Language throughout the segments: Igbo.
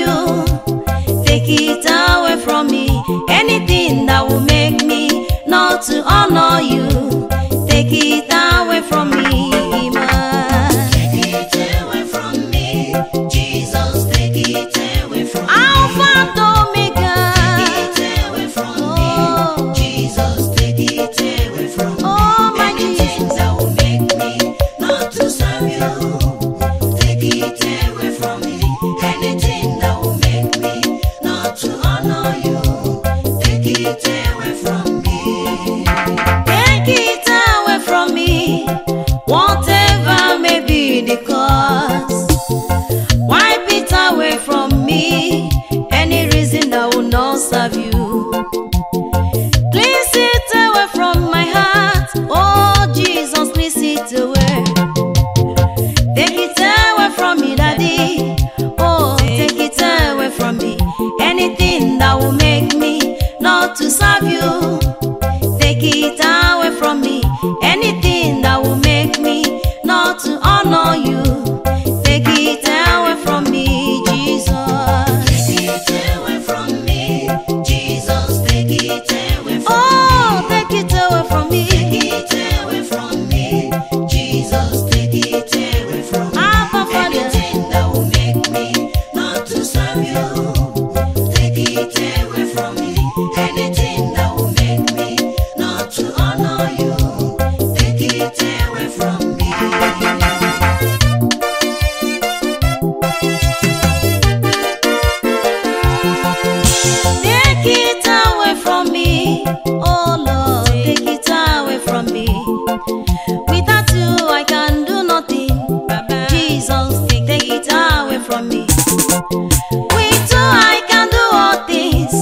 you. Take it away from me. Anything that will make me not to honor you. Take it away from me, man. Take it away from me, Jesus. Take it away from me. Alpha and Omega. Take it away from me, Jesus. Take it away from me. Oh, my Anything Jesus. that will make me not to serve you. Take it away from me. Anything that will make me not to honor you. Take it away from me. Take it away from me. Whatever may be the cause. Wipe it away from me. Any reason that will not serve you. Please it away from my heart. Oh Jesus, please it away. Take it away from me, Daddy. Oh, take it away from me. Anything that will make me not to serve you. Take it away from me. Anything that will make me not to honor you. Take it away from me, Jesus. Take it away from me, Jesus. Take it away from Oh, me. take it away from me. Take it away from me, Jesus. Take it away from me. Abba, Father. Anything that will make me not to serve you. Take it away from me. Anything that will make me not to honor you. Take it away from me. Take it away from me, oh Lord, take it away from me. Without you, I can do nothing. Jesus, take it away from me. With you, I can do all things.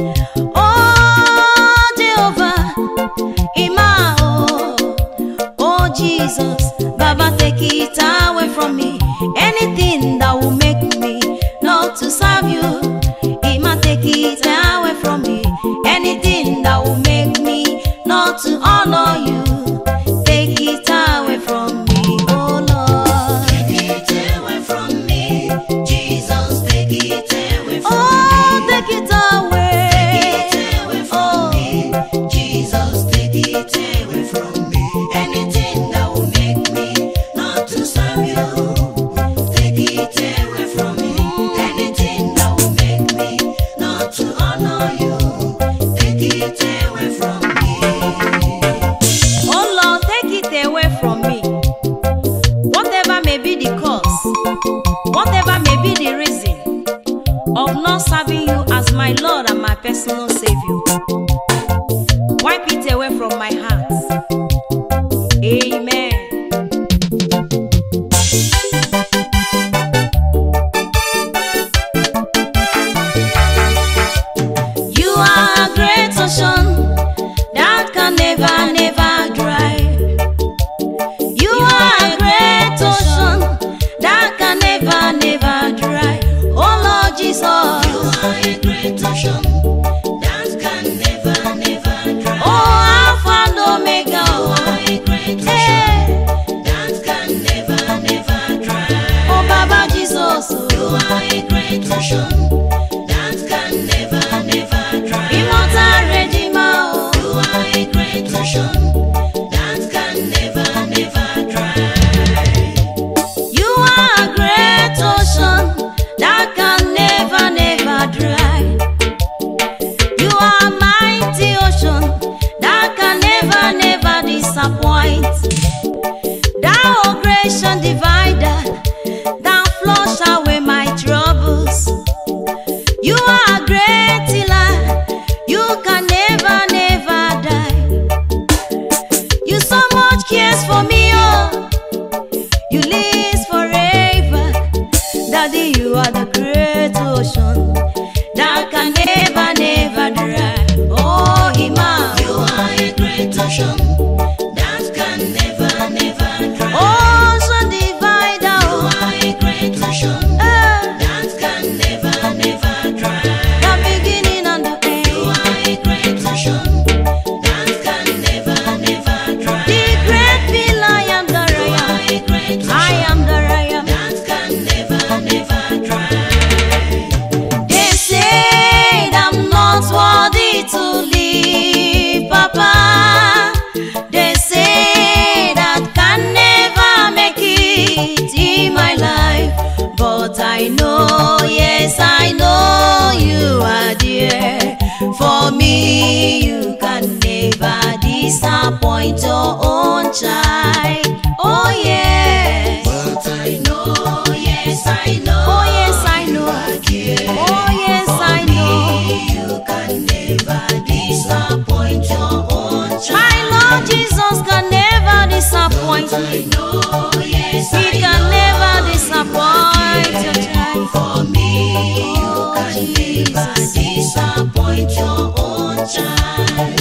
Oh Jehovah, Ima, oh Jesus, Baba, take it away from me. Anything that will make me not to serve you. Ima, take it away from me. Anything that will make me not to honor you. Take it away from me, oh Lord. Take it away from me, Jesus. Take it away from Oh, me. take it away. Take it away from me, Jesus. Take it away from me. Anything that will make me not to serve you. Take it away from me. Anything that will make me not to honor you. Take it away from me. Oh Lord, take it away from me. Whatever may be the cause, whatever may be the reason of not serving you as my Lord and my personal Savior, wipe it away from my heart. Amen. You are a great ocean that can never, never dry. You are a great ocean that can never, never dry. Oh Lord Jesus, You are a great ocean that can never, never dry. oh Alpha and Omega, You are a great ocean hey, that can never, never dry. oh Baba Jesus, You are a great ocean that can never, never dry. Immortal Redeemer, oh. You are a great ocean that can never, never dry. You are a great ocean that can never, never dry. You are a mighty ocean that can never, never disappoint. Thou ocean divider, thou flush away my troubles. You are a great healer, you can never, never die. You so much cares for me, oh. You live forever. Daddy, you are the great ocean that can never, never dry. Oh, Ima. You are a great ocean that can never, never dry. Ocean divider. You are a great ocean that can never, never dry. The beginning and the end. You are a great ocean that can never, never dry. The great pillar, I am the You are I a great am. I ocean am the I am. that can never, never dry. you can never disappoint your own child.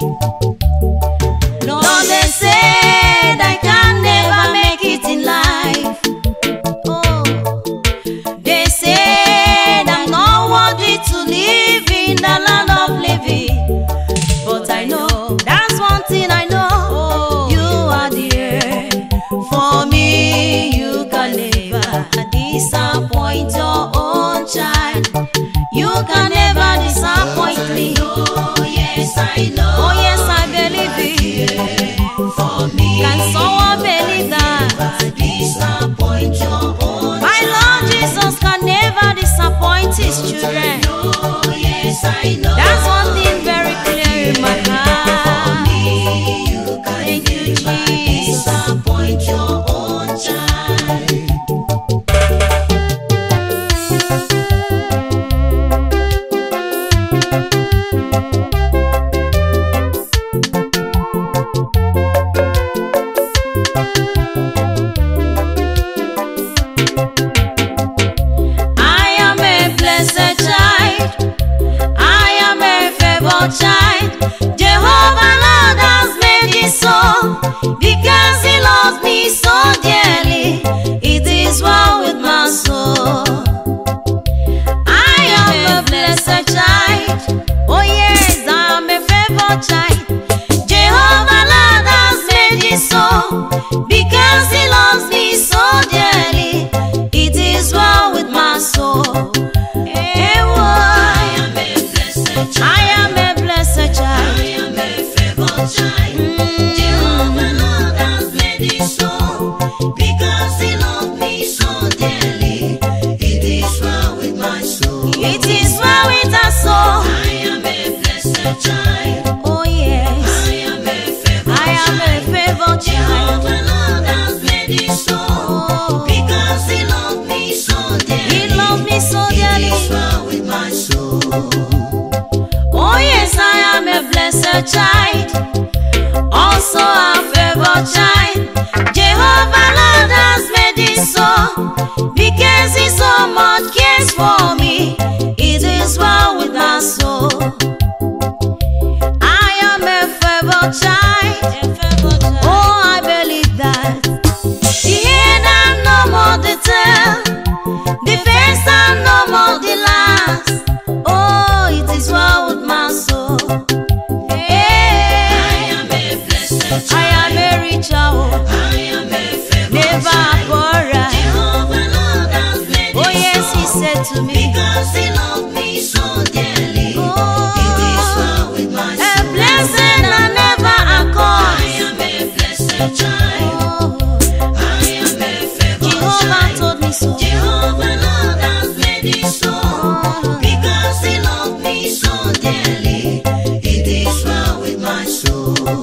Lord, they said I can never make it in life. Oh, they said I'm not worthy to live in the land of living. But I know, that's one thing I know, you are there for me. You can never disappoint your own child. You can never disappoint me. Oh yes, I know. Oh yes, I believe it. For me, Can someone believe that? never disappoint your own My Lord Jesus can never disappoint his children. Oh yes, I know. That's one thing very clear in my heart. You can Thank you, never Jesus. disappoint your own child. I am a blessed child. I am a favored child. Jehovah Lord has made it so, because he loves me so dearly. It is well with my soul. I am a blessed child. Oh yes, I am a favored child. Jehovah Lord has made it so, because he loves me so dearly. It is well with my soul. Hey, I am a blessed child. I am a blessed I child. am a favored child. Jehovah Lord has made it so, because he loved me so dearly. It is well with my soul. It is well with our soul. I am a blessed child. Oh yes, I am a favored I am a favored child. Jehovah Lord has made it so, because he loved me so dearly. He loved me so It dearly. is well with my soul. Oh yes, I am a blessed child. Also a favored child. Jehovah Lord has made it so, because he so much cares for me. It is well with my soul. I am a favored child. Oh, I believe that. The head and no more the tail, the face and no more the last. Oh, it is well with my soul. Hey, I am a blessed I child. am a rich child, I am a favored never child. poorer. Jehovah Lord has made Oh it yes, so, he said to me, because he loved me so dearly. oh, It is well with my a soul. blessing I never I accord. am a blessed child. Oh, I am a favored Jehovah child. told me so. Jehovah Lord has made it so, because he loved me so dearly. It is well with my soul.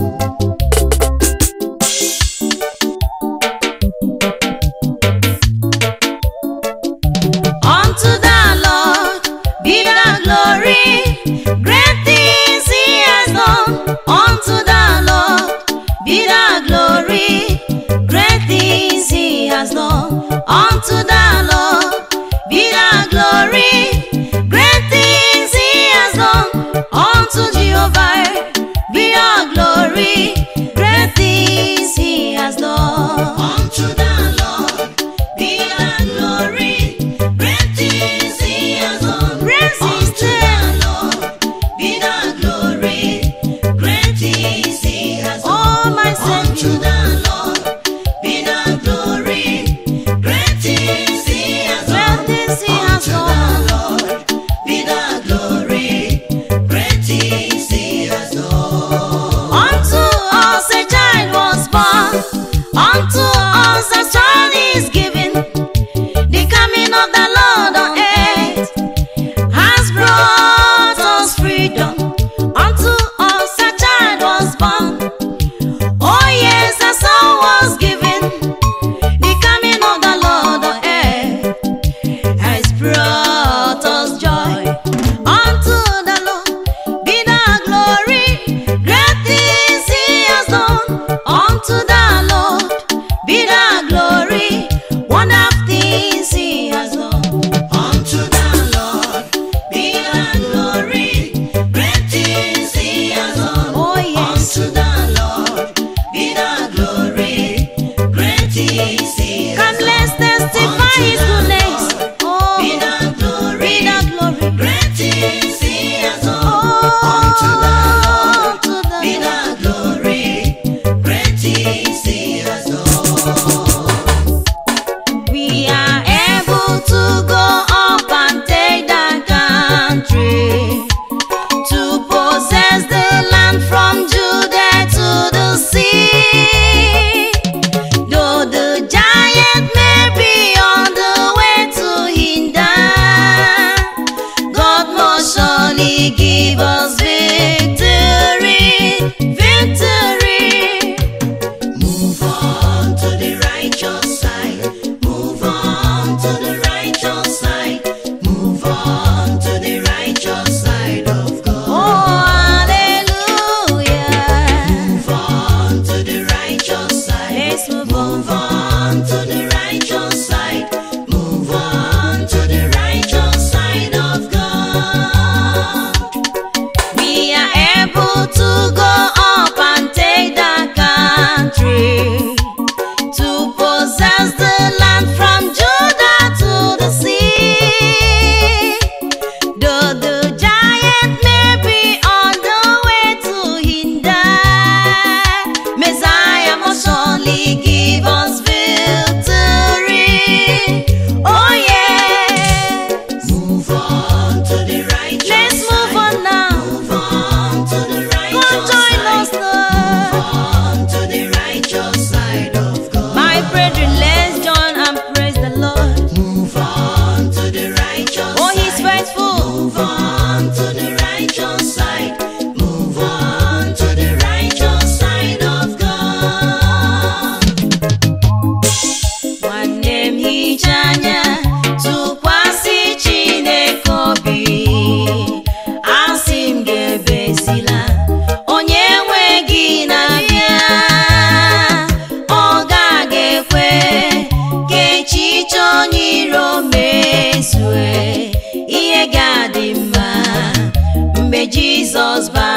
Unto the Lord be the glory, great things he has done. Unto the Lord be the glory, great things he has done. Unto the Lord be the glory, great things he has done. Unto Jehovah be the glory, great things he has done. Unto the Lord be the glory, great things he has done. Great things Unto the Lord be the glory, great things he has done. Oh my Unto Savior, the Lord be the glory, great things he has great done. things he has Unto done. the Lord be the glory, great things he has done.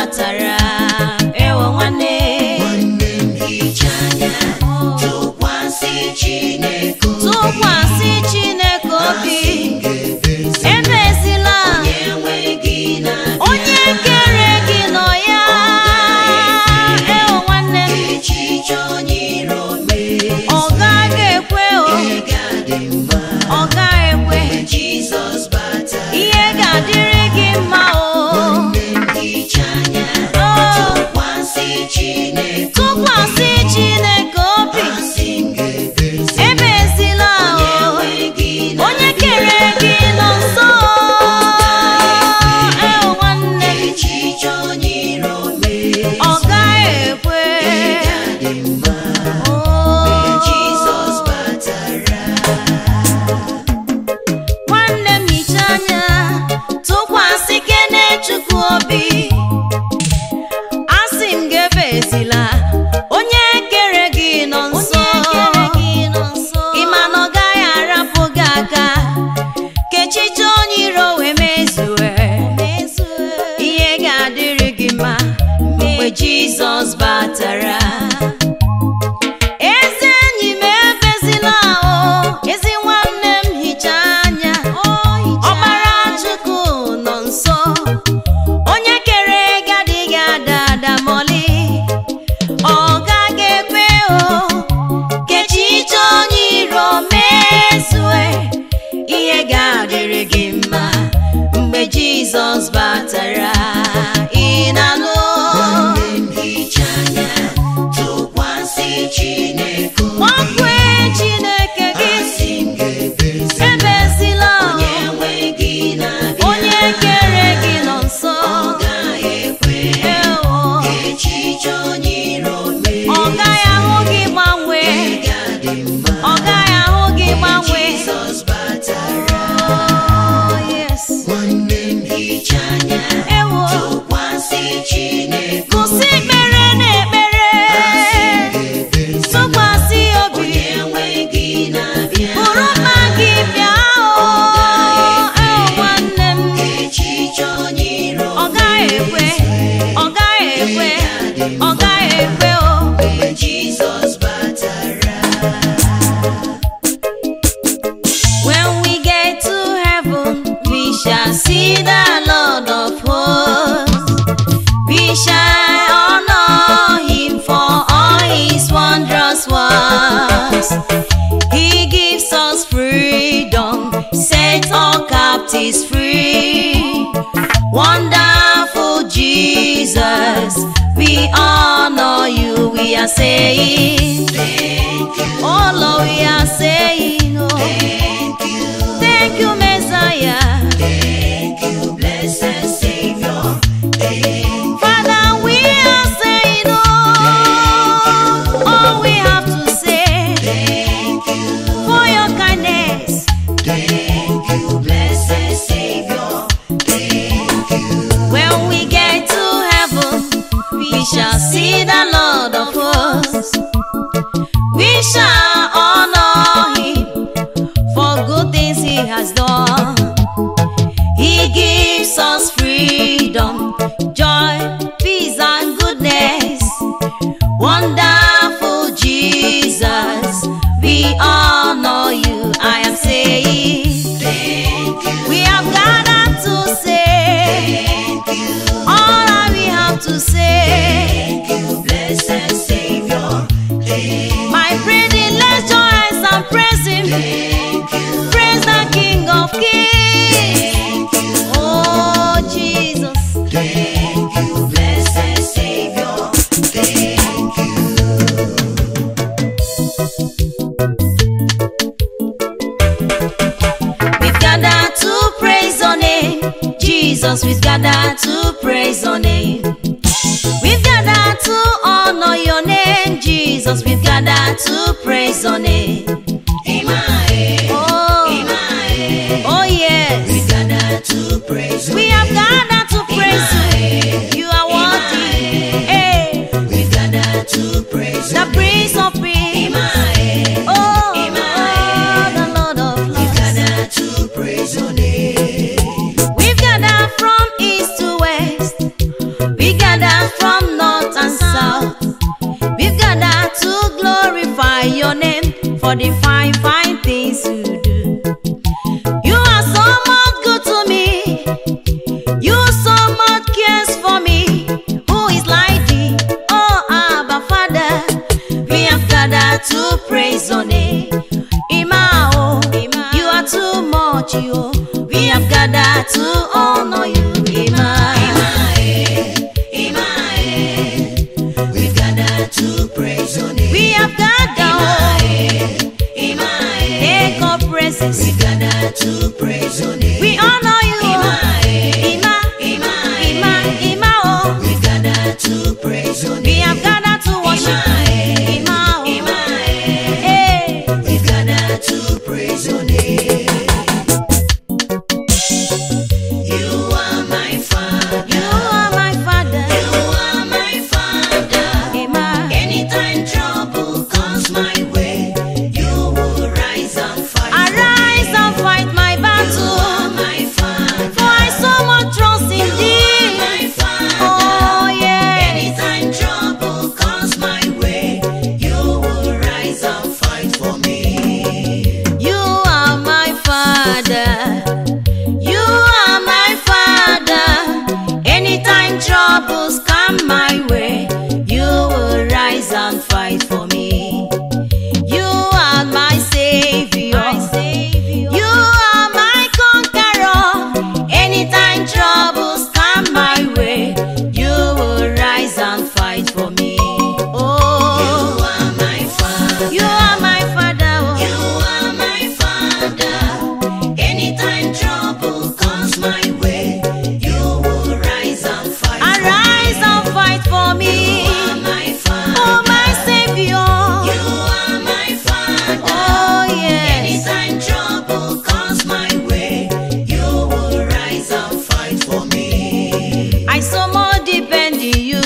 batara. Ewo nwanne. Nwanne m hichaa anya, tụkwasị Chineke obi. Tụkwasị Chineke obi. Ebezila onye kere gị nọ ya. Ewo nwanne m. Ọ gaghị ekwe o. Ọ gaghị ekwe. Ihe ga-adịrị gị mma o. Tụkwasị Chineke obi. Ebezila o. Onye kere gị nọ nso. Ewo nwanne m. Ọ gaghị ekwe. Nwanne m hichaa anya, tụkwasị Kenechukwu obi. Asị m gị ebezila onye kere gị nọ nso. Ị ma na ọ gaghị arapụ gị aka. Ka echiche onye iro wee mezue. Ihe ga-adịrị gị mma mgbe Jizọs batara. Ezi enyi m ebezila o. Ezi nwanne m hichaa anya. Ọkpara Chukwu nọ nso. Onye kere gị adịghị ada ada ma ọlị. Ọ gaghị ekwe o. Ka echiche onye iro mezue. Ihe ga-adịrị gị mma mgbe Jizọs batara. Ị na-anụ? Gbakwe Chineke gị. Ebezila o. Onye kere gị nọ nso. Ewo. Ọ gaghị ahụ gị gbanwee. Ọ gaghị ahụ gị gbanwee. Oh, yes. Ewo. Kwụsị ikpere na-ekpere. Tụkwasị obi. Bụrụ mma gị bịa o. Ewo nwanne m. Ọ gaghị ekwe. Ọ gaghị ekwe. Ọ gaghị ekwe o. When we get to heaven, we shall see the Lord of hosts. We shall honor him for all his wondrous works. He gives us freedom, set all captives free. Wonderful Jesus, we honor you. We are saying, oh Lord, we are saying, oh, thank you, Messiah. Father, we are saying, oh, all we have to say, for your kindness. When we get to heaven, we shall see the Lord of hosts. We shall honor him for good things he has done. He gives us freedom, joy, peace and goodness. Wonderful Jesus, we honor you. I am saying, we have gathered to say, all that we have to say. My predilection is and praise him. Praise the King of Kings. Oh Jesus. We've gathered to praise your name, Jesus. We've gathered to praise your name. We've gathered to honor your name, Jesus. We've gathered to praise your name. Oh yes. We have gathered to praise you. You are worthy. Hey. The Prince of Peace. Oh, the Lord of Lords. We've gathered from east to west. We gathered gather to honor you, Ima. We've gathered to praise your name. We have gathered, take our praises. We've gathered to praise your name. We honor you, Ima, oh. We've gathered to praise your name. We have gathered to worship you, Ima, oh. Hey. We've gathered to praise your name. You are my Father. You are my Father, You are my Father. Ima. Anytime trouble comes my way, you will rise and fight. Arise and fight my You battle, are my Father. for I so much trust in thee. My Father. Oh yes, Anytime trouble comes my way, you will rise and fight for me. you are my Father. You are my Father. Anytime troubles come my way, you will rise and fight for me. You are my Savior. You are my conqueror. Anytime troubles come my way, you will rise and fight for me. You Oh, are my Father. you are my Father. You Oh. are my Father. Anytime trouble comes my way, you will rise and fight. Arise and fight for me. You are my Father. Oh, my Savior. You are my Father. Oh, yes. Anytime trouble comes my way, you will rise and fight for me. I so more depend on you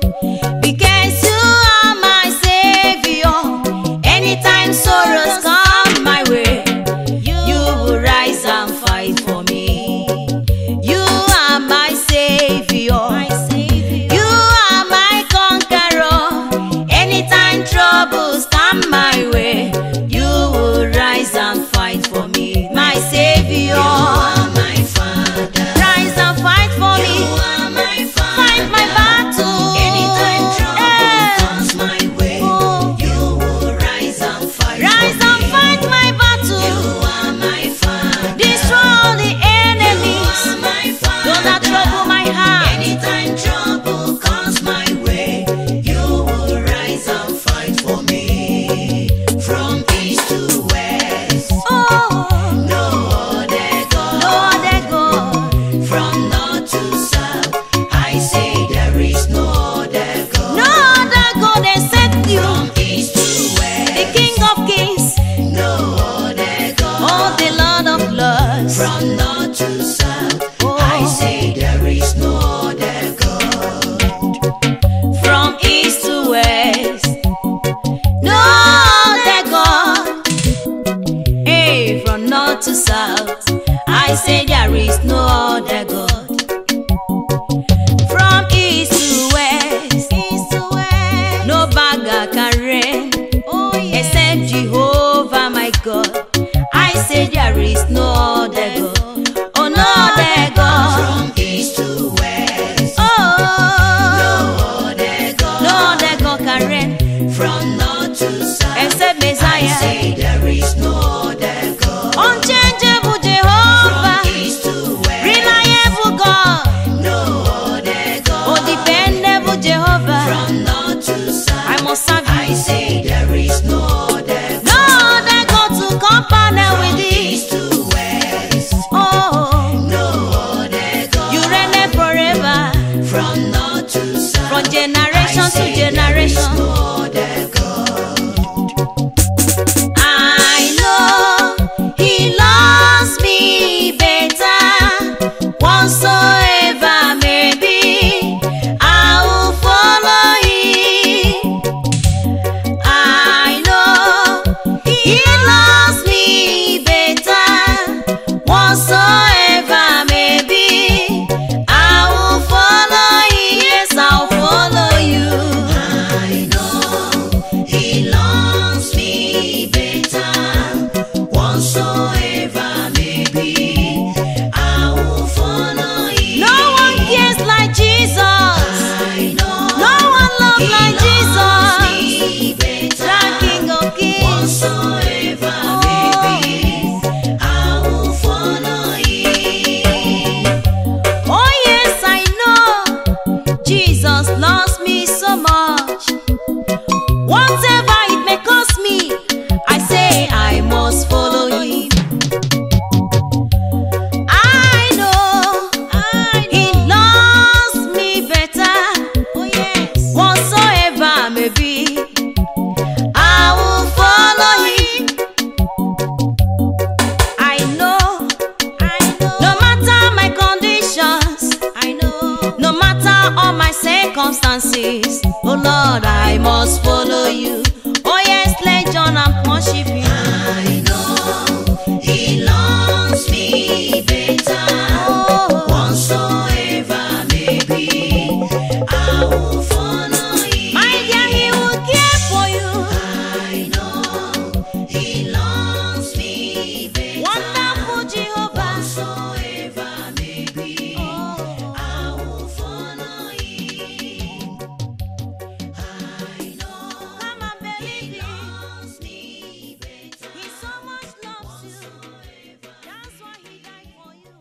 because you are my Savior. Anytime sorrows come my way, you will rise and fight for me. You are my Savior. You are my conqueror. Anytime troubles come my way, you will rise and fight for me. My Savior, You are my Father. rise and fight for You me. are my Father. Fight my battle. Anytime trouble Eh. comes my way, Oh. you will rise and fight. Rise for and me. fight my battle. You are my Father. Destroy all the enemies. You are my Father. Don't that trouble my heart. Anytime trouble comes my way, you will rise and fight for me. From east to west, Oh, no other God. no other God. From north to south, I say there is no other God. No other God except you. From east to west, The King of Kings. no other God. Oh, the Lord of Lords. From north to south, Oh. I say there is no other God. From east to west. No other God. Hey, from north to south. I say there is no other God. From east to west. No beggar can reign. Except Jehovah my God. I say there is no other God. Oh, no other God. From east to west, Oh, no other God. no other God can reign. From north to south, Except I Messiah. say there is no other God. Unchangeable Jehovah. From east to west, Reliable God. no other God. Oh, dependable Jehovah. From north to south, I must serve I you. say there is no other God. No other God to compare with From thee. east to west, Oh, no other God. you reign forever. From north to south, From generation I to say there is generation. no other God. I know He loves me better. Whatsoever may be, I will follow Him. I know He loves me better. Whatsoever may be, I will follow Him. Yes, I'll follow you. I know He loves me better. Whatsoever may be, I will follow circumstances, oh Lord, I must follow you. Oh yes, let John and worship you. I know He loves me better. Whatsoever may be, I will follow Him. My dear, He will care for you. I know He loves me better. Wonderful Jehovah. Whatsoever may be, I will follow Him. I know Come and believe He me. loves me better. He so much loves you. That's why He died for you.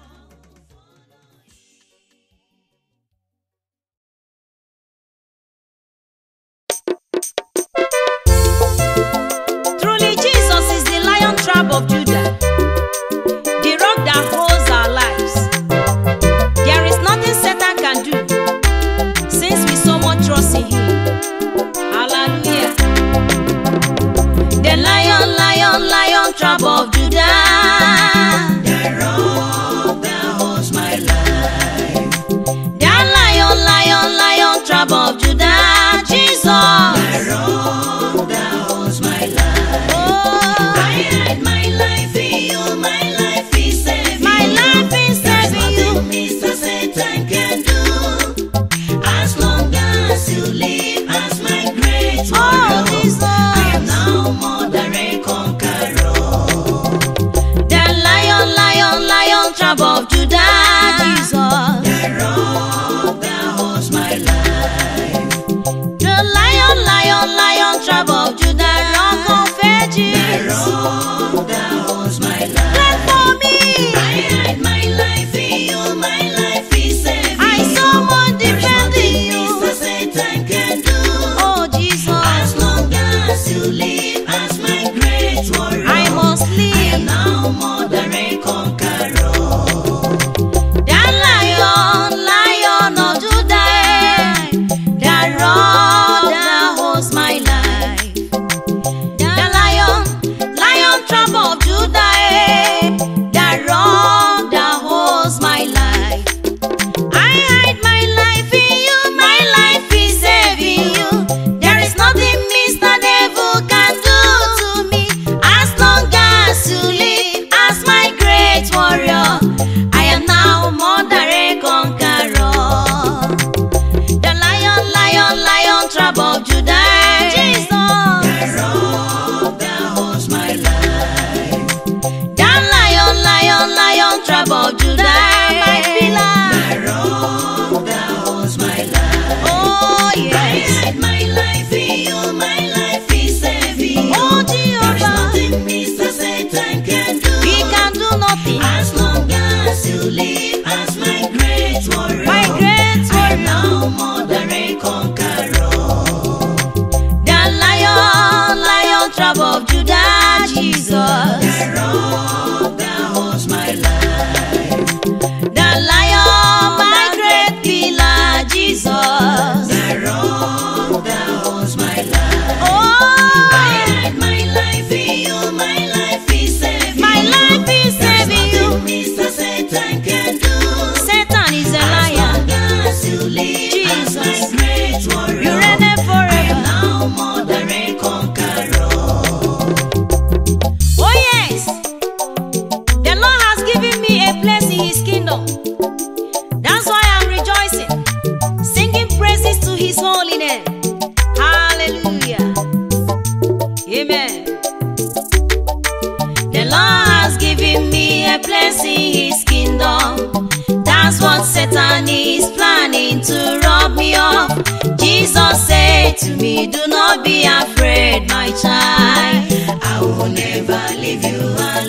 Truly, Jesus is the Lion tribe of Judah, the rock that holds our lives. There is nothing Satan can do, since we so much trust in Him. Hallelujah. The Lion, Lion, Lion tribe of Judah, The rock that holds my life. the Lion, Lion, Lion tribe of Judah, Jesus. The rock that holds my life. Oh, I hide my life in you. My life is saving my you. life is There's serving you. nothing Mr. Satan can do. As long as you live as my great Oh, warrior, Jesus. I am now more than a conqueror. The Lion, Lion, Lion tribe of Judah, Jesus. The rock that holds my life. The Lion, Lion, Lion tribe of Judah, rock of The ages. rock that holds my life. Pray for me. I hide my life in you. My life is saving I you. so much There's depend on nothing you. Mr. Satan can do. Oh, Jesus. As long as you live as my great warrior, I must I am live. now more than a conqueror. The Lion, Lion of Judah, the rock that holds my life. The Lion, Lion tribe of Judah, the rock that holds my life. I hide my life in you, my life is saving you. There is nothing Mr. Devil can do to me. As long as you live as my great warrior, I am now more than a conqueror. The Lion, Lion, Lion tribe of Judah, Jesus. The rock that holds my life. The Lion, Lion, Lion tribe of Judah, my pillar. The rock that holds my life. Oh I yes. hide my life in you. My life is saving you. Oh There's Jehovah, nothing Mr. Satan can do. He can do nothing. As long as you live as my great warrior, My great I am warrior. now more than a conqueror. The Lion, Lion tribe of Judah, Jesus. The rock that holds my life. The Lion, my great pillar, Jesus. The rock that holds my life. I Oh, hide my life in you. My life is saving my you. life is There's saving you. nothing Mr. Satan can do. Satan is a As liar. long as you live as my Jesus. great You warrior, reign I am forever. now more than a conqueror. Oh yes. The Lord has given me a place in His kingdom. That's why I'm rejoicing, singing praises to His holy name. Hallelujah. Amen. The Lord has given me a place in His kingdom. That's what Satan is planning to rob me of. Jesus said to me, do not be afraid, my child. I will never leave you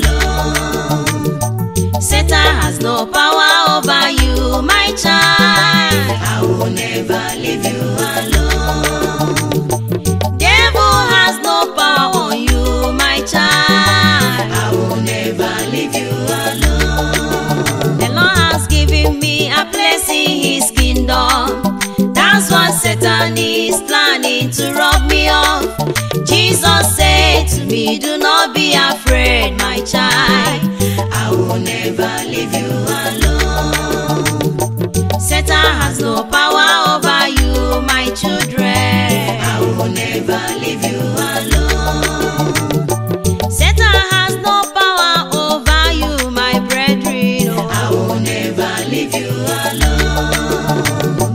alone. Satan has no power over you, my child. I will never leave you alone. Devil has no power on you, my child. I will never leave you alone. The Lord has given me a place in His kingdom. That's what Satan is planning to rob me of. Jesus said to me, do not be afraid, my child. I will never leave you alone. Satan has no power over you, leave you alone.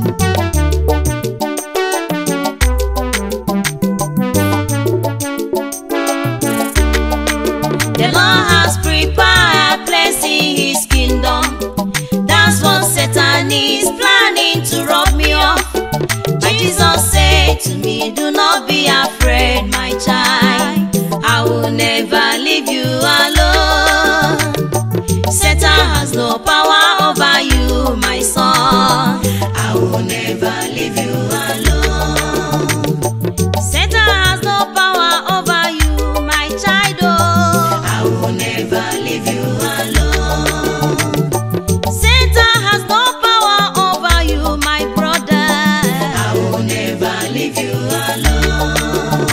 The Lord has prepared a place in His kingdom. That's what Satan is planning to rob me of. But Jesus said to me, do not be afraid, my child. I will never leave you alone. Satan has no power over you, my son. I will never leave you alone. Satan has no power over you, my child. Oh. I will never leave you alone. Satan has no power over you, my brother. I will never leave you alone.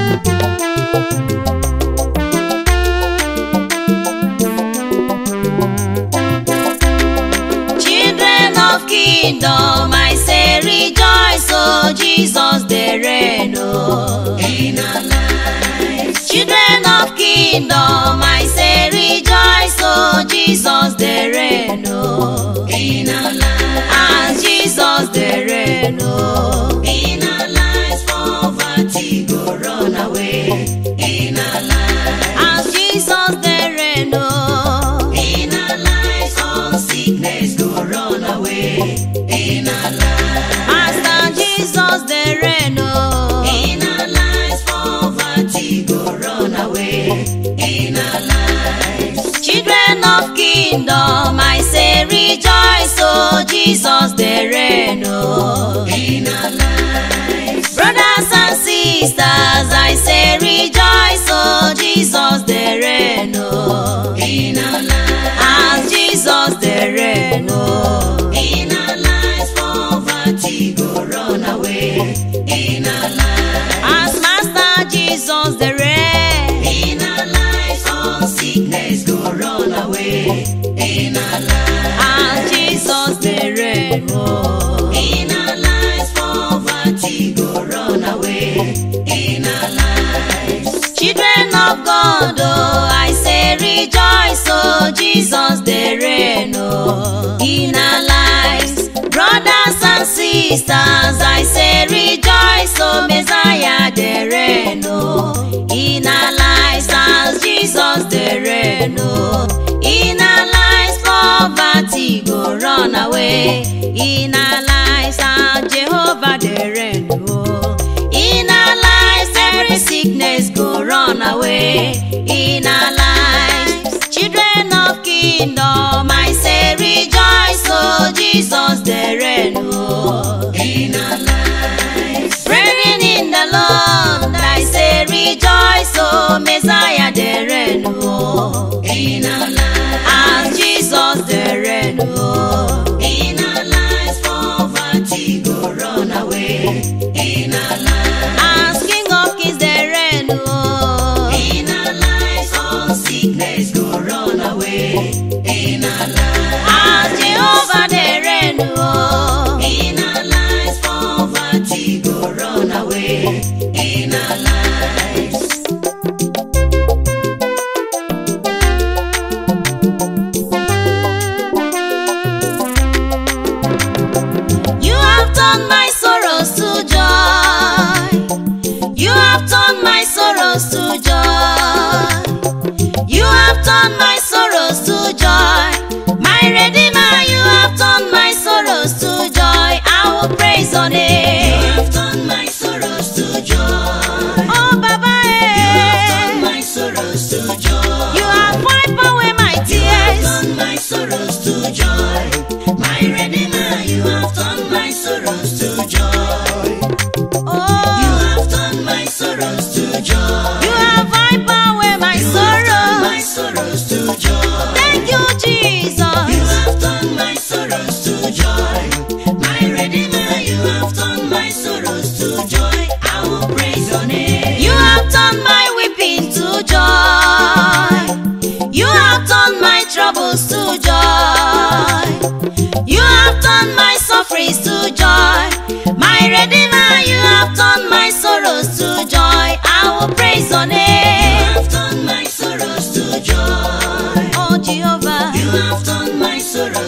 Children of kingdom, I say rejoice, oh Jesus, they reign, oh. In our lives, Children of kingdom, I say rejoice, oh Jesus, they reign, oh. in our lives, As Jesus, they reign, oh. in our lives, poverty go run away. In our lives, As Jesus, they reign, oh. in our lives, all sickness go run away. In our lives, Master Jesus, they reign, oh. in our lives, poverty go run away. In our lives, Children of kingdom, I say rejoice, oh Jesus, they reign, oh. in our lives, Brothers and sisters, I say rejoice, oh Jesus, they reign, oh. in our lives, As Jesus, they reign, oh. in our lives, poverty go run away. In our lives, As Master Jesus, they reign. in our lives, all sickness go run away. In our lives, As Jesus, they reign, oh. in our lives, poverty go run away. In our lives, Children of God, oh, I say rejoice, oh Jesus, they reign, oh. In our lives, brothers and sisters, I say rejoice, oh Messiah, they reign, oh. In our lives, as Jesus, they reign, oh. In our lives, poverty go run away. In our lives, as Jehovah, they reign, oh. In our lives, every sickness go run away. In our lives, children of kingdom, I say rejoice, oh Jesus, they reign, oh. in our lives, Brethren in the Lord, I say rejoice, oh Messiah, they reign, oh. in our lives, As Jesus, they reign, oh. in our lives, poverty go run away. In our lives, As King of Kings, they reign, oh. in our lives, all sickness go run away. In our lives, As Jehovah, they reign, oh. in our lives, poverty go run away. In our lives, You have turned my sorrows to joy. You have turned my sorrows to joy. You have turned my sorrows to joy. My Redeemer, you have turned my sorrows to joy. I will praise your you name. have turned my sorrows to joy. Oh, Baba, You have turned eh. my sorrows to joy. You have wiped away my You have tears. turned my sorrows to joy. My Redeemer, you have turned my sorrows to joy. You Oh, have turned my sorrows to joy. you have wiped away my You have turned my sorrows. sorrows to joy. Thank you, Jesus. You have turned my sorrows to joy. My Redeemer, you have turned my sorrows to joy. I will praise your name. You have turned my weeping to joy. You have turned my troubles to joy. You have turned my sufferings to joy. My Redeemer, you have turned my sorrows to joy. I will praise your You name. have turned my sorrows to joy. Oh, Jehovah. You have turned my sorrows to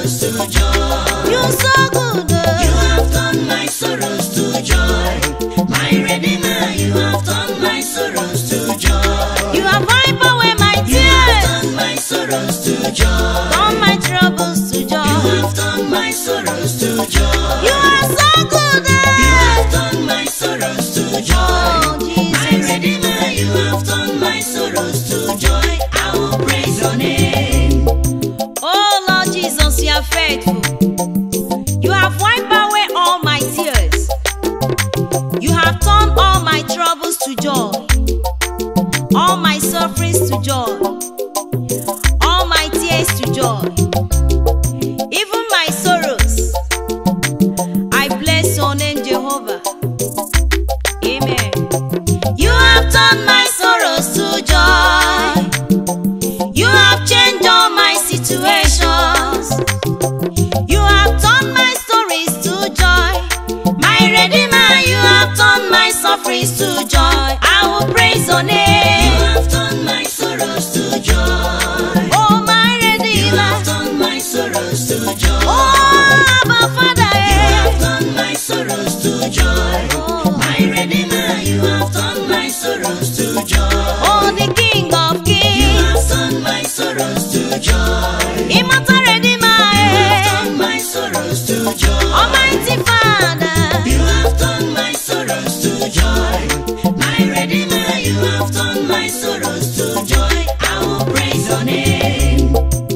joy. You're so good. You have turned my sorrows to joy. My Redeemer, you have turned my sorrows to joy. You have wiped away my You have tears, turned my sorrows to joy. all my troubles to You joy. have turned my sorrows to joy. You are so good. You have turned my sorrows to joy. Oh, My Jesus. Redeemer, you have turned my sorrows to joy. I will praise your name. Oh, Lord Jesus, you are faithful. You have wiped away all my tears. You have turned all my troubles to joy, all my sufferings to joy, all my tears to joy, even my sorrows. I bless your name, Jehovah. Amen. You have turned my sorrows to joy. You have changed all my situations. You have turned my stories to joy. My Redeemer, you have turned my sufferings to joy. I will praise your You name. have turned my sorrows to joy. Oh, my You Redeemer. have turned my sorrows to joy. Oh, Abba Father. You have turned my sorrows to joy. Oh. My Redeemer, you have turned my sorrows to joy. Oh, the King of You Kings. have turned my sorrows to joy. Immortal Redeemer. You have turned my sorrows to joy. Almighty Father. You have turned my sorrows to joy. My Redeemer, you have turned my sorrows to joy. I will praise your name.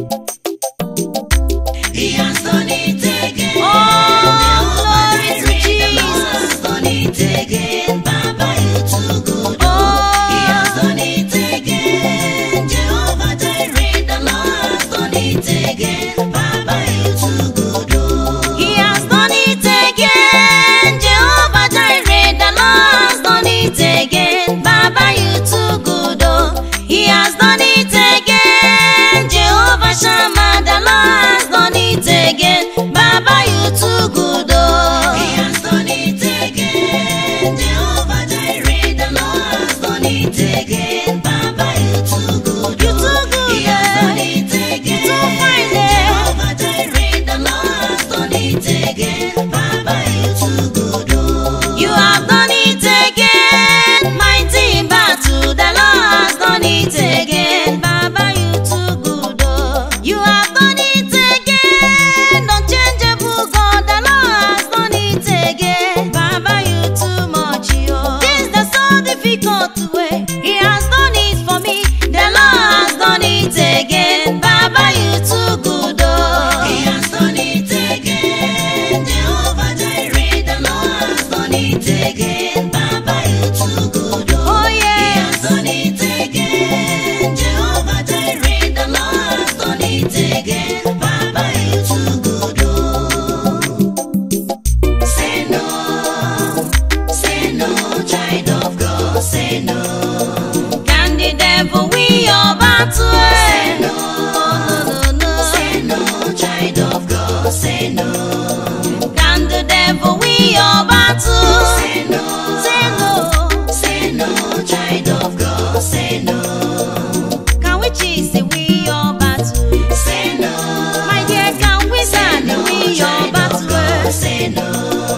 He has done it again. Oh, glory to The Lord Jesus. has done it again. Baba, you too good. He has Oh, done it again. Jehovah Jireh, the Lord has done it again. Baba, you too good. He has done it again. Jehovah Jireh, the Lord has done it again. Baba, you too good. Oh, He has done it again. Jehovah Shammah, the Lord has done it again. Baba, you too good. He Oh, has done it again. Jehovah Jireh, the Lord has done it again. Baba, you too good. You too good, He has done eh? it again. You too fine, eh? Jehovah Jireh, the Lord has done it again. Baba, you too good. you have done it again. Mighty in battle, the Lord has done it again. Baba, you too good. Oh, you have done it again. Unchangeable God, the Lord has done it again. Baba, you too much. Oh, things that so difficult to way, He has done it for me. The Lord has done it again. Baba, you too good. He Oh, has done it again. Jehovah Jireh, the Lord has done it again. Baba, you too good. oh He yes. has done it again. Jehovah Jireh, the Lord has done it again. Baba, you too good. Say no, child of God. Say no, Can the devil win your battle? say no, Oh, no, no, no. say no, child of God. Say no, Can the devil win your battle? say no, Say no. say no, child of God. Say no, Can we cheese win your battle? say no, My dear, can we stand win your child of God. battle? Say no,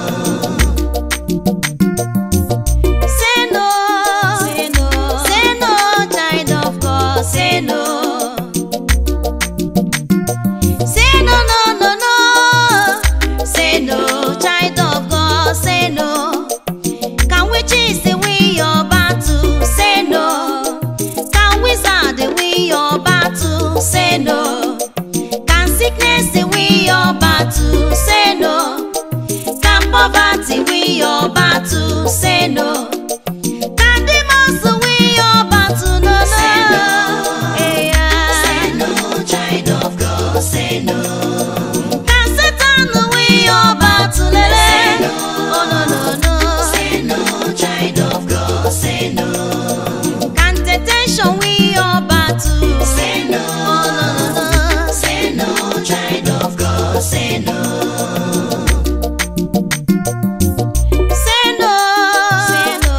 Say no. say no, Say no, child of God. Say no. Say no, no, no, no. Say no, child of God. Say no. Can we cheese win your battle? Say no. Can wizard win your battle? Say no. Can sickness win your battle? Say no. Can poverty win your battle? Say no. Can demons win your battle? No, Say no. no. Hey, yeah. say no, child of God. Say no, Can Satan win your battle? Lele? Say no. Oh, no, no, no. say no, child of God. Say no, Can temptation win your battle? say no, Oh, no, no, no. say no, child of God. Say no. Say no.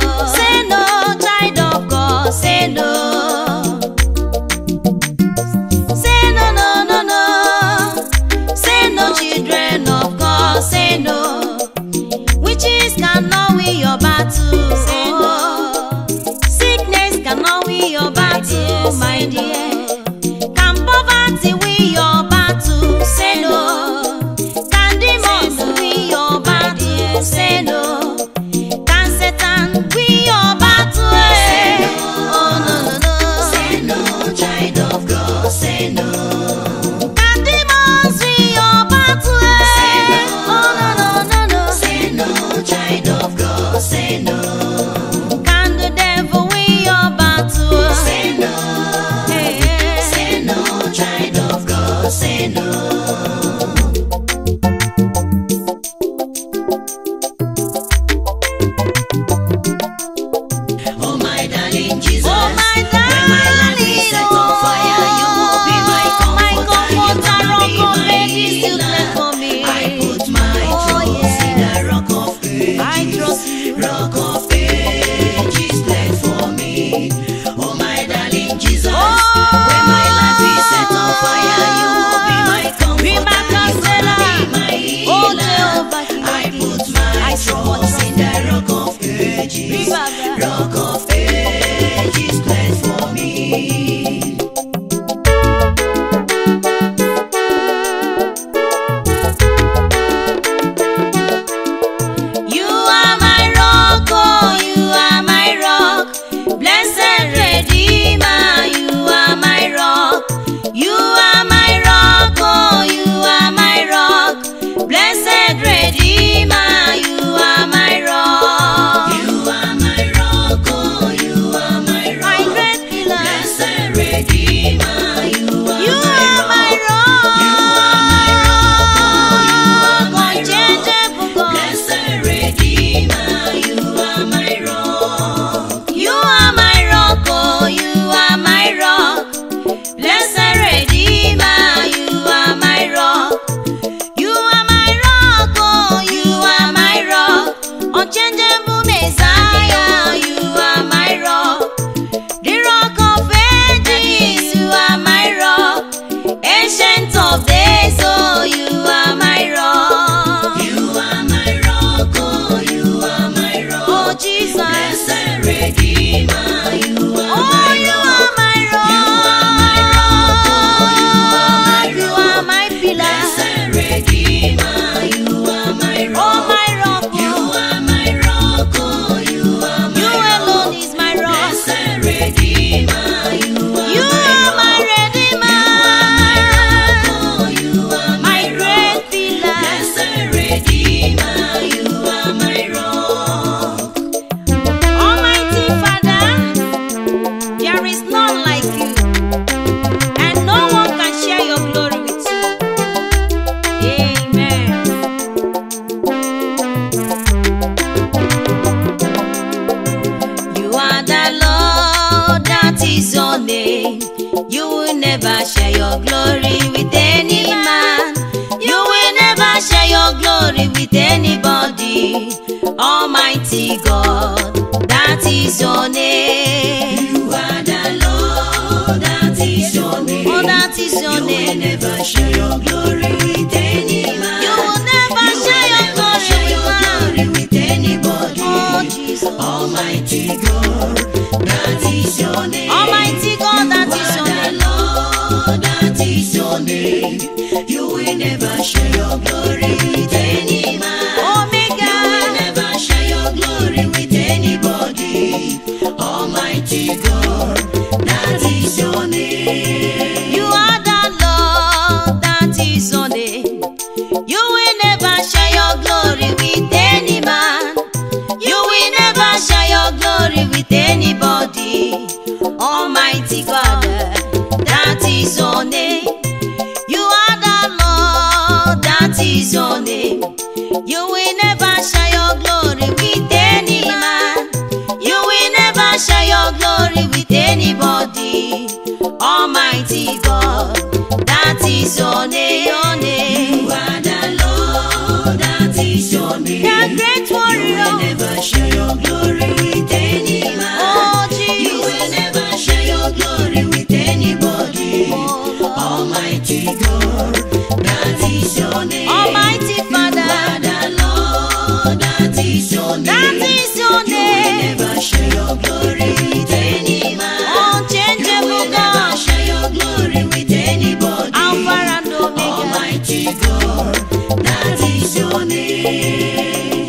never share your glory with any man. You will never share your glory with anybody. Almighty God, that is your name. You are the Lord, that is your name. Oh, that is your name. You will never share your glory with any man. You will never share your glory with anybody. Oh, Jesus. Almighty God, that is your name. Almighty God, that is your name. Lord, that is your name. You will never share your glory with any man. Omega. You will never share your glory with anybody. Almighty God, that is your name. You are the Lord, that is your name. You will never share your glory with any man. You will never share your glory with anybody. Almighty God, that is your name. You are the Lord, that is your name. You will never share your glory with any man. You will never share your glory with anybody. Almighty God, that is your name. Your name. You are the Lord, that is your name. The great You warrior. will never share your glory with any man. Oh, You will Jesus. never share your glory with anybody. Oh, Lord. Almighty God, that is your name. Almighty Father, You are the Lord, that is your name. that is your You will name. never share your glory with any man. You Unchangeable will never God, share your glory with anybody. Alpha and Omega. Almighty God, that is your name.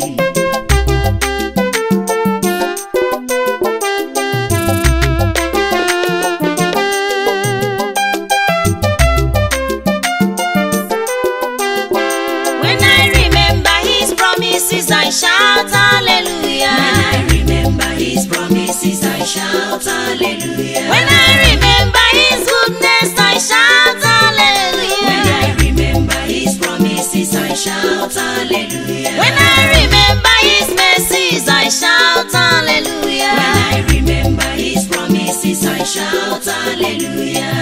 When I remember His promises, I shout hallelujah. When I remember His promises, I shout hallelujah. When I remember His goodness, I shout hallelujah. When I remember His promises, I shout hallelujah. When I remember His mercies, I shout hallelujah. When I remember His promises, I shout hallelujah.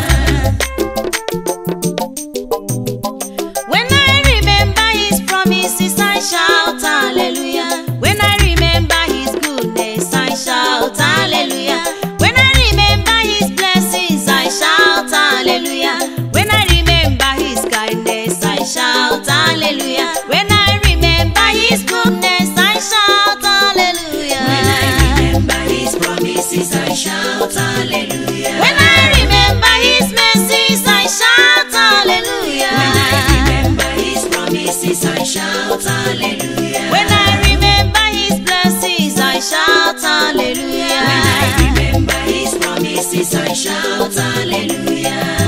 When I remember His promises, I shout hallelujah. When I remember His goodness, I shout hallelujah. When I remember His blessings, I shout hallelujah. When I remember His kindness, I shout hallelujah. When I remember His goodness, I shout hallelujah. When I remember His promises, I shout hallelujah. When I remember His mercies, I shout hallelujah. When I remember His promises, I shout hallelujah. When I remember His blessings, I shout hallelujah. When I remember His promises, I shout hallelujah.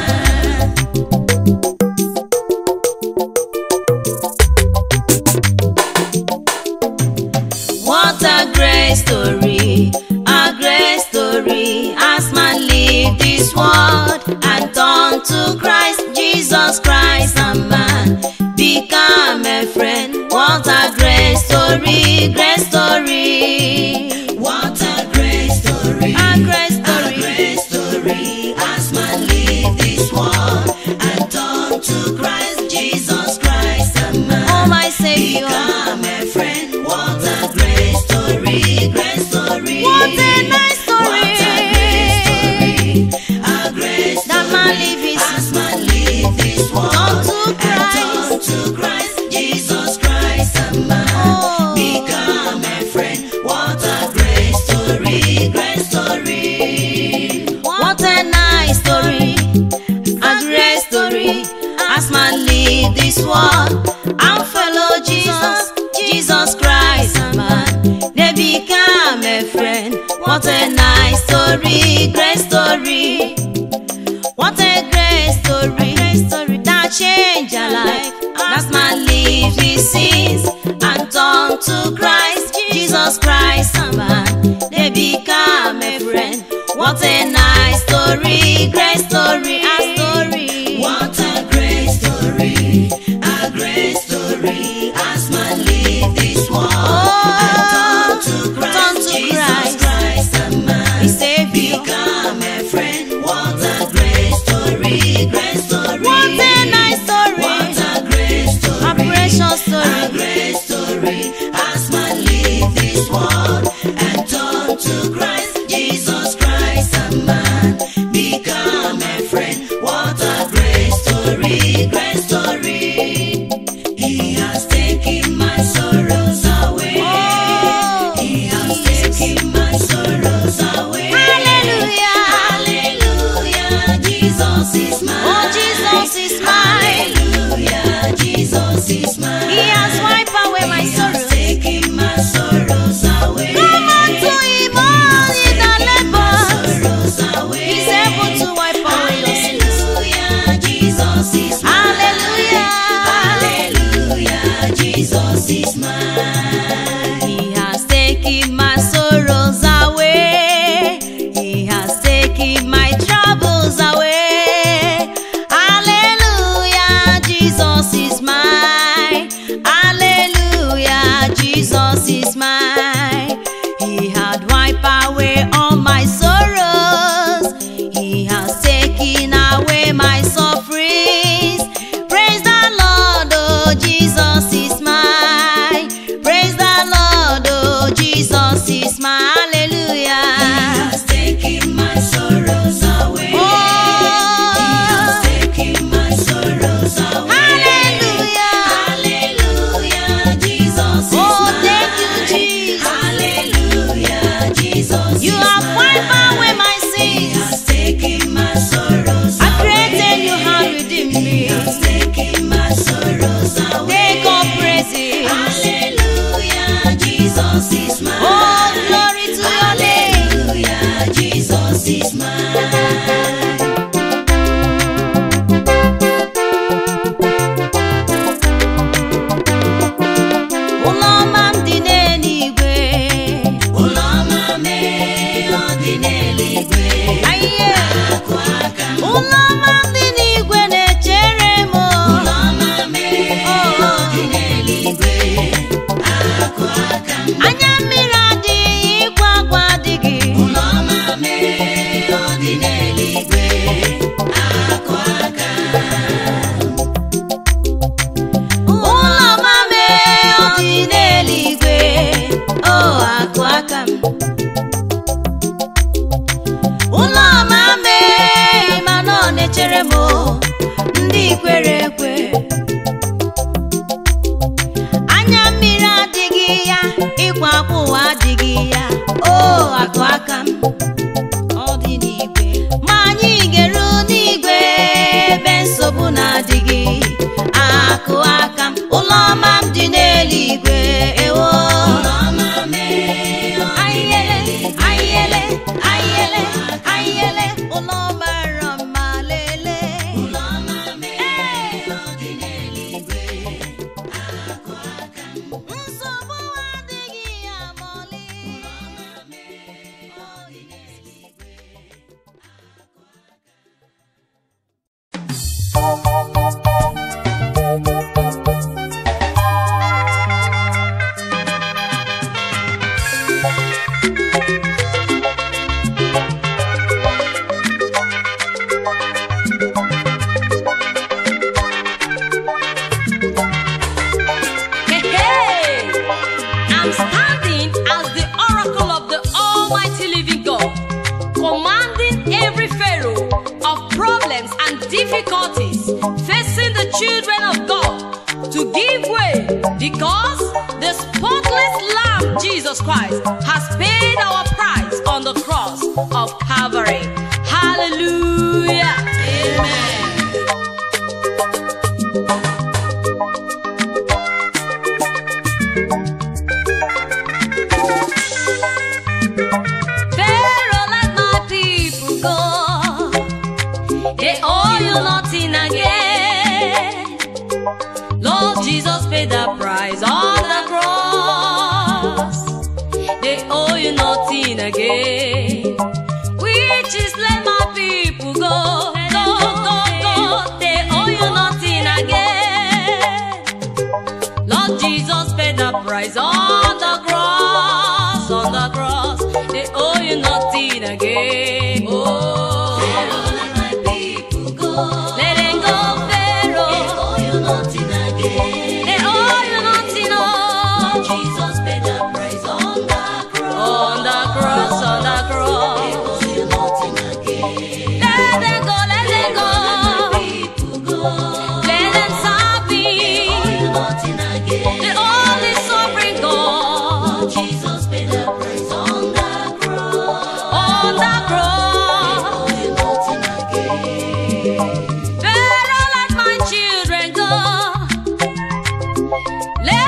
What a great story, a great story. As man leave this world and turn to Christ, Jesus Christ, and man become a friend. What a great story, great story. What a great story, A great story. a great story. As man leave this world and turn to Christ, Jesus Christ, and man Oh, my Savior. become a friend. What a great story, great story. What a nice story. What a great story, a great story. That man leave his- As man leave this world Turn to and Christ. turn to Christ, Jesus Christ, and man Oh. become a friend. What a great story, great story. What a nice story, a great story. As man leave this world and follow Jesus, Jesus Christ, and man they become a friend. What a nice story, great story. What a great story, that changed your life. As man leave his sins and turn to Christ, Jesus Christ, and man they become a friend. What a nice story, great story, a story. What a great story, a great story. As man leave this world and turn to Christ, Jesus Christ, and man He saved you. become a friend. What a great story, taken my sorrows away. He has taken my sorrows away. Hallelujah. Hallelujah. Jesus is mine. Oh, Jesus is mine. Hallelujah. Jesus is mine. He has wiped away my He has sorrows. taken my sorrows away. Come unto him, all ye that labor. Sorrows away. He's able to wipe away your sins. Hallelujah. Jesus is mine. Hallelujah. Hallelujah. Jesus is mine. He has taken my sorrows away. He has taken my troubles away. Hallelujah, Jesus is mine. Hallelujah, Jesus is mine. He had wiped away all my sorrows. He has taken away my sufferings. Praise the Lord, oh Jesus is mine. Praise the Lord, oh Jesus is mine. Hallelujah. He has taken my sorrows away. Oh, He has taken my sorrows away. hallelujah. Hallelujah. Jesus is Oh, mine. thank you, Jesus. Hallelujah. Jesus You is have mine. wiped away my He sins. has taken my sorrows I away. created you have redeemed He me. has taken my sorrows away. Take all praises. Hallelujah. Jesus is mine. Oh, glory to your name. Hallelujah. Jesus is mine. Ụlọ ọma m dị n'eluigwe. Ụlọ ọma mee ọ dị n'eluigwe. Aye. Akụ aka m. Ụlọ ọma m dị n'igwe na-echere m. Ụlọ ọma mee ọ dị n'eluigwe. Akụ aka m. Anya mmiri adịghị, ịkwa akwa adịghị. Ụlọ ọma mee ọ dị n'eluigwe. Akụ aka m. Ụlọ ọma mee ọ dị n'eluigwe. Oh, akụ aka m. Ụlọ ọma mee ma na ọ na-echere m ndị kwere ekwe. Anya mmiri adịghị ya, ịkwa akwa ụwa adịghị ya. Oh, akụ aka m. Ọ dị n'igwe. Ma anyị ga-eru n'igwe ebe nsogbu na-adịghị. Akụ aka m. Ụlọ ọma m dị n'eluigwe. Ewo. Ụlọ ọma mee ọ dị Ayele, n'eluigwe. ayele, ayele, ayele. Ụlọ ọma rọ mma lele. Ụlọ ọma mee ọ dị n'eluigwe. Akụ aka m. Nsogbu adịghị ya ma ọlị. Ụlọ ọma mee ọ dị n'eluigwe. Hey, hey! I'm standing as the oracle of the Almighty Living God, commanding every pharaoh of problems and difficulties facing the children of God to give way, because the spotless Lamb Jesus Christ has paid our price on the cross of Calvary. Hallelujah! Amen. Pharaoh, let my people go. They owe you nothing again. Lord Jesus paid the price on the cross. They owe you nothing again. Which is let my people go. Go, go, go. They owe you nothing again. Lord Jesus paid the price on the cross, on the cross. They owe you nothing again. Oh, Pharaoh, let my people go. let them go, Pharaoh. They owe you nothing again. They owe you nothing, oh. Jesus paid the price on the cross. On the cross, on the They cross. owe you nothing again. Let them go, let them go. People go. Let them serve They owe me. you nothing again. They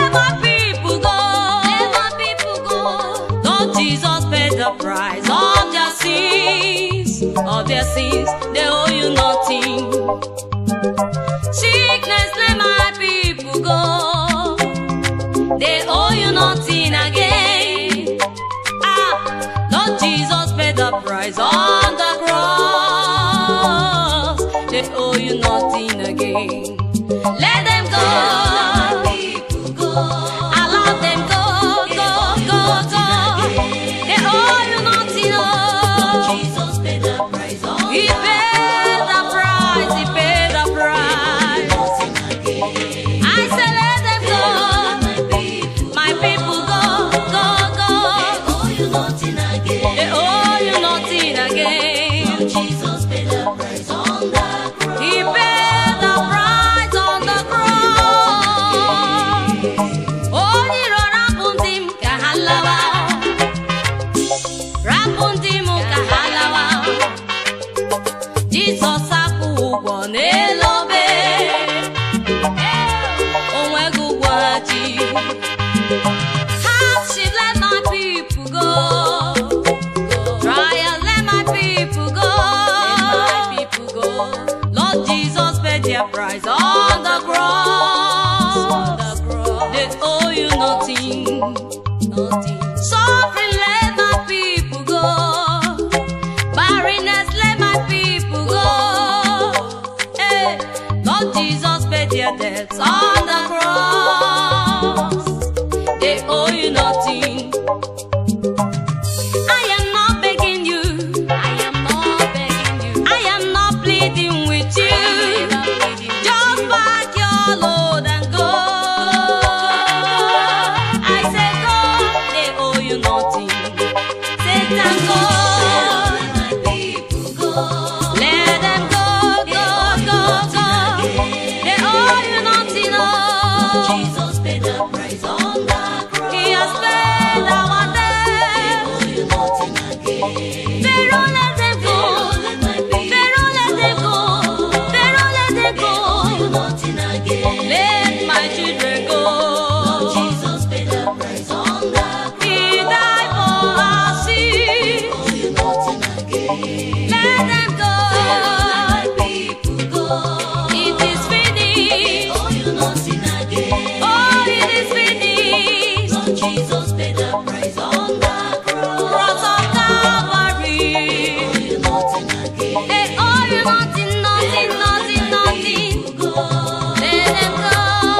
Let my people go. Let my people go. Lord Jesus paid the price of their sins. Of their sins, they owe you nothing. Sickness, let my people go. They owe you nothing again. Lord Jesus paid the price on the cross. They owe you nothing again. Let them go. Allow them go, go, go, go. They owe you nothing. Jesus paid the price on He paid the price. He paid the price. I say let them go. My people go, go, go. They owe you nothing again. Jesus paid the price on the cross. He paid the price on the cross. Oh, ni ro rapundim kahalawa. Rapundim kahalawa. Jesus akwụ ụgwọ n'elobe. Onwe gị ụgwọ ji. Hardship, let my people go. Trial, let my people go. Lord Jesus paid their price on the cross. They owe you nothing. Suffering, let my people go. Barrenness, let my people go. Hey, Lord Jesus paid their debts on the cross. They owe you nothing. I am not begging you. I am not begging you. I am not pleading with you. Just pack your load and go. I say go. They owe you nothing. Satan, go. Let them go, go, go, go. They owe you nothing. Jesus paid the price on the cross. He has paid our debt. Pharaoh, let them go. Pharaoh, let them go. Pharaoh, let them go. Let my children go. Jesus paid the price on the cross. He died for our sin. Let them go. It is finished. Oh, it is finished. Jesus paid the price on the cross. Cross of Calvary. They owe you nothing, nothing, nothing, nothing. Let them go.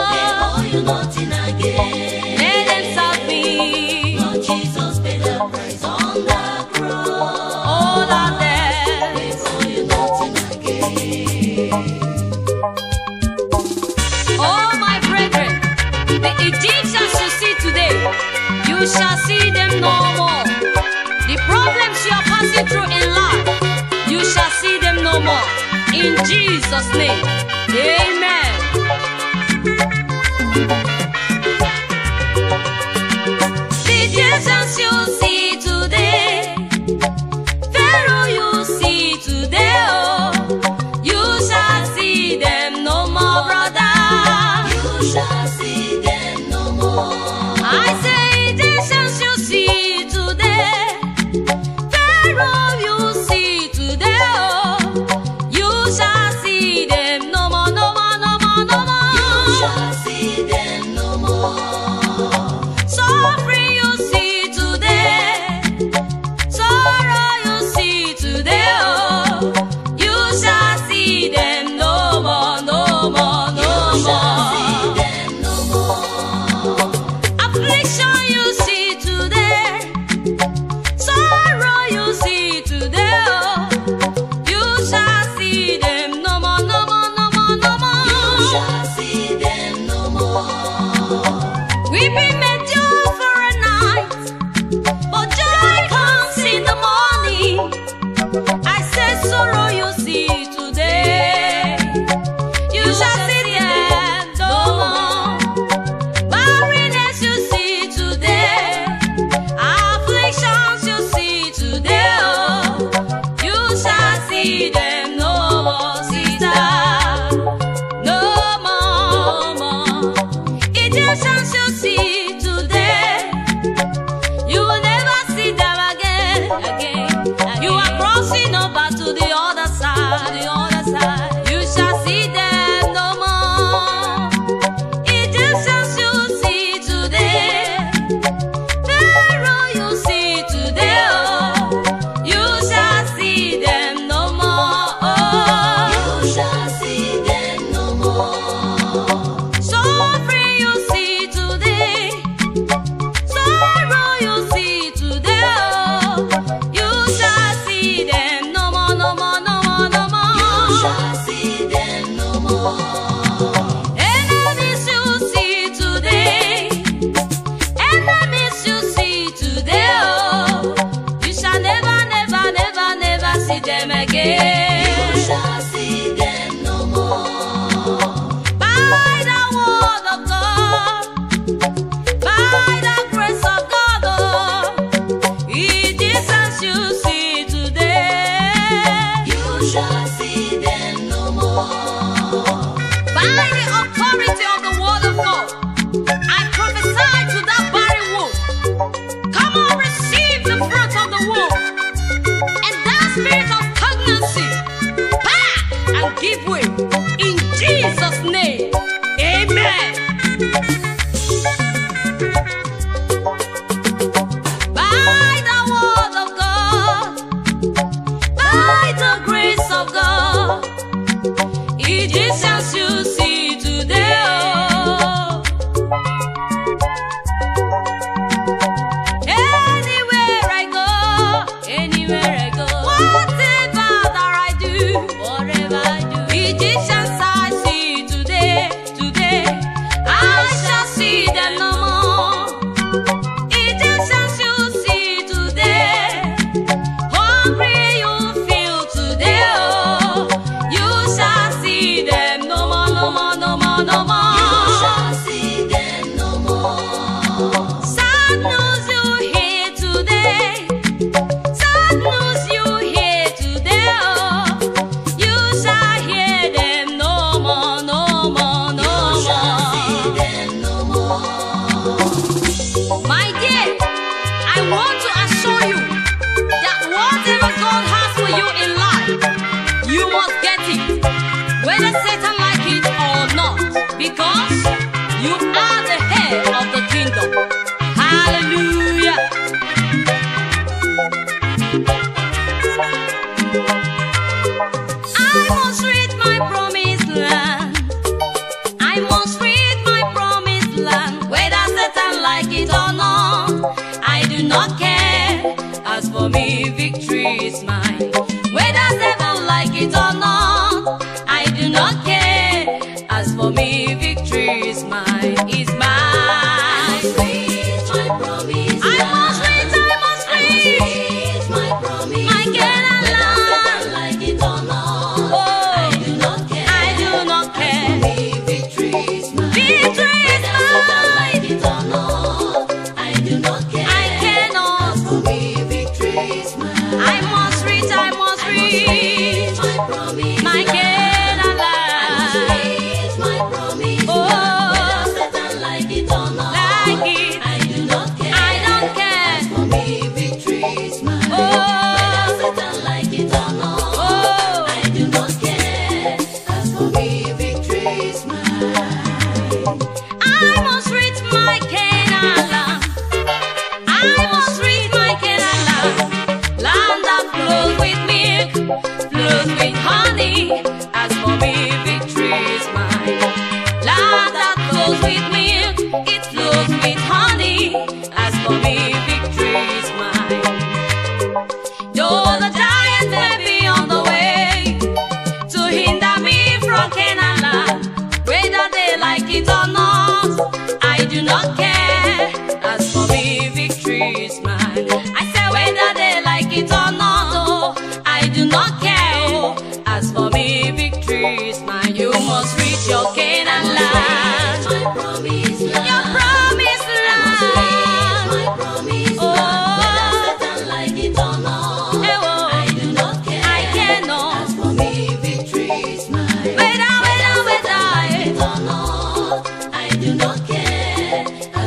Let them serve me. Jesus paid the price on the cross. All our debts. Oh, my brethren, the Egyptians you see today, you shall see them no more. The problems you are passing through in life, you shall see them no more. In Jesus' name, amen. The Egyptians you see today, Pharaoh you see today, oh, you shall see them no more, brother. You shall see them no more. I say Egyptians you see today, Pharaoh you see today, oh, you shall see them no more, no more, no more, no more. You shall see them no more. Suffering you see today, sorrow you see today, oh, you shall see them no more, no more, no You shall more. see them no more. Affliction you see today, sorrow you see today, oh, you shall see them no more, no more, no more, no more. You shall see them no more. Weeping may endure for a night, but joy comes in the morning. I say sorrow you see today, you shall see them no more. Barrenness you see today, afflictions you see today, oh, you shall see them no more, sister, no more, more. Egyptians you see today, you will never see them again. You are crossing over to the other side. You shall see them no more. Egyptians you see today, Pharaoh you see today, oh, you shall see them no more. Oh, You shall see them no more. suffering you see today, sorrow you see today, oh, you shall see them no more, no more, no more, no more. You shall see them no more. Enemies you see today, enemies you see today, oh, you shall never, never, never, never see them again. You shall see them no more. By the word of God, by the grace of God, oh, Egyptians you see today. You shall see them no more. By the authority of the word of God, I prophesy to that barren womb. Come on, receive the fruit of the womb. And that spirit of stagnancy, back and give way. In Jesus' name, amen. By the word of God, by the grace of God, Egyptians you see today, oh. Anywhere I go, whatever that I do, Egyptians I see today, I shall see them no more. Egyptians you see today, hungry you feel today, oh, you shall see them no more, no more, no more, no more. You shall see them no more. Sad news you hear today, sad news you hear today, oh, you shall hear them no more, no more, no You shall see more. them no more. My dear, I want to assure you that whatever God has for you in life, you must get it, whether Satan like it or not, because you are the head of the kingdom. Hallelujah. I must read my promised land. I must read my promised land, whether Satan like it or not. I do not care. As for me, victory is mine. Whether devil like it or not, I do not care. As for me, victory is mine. Is mine. Read my promise. I must read. Read my promise. My Canaan Whether land. Satan like it or not, Oh, I do not care. I do not care. Me, victory is mine. Victory is Whether Satan mine. like it or not, I do not care. I cannot. For me, victory is mine. I must read. Read my promise. My Canaan I land. read my promise. Oh. Whether Satan like it or not, Like it. I do not care. I don't care. For me, victory is mine. Oh. Whether Satan like it or not, Oh. I do not care. As for me, victory is mine. I must read my Canaan land. I must read my Canaan land. Land that flows with milk, flows with honey. As for me, victory is mine. Land that flows with milk, it flows with honey. As for me, victory is mine. Though the giants may be on the way to hinder me from Canaan land, whether they like it or not, I do not care. As for me, victory is mine. I say whether they like it or not, oh, I do not care. Oh, as for me, victory is mine. You must reach your Canaan land, My promise land. your promised land. My promise Oh. land. Whether Satan like it or not, Eh, oh. I do not care. I cannot. As for me, victory is mine. Whether, Like it or not, I do not care.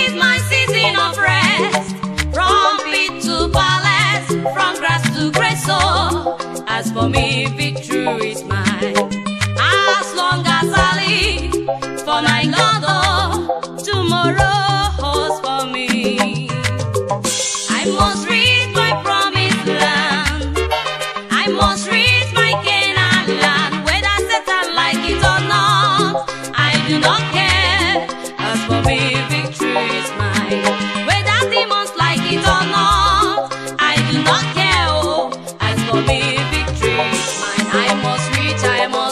is my season of rest. From pit to palace, from grass to grace. So, as for me, victory is mine. As long as I live, for my God, oh, tomorrow holds for me. I must reach my promised land. I must reach my Canaan land. Whether Satan like it or not, I do not care. As for me, victory is mine. Whether demons like it or not, I do not care. Oh, as for me, victory is mine. I must reach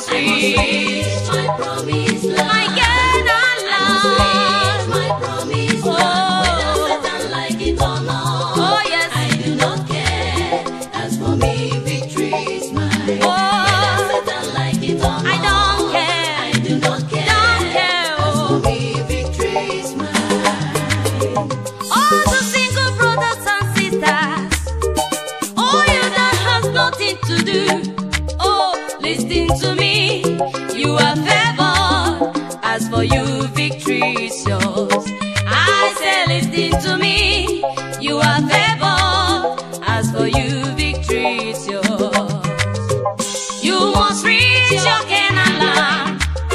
my promised land. my Canaan I must reach land. my promised land. Whether Satan like it or not, Oh, yes. I do not care. As for me, victory is mine. Oh, Whether Satan like it or not, I don't care. I do not care. Don't care. As for Oh. me, victory is mine. All the single brothers and sisters, oh, you that has nothing to do, oh, listen to me, you are favored. As for you, victory is yours. I say, listen to me, you are favored. As for you, victory is yours. You must reach your Canaan land.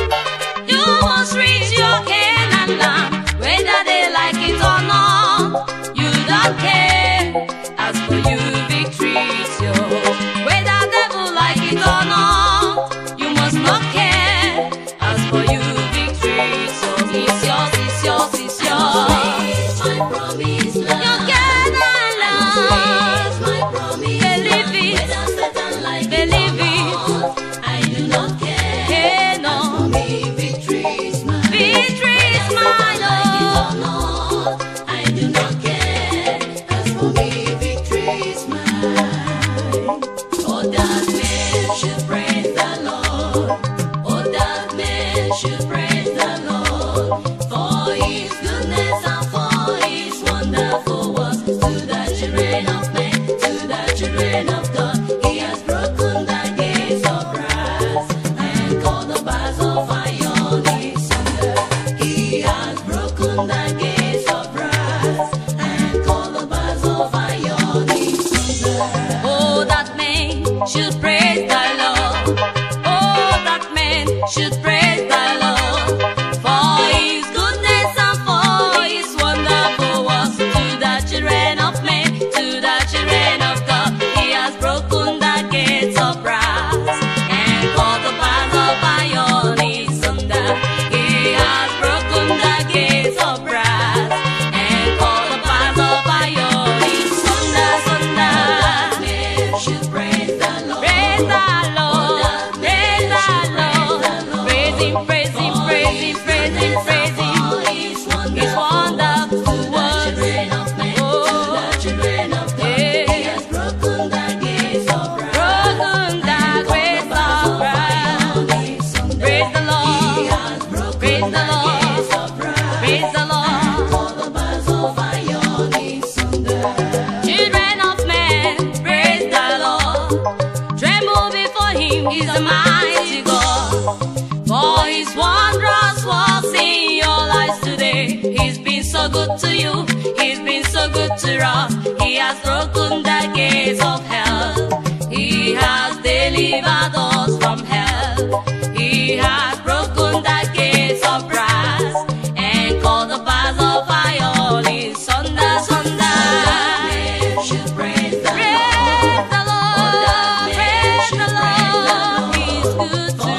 You must reach your Canaan land. Whether they like it or not, you don't care. As for you, victory is yours. Whether devil like it or not, you must not care. As for you, victory is yours. It's yours, it's yours, it's yours. Reach my promised land. Your Canaan I must reach land. my promised Believe land. it. Whether Satan like Believe it or it. not, I do not care. Hey, For no. me, victory is mine. Victory is mine, Like it or oh. not, I do not care. As for me, victory is mine. Oh, that man should praise the Lord. Oh, that man should praise the Lord for His goodness and for His wonderful works to the children of men, to the children of God. He has broken the gates of brass and called the bars of iron asunder. He has broken the gates of brass and called the bars of iron asunder. Oh, that man should praise the Lord. Oh, that man should praise the Lord for His goodness and for His wonderful works to the children of men, to the children of God. He has broken the gates of brass and called the bars of iron asunder. He has broken the gates of brass and called the bars of iron asunder, sunder. Man should praise the Lord. Praise the Lord, praise the Lord, praise Him, praise Him, praise Him, praise Him, praise Him. His wonderful works. Oh, yeah. Broken the gates of brass. Broken the gates of brass. Praise the Lord, praise the Lord, praise the Lord. Children of men, praise the Lord. Tremble before Him, He's the mighty God. For His wondrous works in your lives today. He's been so good to you, He's been so good to us. He has broken the gates of hell. He has delivered us from hell. He has broken the gates of brass and called the bars of iron in sunder, sunder. Praise the Praise the Lord, praise the Lord. He's good to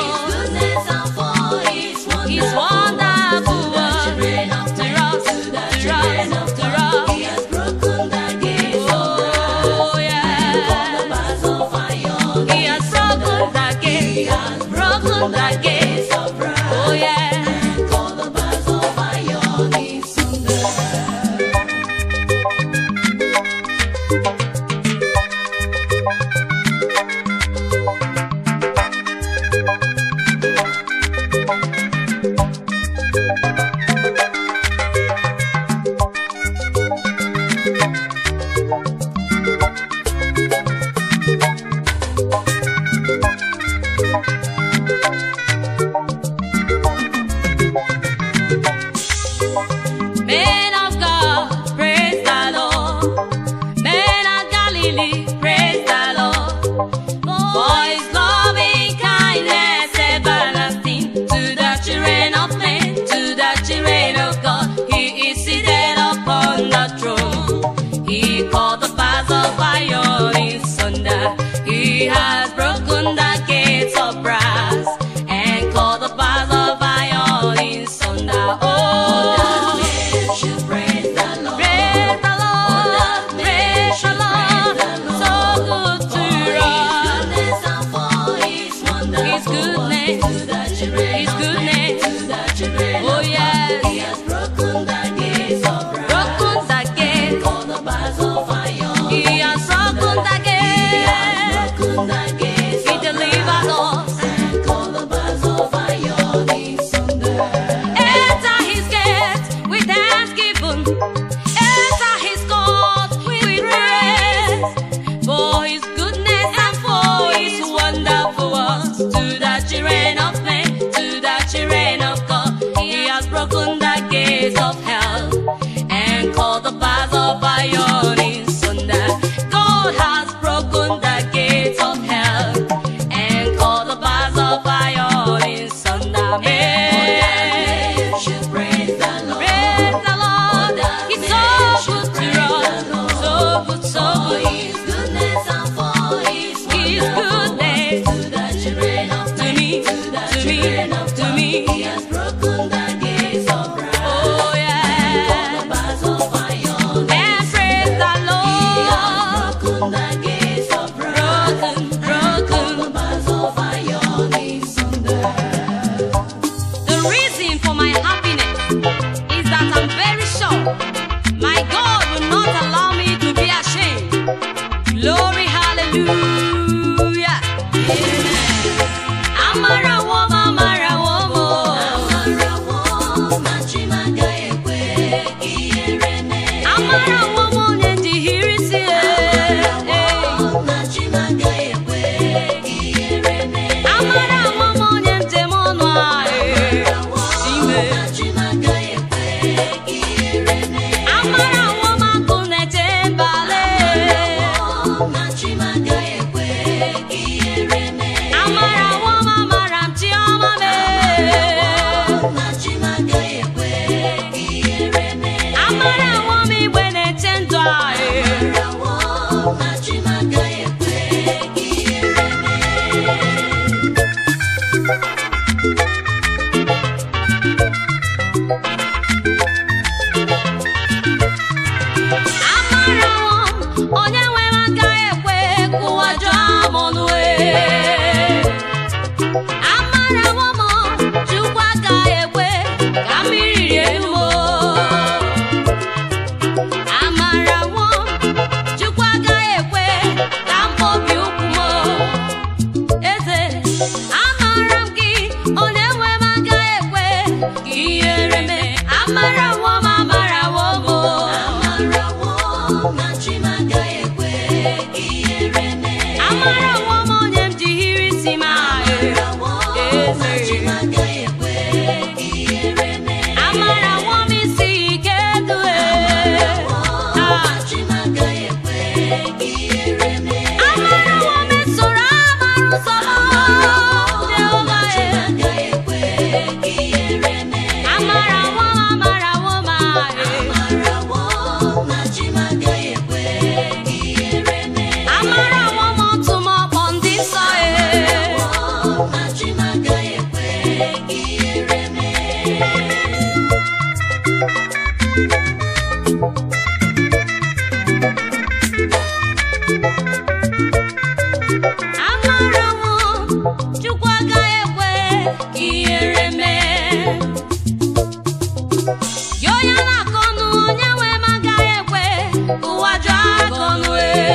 us. His wonderful works to us, to us, to us. He has broken the gates of brass. heaven. Enter his court with praise for his goodness and for his wonderful works. To the children of men, to the children of God, he has broken the gates of hell and called the bars of iron in sunder. God has broken the gates of hell and called the bars of iron in sunder. Praise the Lord. Praise the Lord. He's so good to us. So good, so good. His goodness and for his His goodness to the children of to me, to me, to me. He has broken the gates of brass. Oh yeah. The bars of iron. And praise the He Lord. has broken the gates of brass. Broken. The bars of iron in sunder. The reason for my happiness is that I'm very sure my God will not allow me to be ashamed. Glory, hallelujah. Amara woman, Amara woman. Machimaga ekwe iyereme. Amara woman, onye hirisi. Machimaga ekwe iyereme. Amara woman, onye ntemonu Machimaga ekwe iyereme. Amara woman, kunete mbale. Machimaga ekwe iyereme. Amara woman, maram chioma me. Machimaga ekwe iyereme. Amara woman, igwe na-eche ndụ Machimaga ekwe iyereme. Amara onye nwe m agaghị ekwe ka ụwa jụọ m ọnụ. Amara m Chukwu agaghị ekwe ka mmiri rie elu m. Amara m Chukwu agaghị ekwe ka m kpọbi ụkwụ m. Eze, amara m gị, onye nwe m agaghị ekwe ka ihere mee. Amara m amara m Machimaga ekwe iyereme. Amara m onye m ji hiri isi m Machimaga ekwe iyereme. Amara m isi ike due. Machimaga ekwe iyereme. Amara m soro amara ụzọ m Jehova. Machimaga ekwe iyereme. Amara m Machimaga ekwe iyereme. Amara m otu m ọkpọ ndị nsọ Machimaga ekwe iyereme. Amara m Chukwu agaghị ekwe ka ihere mee. Gị onye na-akọ ọnụ, onye nwe m agaghị ekwe ka ụwa jụọ aka ọnụ.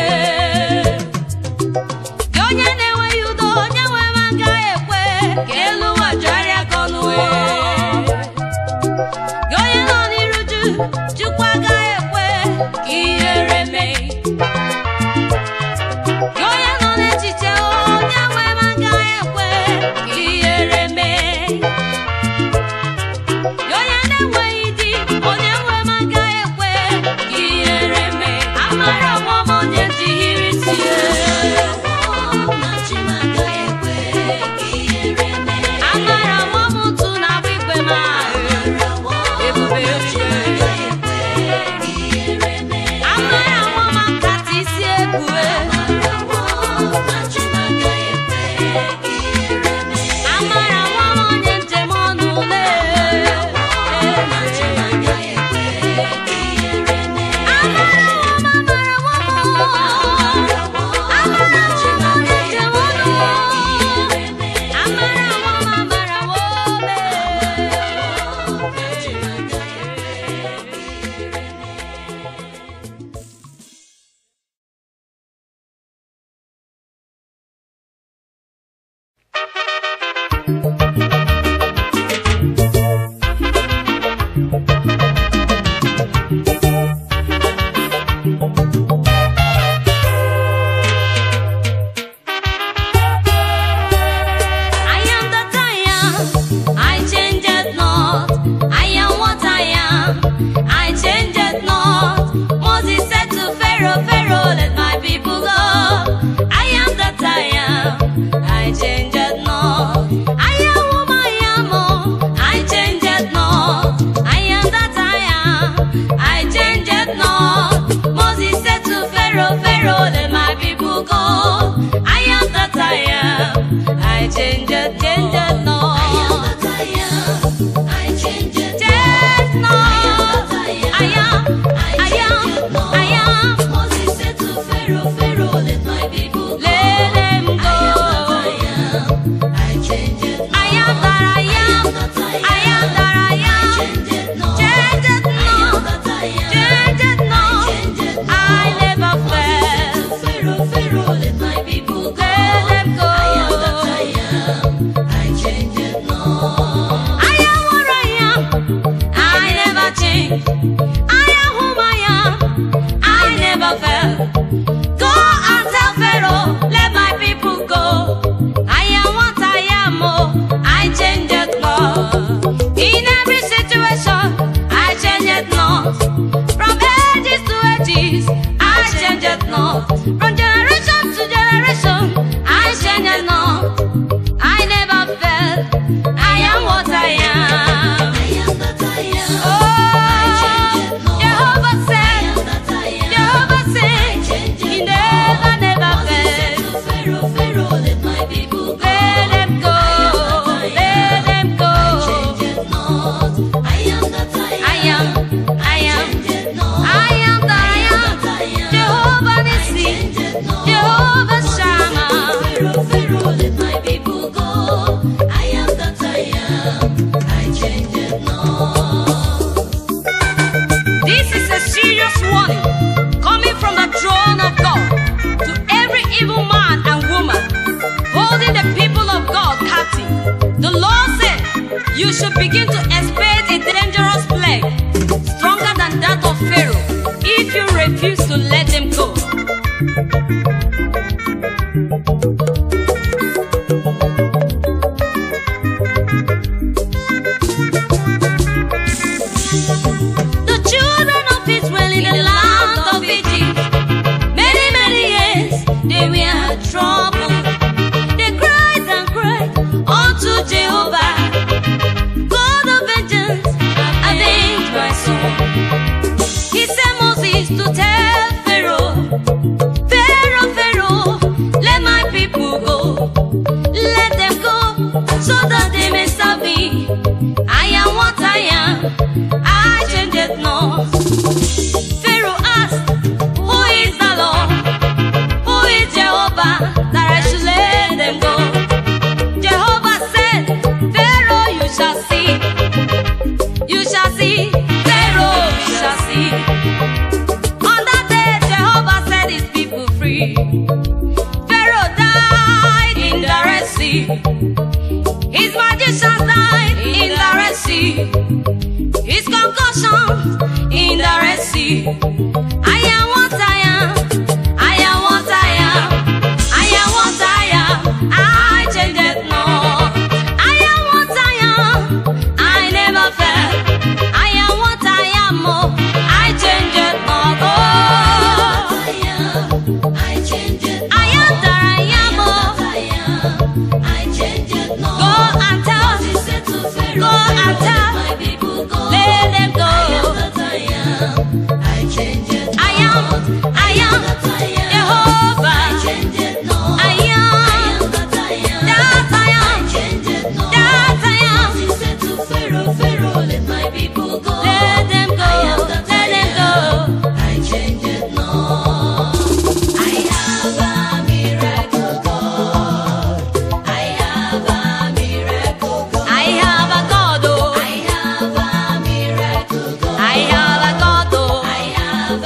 Gị onye na-enweghị udo, onye nwe m agaghị ekwe ka elu ụwa jụọrịa aka ọnụ. Gị onye nọ n'iru uju, Chukwu agaghị ekwe ka ihere mee. Gị onye nọ n'echiche, onye nwe m agaghị ekwe ka ihere mee. Gị onye na-enweghị di, onye nwe m agaghị ekwe ka ihere mee. Amara m onye ji hiri isi Machimaga ekwe iyereme. Amara m tụ na-agba igwe m ebube eluigwe. Machimaga ekwe iyereme. Amara change it not. I change it Change not. I am. Moses said to Pharaoh, Pharaoh, let my people go. Let them go. I change it I am that I am. I am that I am. change it not. Change it not. Change it not. I never fail. Pharaoh, Pharaoh, let my people go. Let them go. I change it not. I am what I am. I never change. I am whom I am. I never fail. Go and tell Pharaoh, let my people go. I am what I am. Oh, I change it not. In every situation, I change it not. From ages to ages, I change it not. From generation to generation, I change it not. I never fail. I am what I am. I am that I am. Oh, Jehovah said, Jehovah said, He never fails. Pharaoh, Pharaoh, let my people go. Let them go, let them go. Change it not. I am that I am. I am Change it not. that I am. Jehovah Nissi, Jehovah Shammah. Pharaoh, Pharaoh, let my people go. I am that I am. I change it not. This is a serious warning coming from the throne of God to every evil man and woman holding the people of God captive. The Lord said you should begin to expect a dangerous plague stronger than that of Pharaoh if you refuse to let them go. The children of Israel in the land of Egypt, many years they were troubled. They cried and cried unto Jehovah, God of vengeance, avenge my soul. He sent Moses to tell Pharaoh, Pharaoh, let my people go. Let them go so that they may serve me. I am what I am. I change it not. Pharaoh asked, who is the Lord? Who is Jehovah that I should let them go? Jehovah said, Pharaoh, you shall see. You shall see. Pharaoh, you shall see. On that day, Jehovah set his people free. Pharaoh died in the Red Sea. His magicians died in the Red Sea. His concussions in the Red Sea. I am what I am. I am what I am. I am what I am. I change it not. I am what I am. I never fail. I am what I am. Oh, I change it not. Oh, I am. I change it not. I am that I am. Oh, I am. I change it not. go and tell. Moses said to Pharaoh, Go and Pharaoh, tell. let my people go. Let them go. I am that I am. I change it not. I am that I am. Jehovah. I change it not. I am that I am. that I am. Change it not. That I am. Moses said to Pharaoh, Pharaoh, let my people go. Let them go. Let them go. I change it not. I have a miracle God. I have a miracle God. I have a God. Oh, I have a miracle God. I have a God. Oh, I have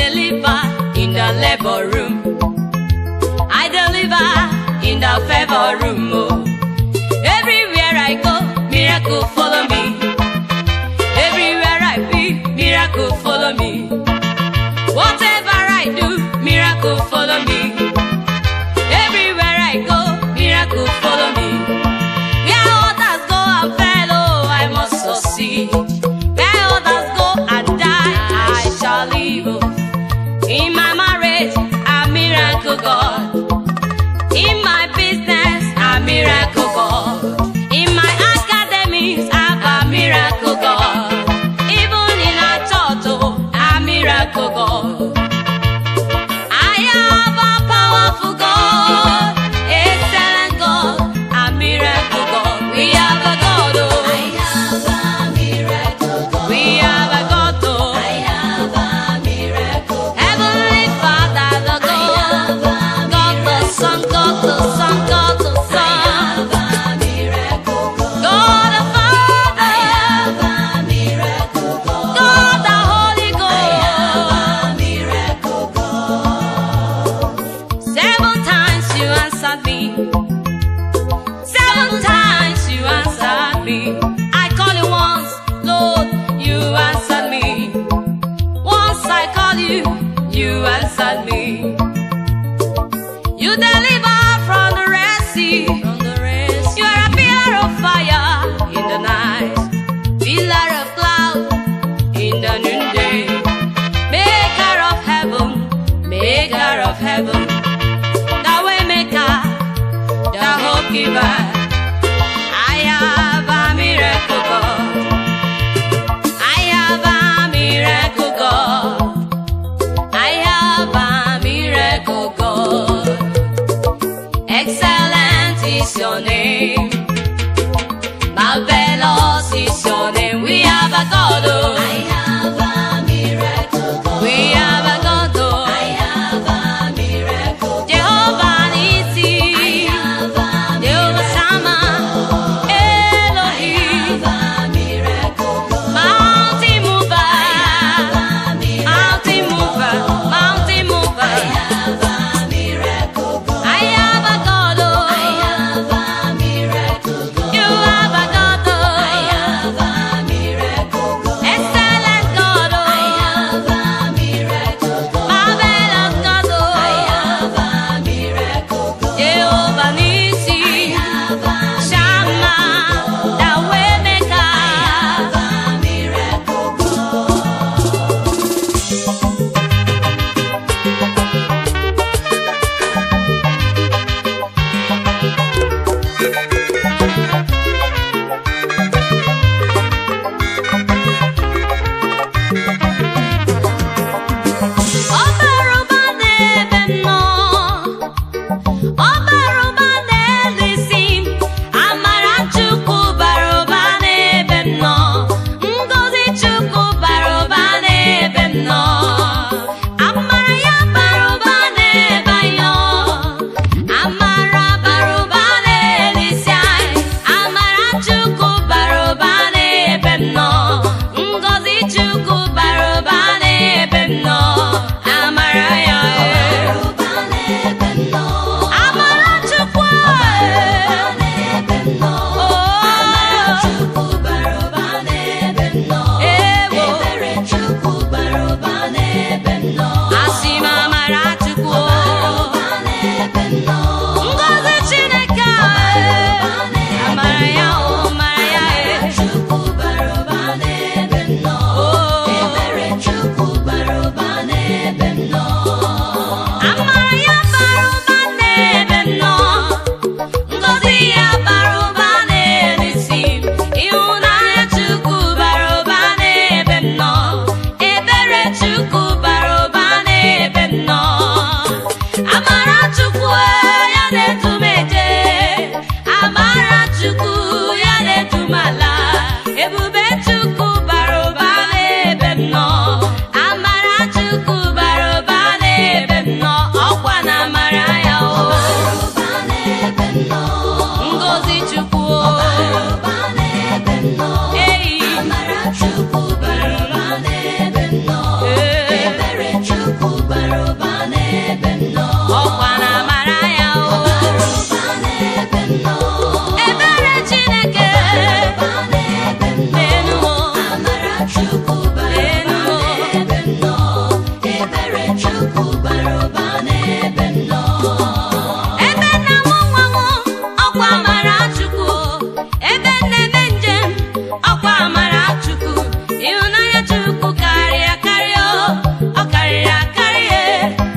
deliver in the labor room. I deliver in the favor room. Oh. Everywhere I go, miracle follow me. Everywhere I be, miracle follow me. Whatever I do, miracle follow me. Everywhere I go, miracle follow me. Where others go and fail, oh, I must succeed. Where others go and die, I shall live. Oh. In my marriage, a miracle God. In my business, a miracle God. In my academics, I have a miracle God. Even in a church, oh, a miracle God. I have a powerful God, excellent God, a miracle God. We have a God, oh. I have a miracle God. We have a God, oh. I have a miracle God. Heavenly Father, the God, God the Son, God the Son, God the I Son, have a miracle God. God the Father, I have a miracle God. God the Holy I have Ghost. a miracle God. 7 times you answered me. 7 times you answered me. I call you once, Lord, you answered me. Once I call you, you answered me. You deliver from the Red Sea. You are a pillar of fire in the night, pillar of cloud in the noonday. Maker of heaven, maker of heaven, the way maker, the hope giver. I have a miracle God. I have a miracle God. I have a miracle God. Excellent is your name. Marvelous is your name. We have a God, oh. I have a miracle God. We have a God, oh. I have a miracle God. Jehovah Nissi, I have a Jehovah Shammah, Elohim, have a miracle God. Mountain mover, I mountain mover, mountain mover. have a miracle God. I have a God, oh. I have a miracle God. You have a God, oh. I have a miracle God. Excellent God. bara ụba n'ebe m nọ. ọkwa na amara ya o. Ọ bara ụba n'ebe m nọ. Ebere Chineke Bara ụba n'ebe m nọ. enu o. Amara Chukwu bara ụba n'ebe m nọ. Ebere Chukwu bara ụba n'ebe m nọ. Ebe nna m nwanwụ ọkwa amara Chukwu, ebe na-eme njem ọkwa amara Chukwu, ịhụnanya Chukwu karịa karịa, ọ karịrị akarịa.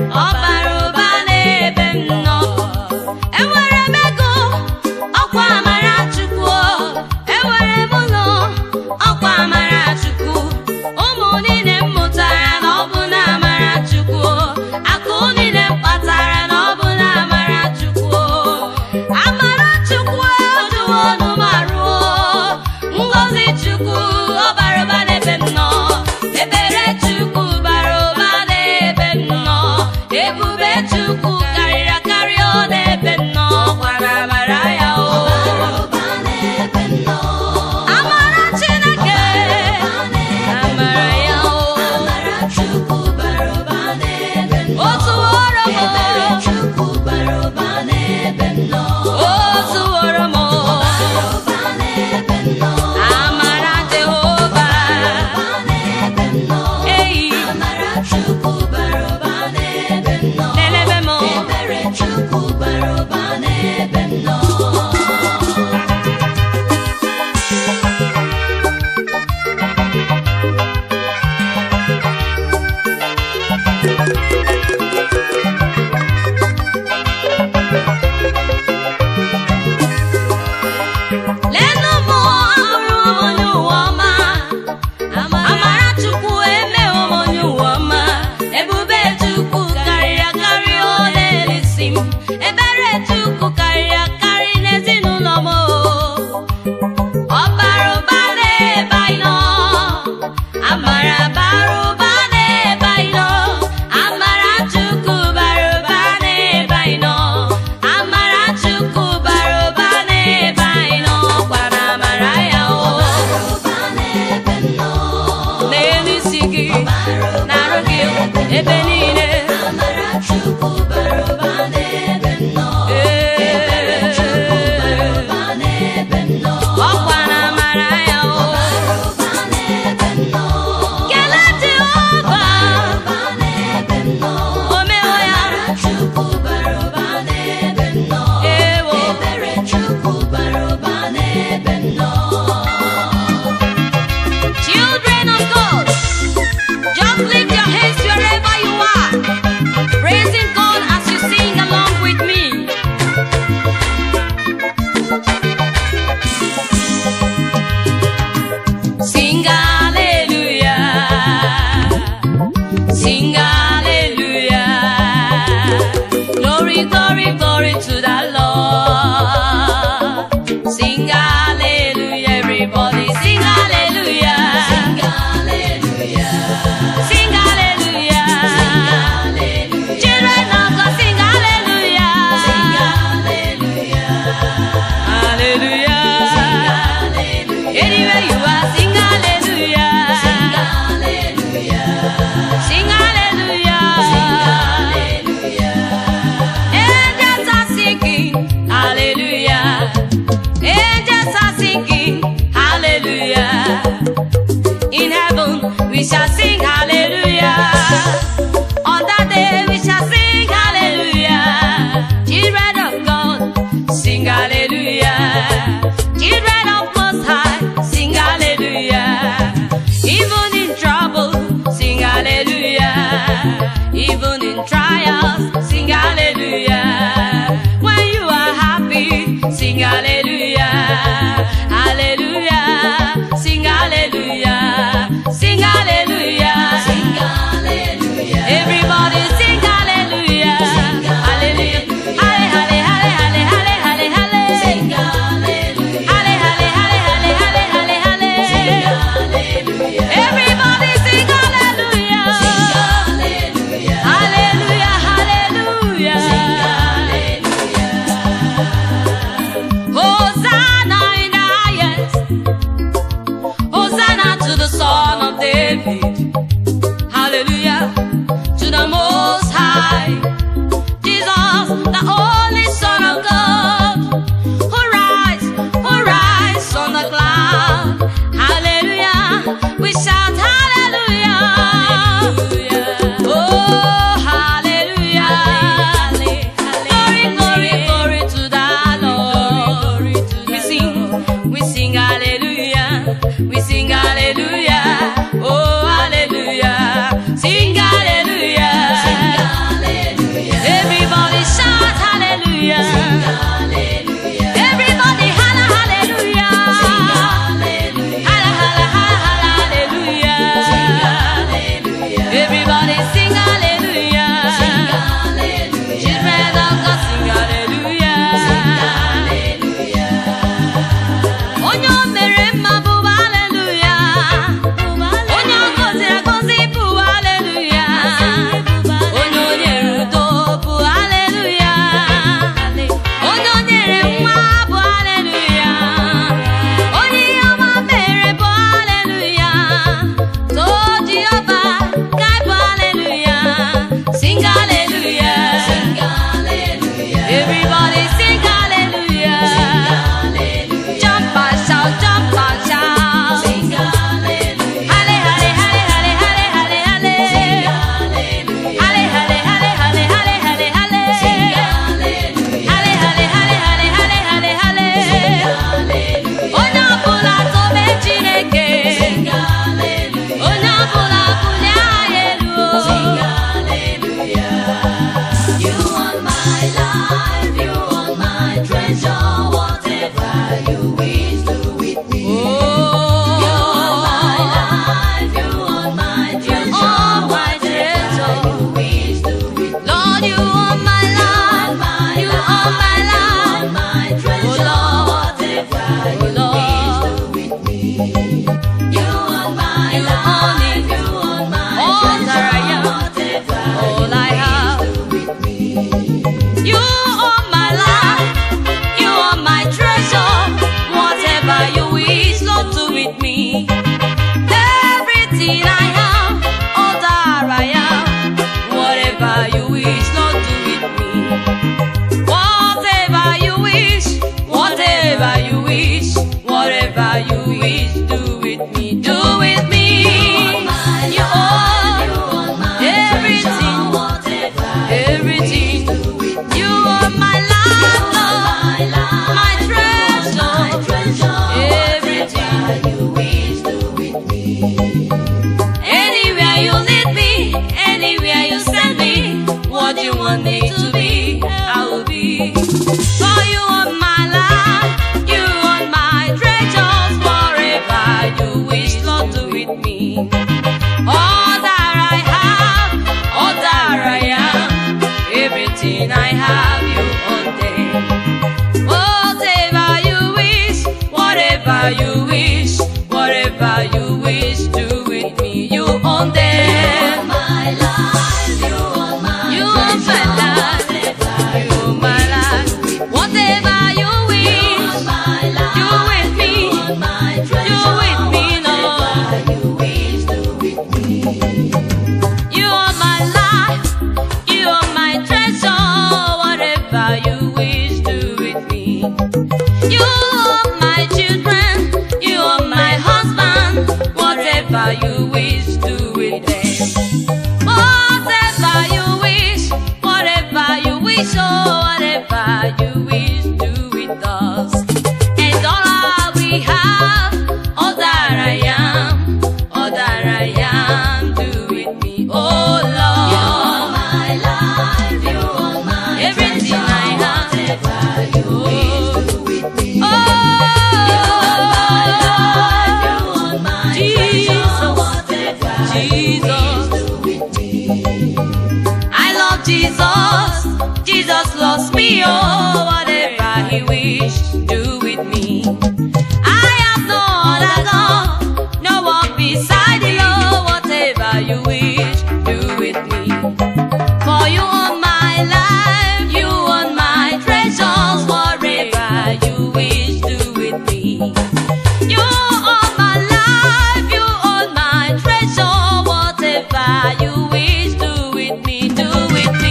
Jesus, Jesus loves me, oh, whatever he wish do with me. I have no other God, no one beside the Lord, whatever you wish do with me. For you own my life, you own my treasures, whatever you wish do with me. You own my life, you own my treasure, whatever you wish do with me, do with me.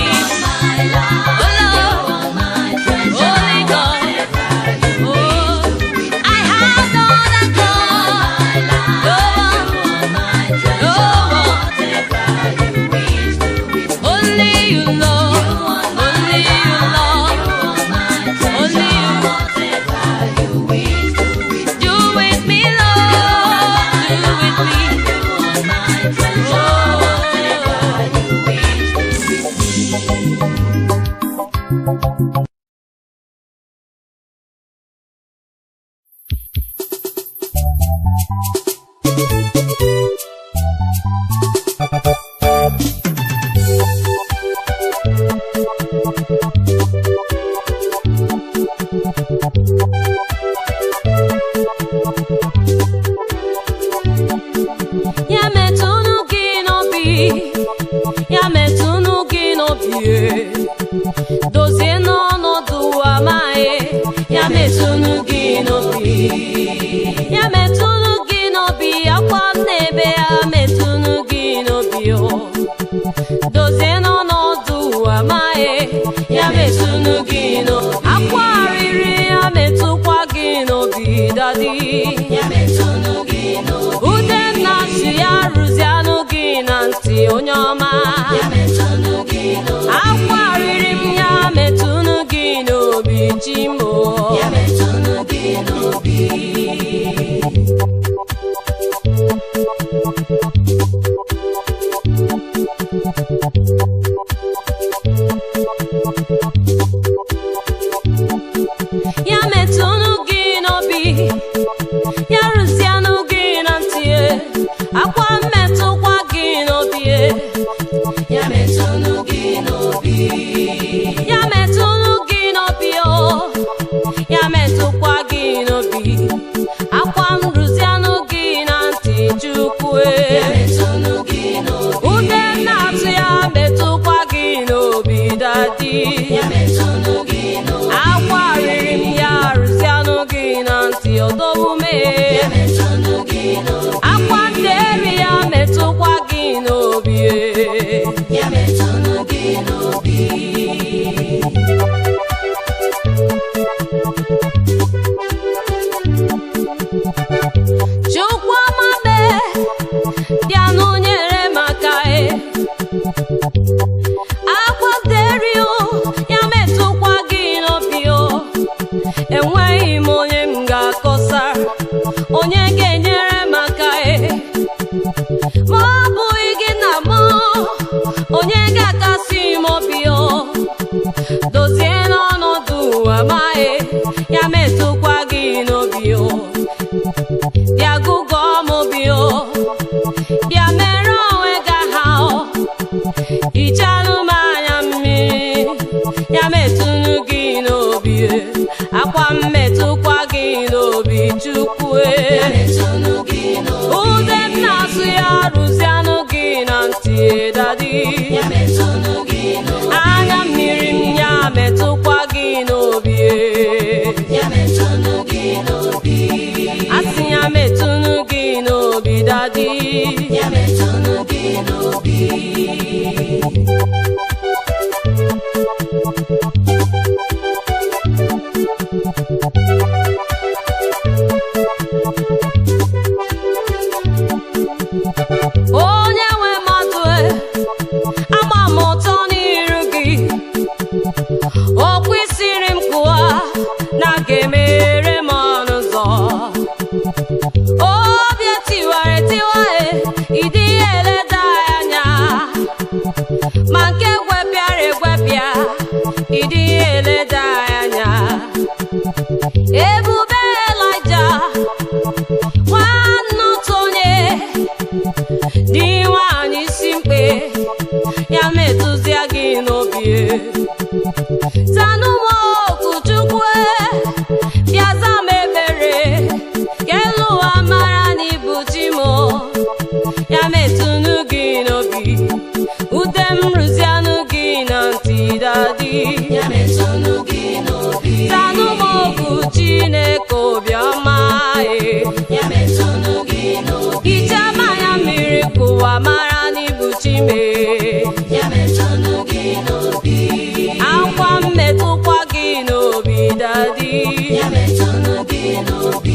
Dozie n'ọnọdụ amaghị, ya metụnụ gị n'obi, ya metụnụ gị n'obi, akwa m n'ebe ya metụnụ gị n'obi, dozie n'ọnọdụ amaghị, ya metụnụ gị n'obi, akwa arịrị ya metụkwa gị n'obi, dadi, ya metụnụ gị n'obi, ude nna-asị ya rụzianụ gị na ntị onye ọma, ya metụnụ gị n'obi, akwa arịrị m ya metụnụ gị n'obi, chimo, ya metụnụ gị n'obi. Ya metụnụ gị n'obi, ya rụzianụ gị na ntị, akwa mmetụkwa gị n'obi, ya metụnụ gị n'obi, ya metụnụ gị n'obi, ya metụkwa gị n'obi, akwa m rụzianụ gị na ntị, Chukwu, ya metụnụ gị n'obi, ude na-atụ ya metụkwa gị n'obi, dadi, ya metụnụ gị n'obi, akwa riri m ya rụzianụ gị na ntị, odobume, ya metụnụ gị n'obi, akwa nderi ya metụkwa gị n'obi, ya metụnụ gị n'obi. Chukwu amabe, bịanụ nyere m aka, akwa nderi ya metụkwa gị n'obi, enweghị m onye m ga-akọsa, onye ga-enyere m aka, ma ọ bụghị gị na m, onye ga-akasị m obi, dozie n'ọnọdụ amaghị, ya metụkwa gị n'obi, bịa gụgọ m obi, bịa mere onwe gị aha, hichanụ m anya mmiri, ya metụnụ gị n'obi, akwa mmetụkwa gị n'obi, Chukwu, ya metụnụ gị n'obi, ude m na-asụ ya rụzianụ gị na ntị, dadi, ya metụnụ gị n'obi, anya mmiri m ya metụkwa gị n'obi, ya metụnụ gị n'obi, asị ya metụnụ gị n'obi, dadi, ya metụnụ gị n'obi. Onye nwe mmadụ, agba m ụtọ n'iru gị, o kwesịrị m kụwa na ga-emere m ọnụ ụzọ, obi etiwara etiwa, ịdị eleda anya, ma nke ya metụzia gị n'obi. Zanụ m oku Chukwu, bịa za m ekpere, ka elu ụwa mara na ịbụ chi m. Ya metụnụ gị n'obi, ude m rụzianụ gị na ntị dadi. Ya metụnụ gị n'obi. Zanụ m oku Chineke obiọma, ya metụnụ gị n'obi. Ichema ya mmiri ka ụwa mara na ịbụ chi m. Ya metụnụ gị n'obi. Akwa mmetụkwa gị n'obi dadi. Ya metụnụ gị n'obi.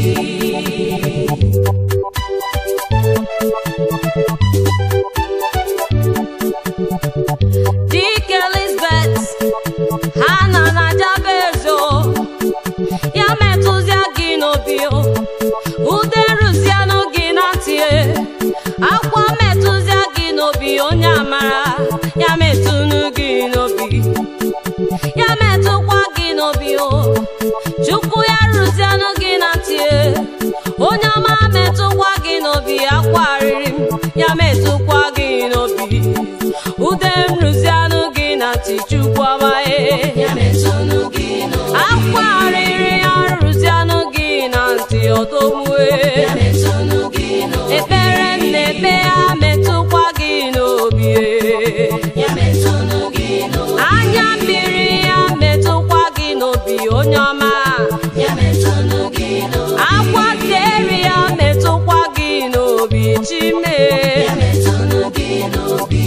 Dike Elizabeth, Hana na Jabez, ya metụzia gị n'obi. Ude rụzianụ gị na ntị, akwa metụzia gị n'obi. Onye amara, ya metụnụ gị n'obi, ya metụkwa gị n'obi. Chukwu ya rụzianụ gị na ntị, onye ọma metụkwa gị n'obi. Akwa arịrị m, ya metụkwa gị n'obi. Ude m rụzianụ gị na ntị, Chukwu amaghị. Ya metụnụ gị n'obi. Akwa arịrị ya rụzianụ gị na ntị, ọdọmue. Ya metụnụ gị n'obi. Ekpere m na-ekpe ya metụkwa gị n'obi. Ya metụnụ gị n'obi. Anya mmiri ya metụkwa gị n'obi. Onye ọma, Ya metụnụ gị n'obi. akwa teri ya metụkwa gị n'obi. Chime, Ya metụnụ gị n'obi.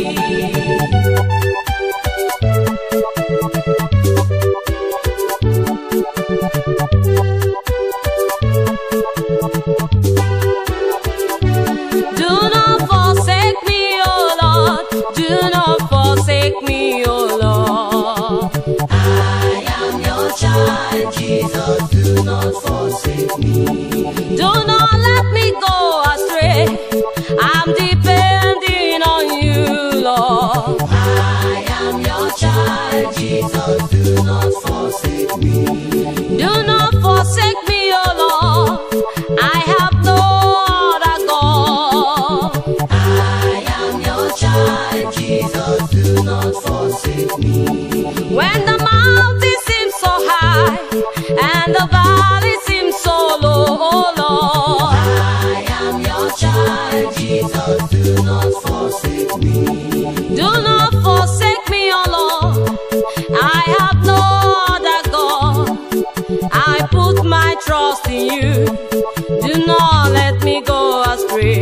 do not forsake me, O Lord. Do not forsake me, O Lord. I am your child, Jesus, do not forsake me. Do not let me go astray. I'm depending on you, Lord. I am your child, Jesus, do not forsake me. Do not forsake me, O Lord. I have no other God. I am your child, Jesus, do not forsake me. When the mountain seems so high and the valley seems so low, oh Lord. I am your child, Jesus, do not forsake me. Do not forsake me, O Lord. I have no other God. I put my trust in you. Do not let me go astray.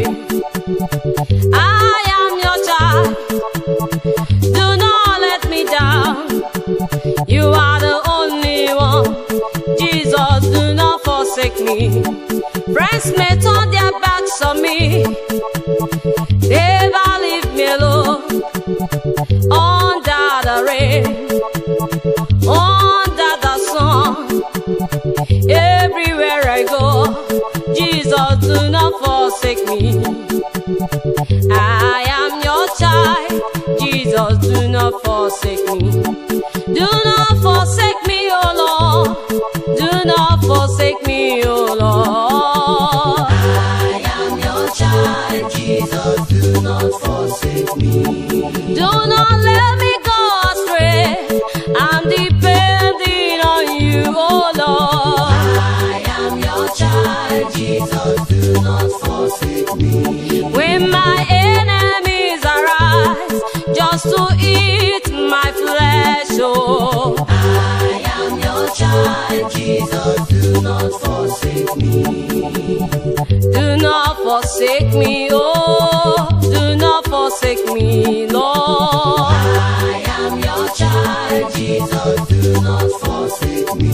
I am your child. Do not let me down. You are the only one. Jesus, do not forsake me. Friends may turn their backs on me. Never leave me alone. Under the rain, under the sun, everywhere I go, Jesus, do not forsake me. I am your child. Jesus, do not forsake me. Do not forsake me, O Lord. Do not forsake me, O Lord. I am your child, Jesus, do not forsake me. Do not let me go astray. I'm depending on you, oh Lord. I am your child, Jesus, do not forsake me. When my enemies arise just to eat my flesh, oh. I am your child, Jesus, do not forsake me. Do not forsake me, oh. Do not forsake me, Lord. I am your child, Jesus, do not forsake me.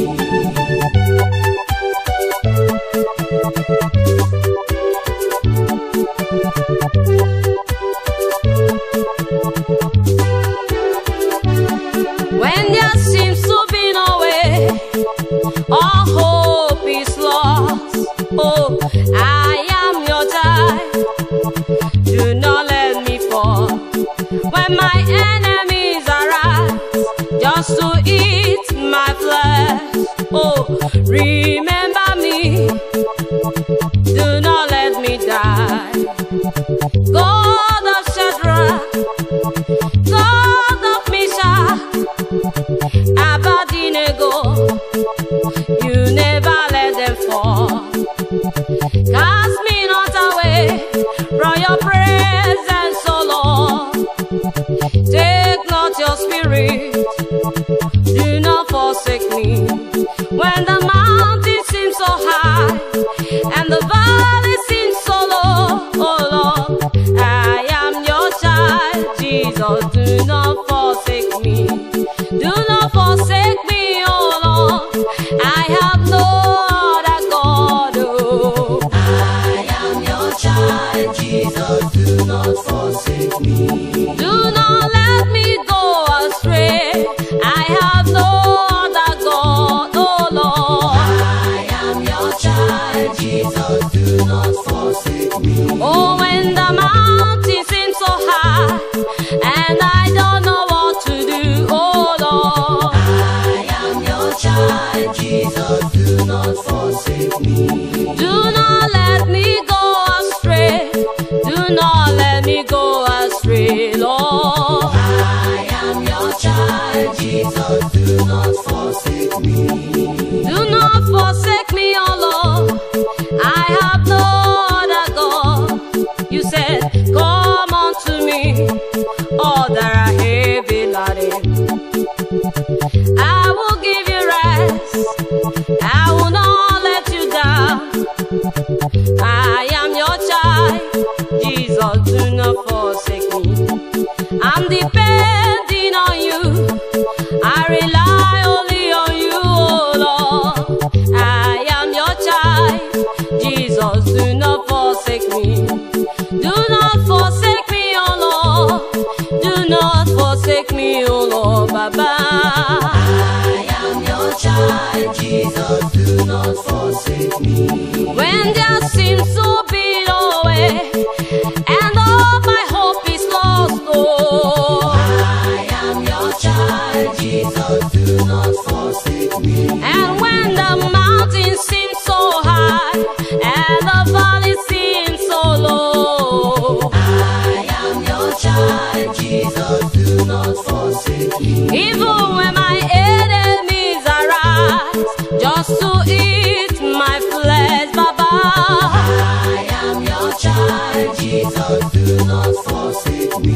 When there seems to be no way, all hope is lost. Oh, I am your child. Do not let me fall. When my enemies arise just to eat my flesh, oh, remember me. Do not let me die. God of Shadrach, God of Meshach, Abednego, you never let them fall. Cast me not away from your presence, O Lord. Take not your spirit, do not forsake me. When the mountain seems so high and the valley seems so low, oh Lord, I am your child, Jesus, do not forsake me. Do not forsake me, oh Lord, I have no other God, oh. I am your child, Jesus, do not forsake me. Do not let me go astray, I have no other God, oh Lord. I am your child, Jesus, do not forsake me. Oh, when the mountain seems so high and I don't know what to do, oh Lord. I am your child, Jesus, do not forsake me. Do not let me go astray, do not let me go astray, Lord. I am your child, Jesus, do not forsake me. Do not forsake me, oh Lord, I have no other God. You said, come unto me, all that are heavy laden. I will give you rest, I will not let you down. I am your child, Jesus, do not forsake me. I'm depending on you, I rely only on you, oh Lord. I am your child, Jesus, do not forsake me. Do not forsake me, oh Lord. Do not forsake me, oh Lord, Baba. I am your child, Jesus, do not forsake me. When there seems to be no way and all my hope is lost, oh. I am your child, Jesus, do not forsake me. And when the mountain seems so high and the valley seems so low, I am your child, Jesus, do not forsake me. even when my enemies arise just to eat my flesh, Baba, I am your child, Jesus, do not forsake me.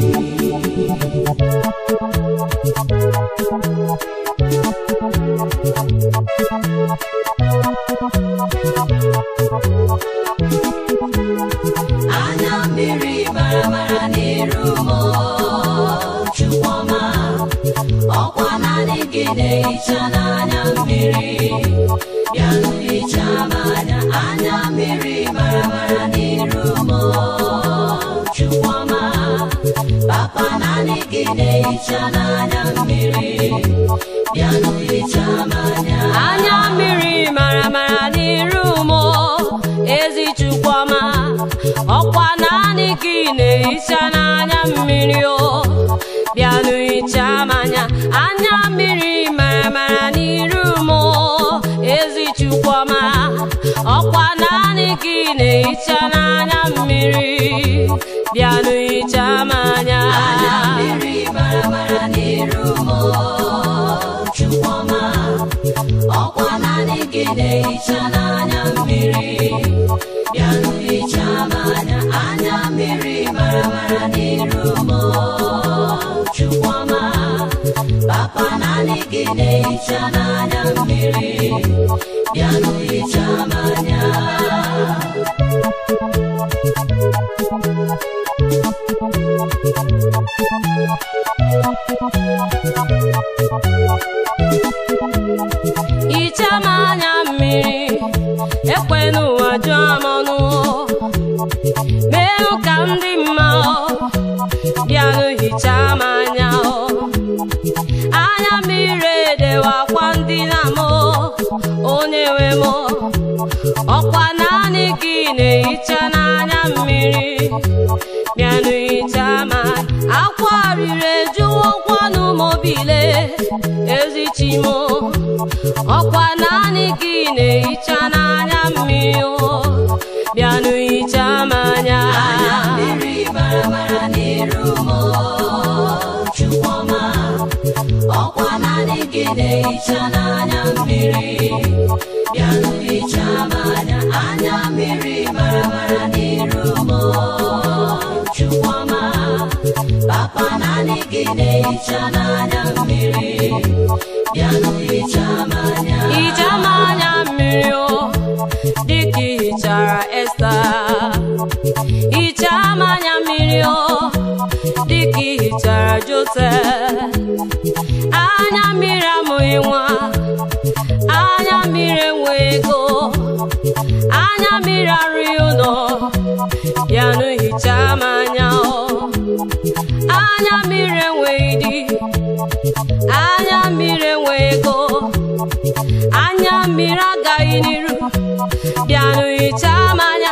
Anya mmiri mara mara n'iru m, Chukwuma, ọkwa naanị gị na-ehicha n'anya mmiri, bịanụ hichaa m anya. Anya mmiri mara mara n'iru m, Chukwuma, papa naanị gị na-ehicha n'anya mmiri, bịanụ hichaa m anya. anya mmiri mara mara n'iru m, ezi Chukwuma, ọkwa naanị gị na-ehicha n'anya mmiri, o bịanụ hichaa m anya. Anya mmiri mara mara n'iru m, ezi Chukwuma, ọkwa naanị gị na-ehicha n'anya mmiri, bịanụ hichaa m anya. Anya mmiri mara mara n'iru m, Chukwuma, ọkwa naanị gị na-ehicha n'anya mmiri, bịanụ hichaa m anya. Anya mmiri mara mara n'iru m, Chukwuma, papa naanị gị na-ehicha n'anya mmiri, bịanụ hichaa m anya. hichaa m anya mmiri, ekwenụ ụwa jụọ m ọnụ, meenụ ka m dị mma, bịanụ hichaa m anya. Anya mmiri edewakwa ndị na m, onye nwe m, ọkwa naanị gị na-ehicha n'anya mmiri, bịanụ hichaa m anya. Akwa riri ejuwokwanụ m obile, ezi Chimo, ọkwa naanị gị na-ehicha n'anya mmiri, o bịanụ hichaa m anya. Anya mmiri mara mara n'iru m, gị na-ehicha n'anya mmiri, bịanụ hichaa m anya mmiri mara mara n'iru m. Chukwuma, papa naanị gị na-ehicha n'anya mmiri, bịanụ hichaa m anya. Hichaa m anya mmiri o, dịka ị hichara Esta. Hichaa m anya mmiri o, dịka ị hichara Joseph. Anya mmiri amụghị nwa, anya mmiri enweghị ego, anya mmiri arụghị ụlọ, bịanụ hichaa m anya o. Anya mmiri enweghị di, anya mmiri enweghị ego, anya mmiri agaghị n'iru, bịanụ hichaa m anya.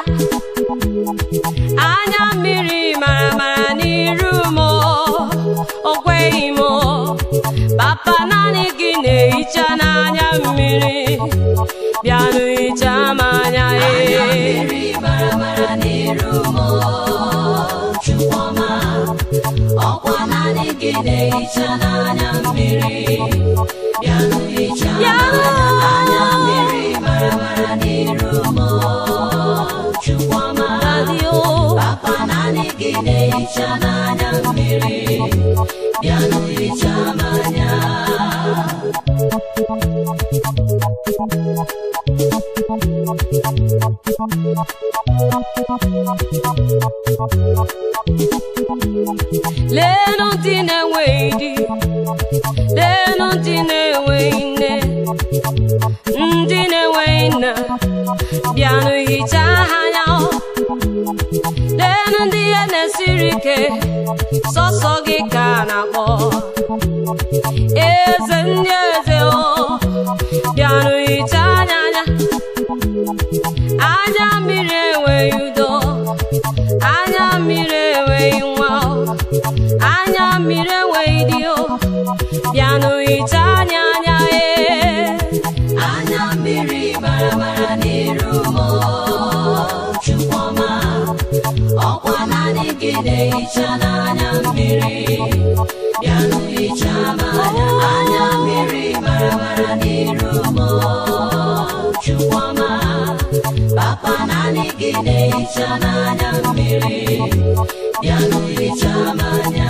Anya mmiri mara mara n'iru m, o kweghị m. Papa naanị gị na-ehicha n'anya mmiri, bịanụ hichaa m anya. Anya mmiri mara mara n'iru m. Chukwuma, ọkwa naanị gị na-ehicha n'anya mmiri, bịanụ hichaa m anya. Anya mmiri mara mara n'iru m. Chukwuma, papa naanị gị na-ehicha n'anya mmiri, bịanụ hichaa m anya. Leenụ ndị na-enweghị di, leenụ ndị na-enweghị nne, ndị na-enweghị nna, bịanụ hichaa ha anya. Leenụ ndị ihe na-esiri ike, sọsọ gị ka a na-akpọ eze ndị eze o, bịanụ hichaa anya anya. Anya mmiri enweghị udo, anya mmiri enweghị nwa, anya mmiri enweghị di o, bịanụ hichaa anya anya. Anya mmiri mara mara n'iru m. Chukwuma, ọkwa naanị gị na-ehicha n'anya mmiri, bịanụ hichaa m anya. Anya mmiri mara mara n'iru m. Chukwuma, papa naanị gị na-ehicha n'anya mmiri, bịanụ hichaa m anya.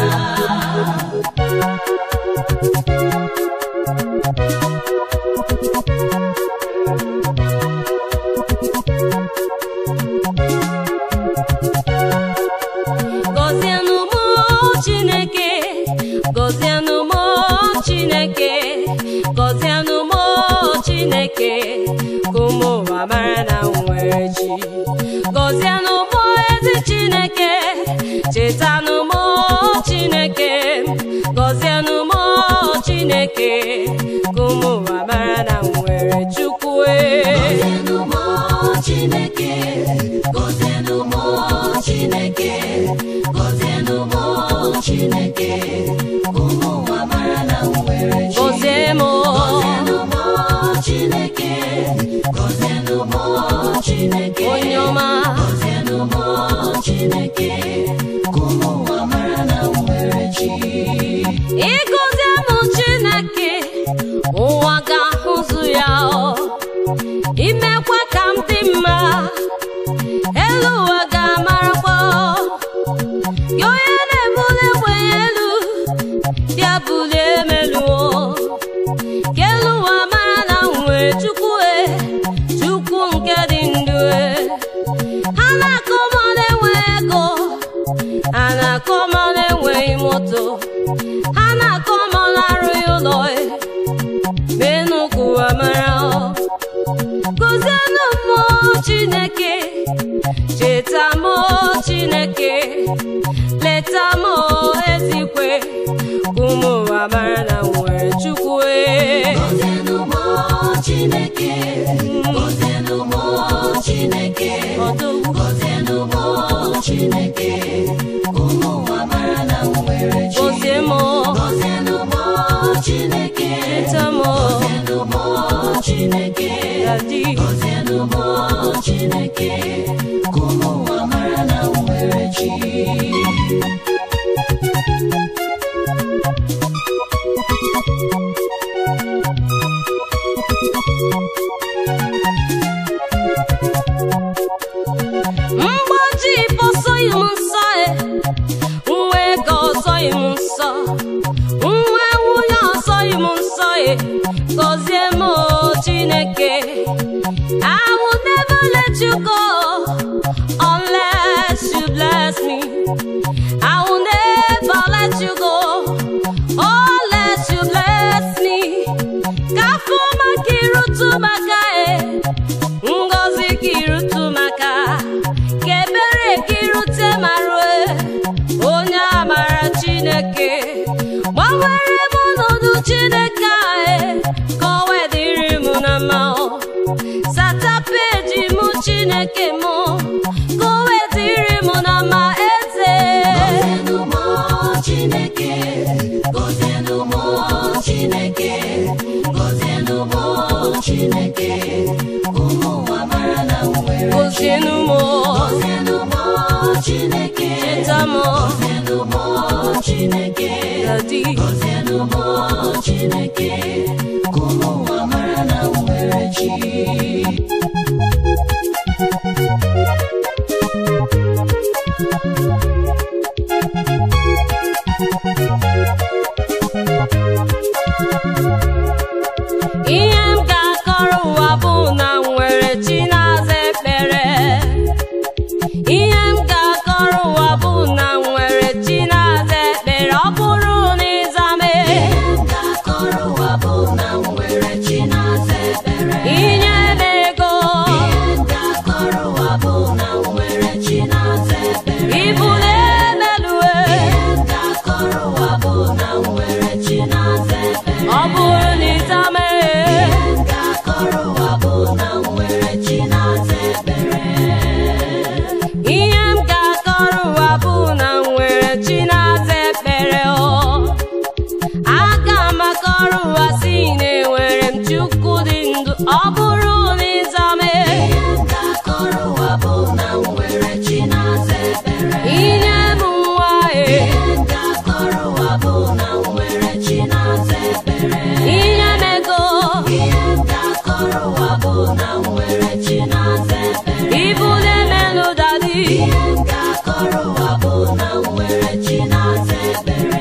Gọzienụ m Chineke, gọzienụ m Chineke, gọzienụ m Chineke, ka ụmụ ụwa mara na m nwere chi. Gọzienụ m ezi Chineke, chetanụ m Chineke, gọzienụ m Chineke, ka ụmụ ụwa mara na m nwere Chukwu. Gọzienụ m Chineke, gọzienụ m Chineke, gọzienụ m Chineke, ụmụ ụwa mara na m nwere chi. Gọzie m, gọzienụ m Chineke, gọzienụ m Chineke, onye ọma, gọzienụ m Chineke, ụmụ ụwa mara na m nwere chi. ịgọzie m Chineke, ụwa ga-ahụzụ ya, imekwa ka m dị mma, elu ụwa ga-amarakwa. Gị onye na-ebuli ogbenye elu, bịa bulie m elu, ka elu ụwa mara na m nwere Chukwu, Chukwu nke dị ndụ. Ha na-akọ m na-enweghị ego, ha na-akọ m na-enweghị moto, ha na-akọ m na-arụghị ụlọ, menụ ka ụwa mara. Gọzienụ m Chineke, cheta m Chineke, leta m ezikwe, ka ụmụ ụwa mara na m nwere Chukwu. Gọzienụ m Chineke, gọzienụ m Chineke, gọzienụ m Chineke, ụmụ ụwa mara na m nwere chi. Gọzie m, gọzienụ m Chineke, cheta m, gọzienụ m Chineke, gọzienụ m Chineke, ụmụ ụwa mara na m nwere chi. gọzie m Chineke. I will never let you go unless you bless me. I will never let you go unless you bless me. Kafuma kirutu maka ngozi kirutu maka kebere kirute marue onye amara Chineke. Gbanwere m ọnọdụ Chineke ka o wedịrị m na mma. Satapeji m Chineke m ka o wedịrị m na mma eze. Gọzienụ m Chineke, gọzienụ m Chineke, gọzienụ m Chineke, ụmụ ụwa mara na m nwere chi. Gọzienụ m Chineke, cheta m gọzienụ m Chineke, Daddy. gọzienụ m Chineke, ụmụ ụwa mara na m nwere chi. Ihe m ga-akọrọ ụwa bụ na m nwere chi na-aza ekpere. Ihe m ga-akọrọ ụwa bụ na m nwere chi na-aza ekpere. Ọ bụrụ na ịza m Ga-akọrọ ụwa bụ na m nwere chi na-aza ekpere. inye m ego, Ga-akọrọ ụwa bụ na m nwere chi na-aza ekpere. ibuli emelue. Ga-akọrọ ụwa bụ na m nwere chi na-aza ekpere. Ọ bụrụ na ịza m Ga-akọrọ ụwa bụ na m nwere chi na-aza ekpere. ihe m ga-akọrọ ụwa bụ na m nwere chi na-aza ekpere. Aga m akọrọ ụwa si na enwere m Chukwu dị ndụ. Ọ bụrụ na ịza m Ga-akọrọ ụwa bụ na m nwere chi na-aza ekpere. inye m nwa Ga-akọrọ ụwa bụ na m nwere chi na-aza ekpere. inye m ego, Ga-akọrọ ụwa bụ na m nwere chi na-aza ekpere. ibuli emelụ Daddy. Ga-akọrọ ụwa bụ na m nwere chi na-aza ekpere.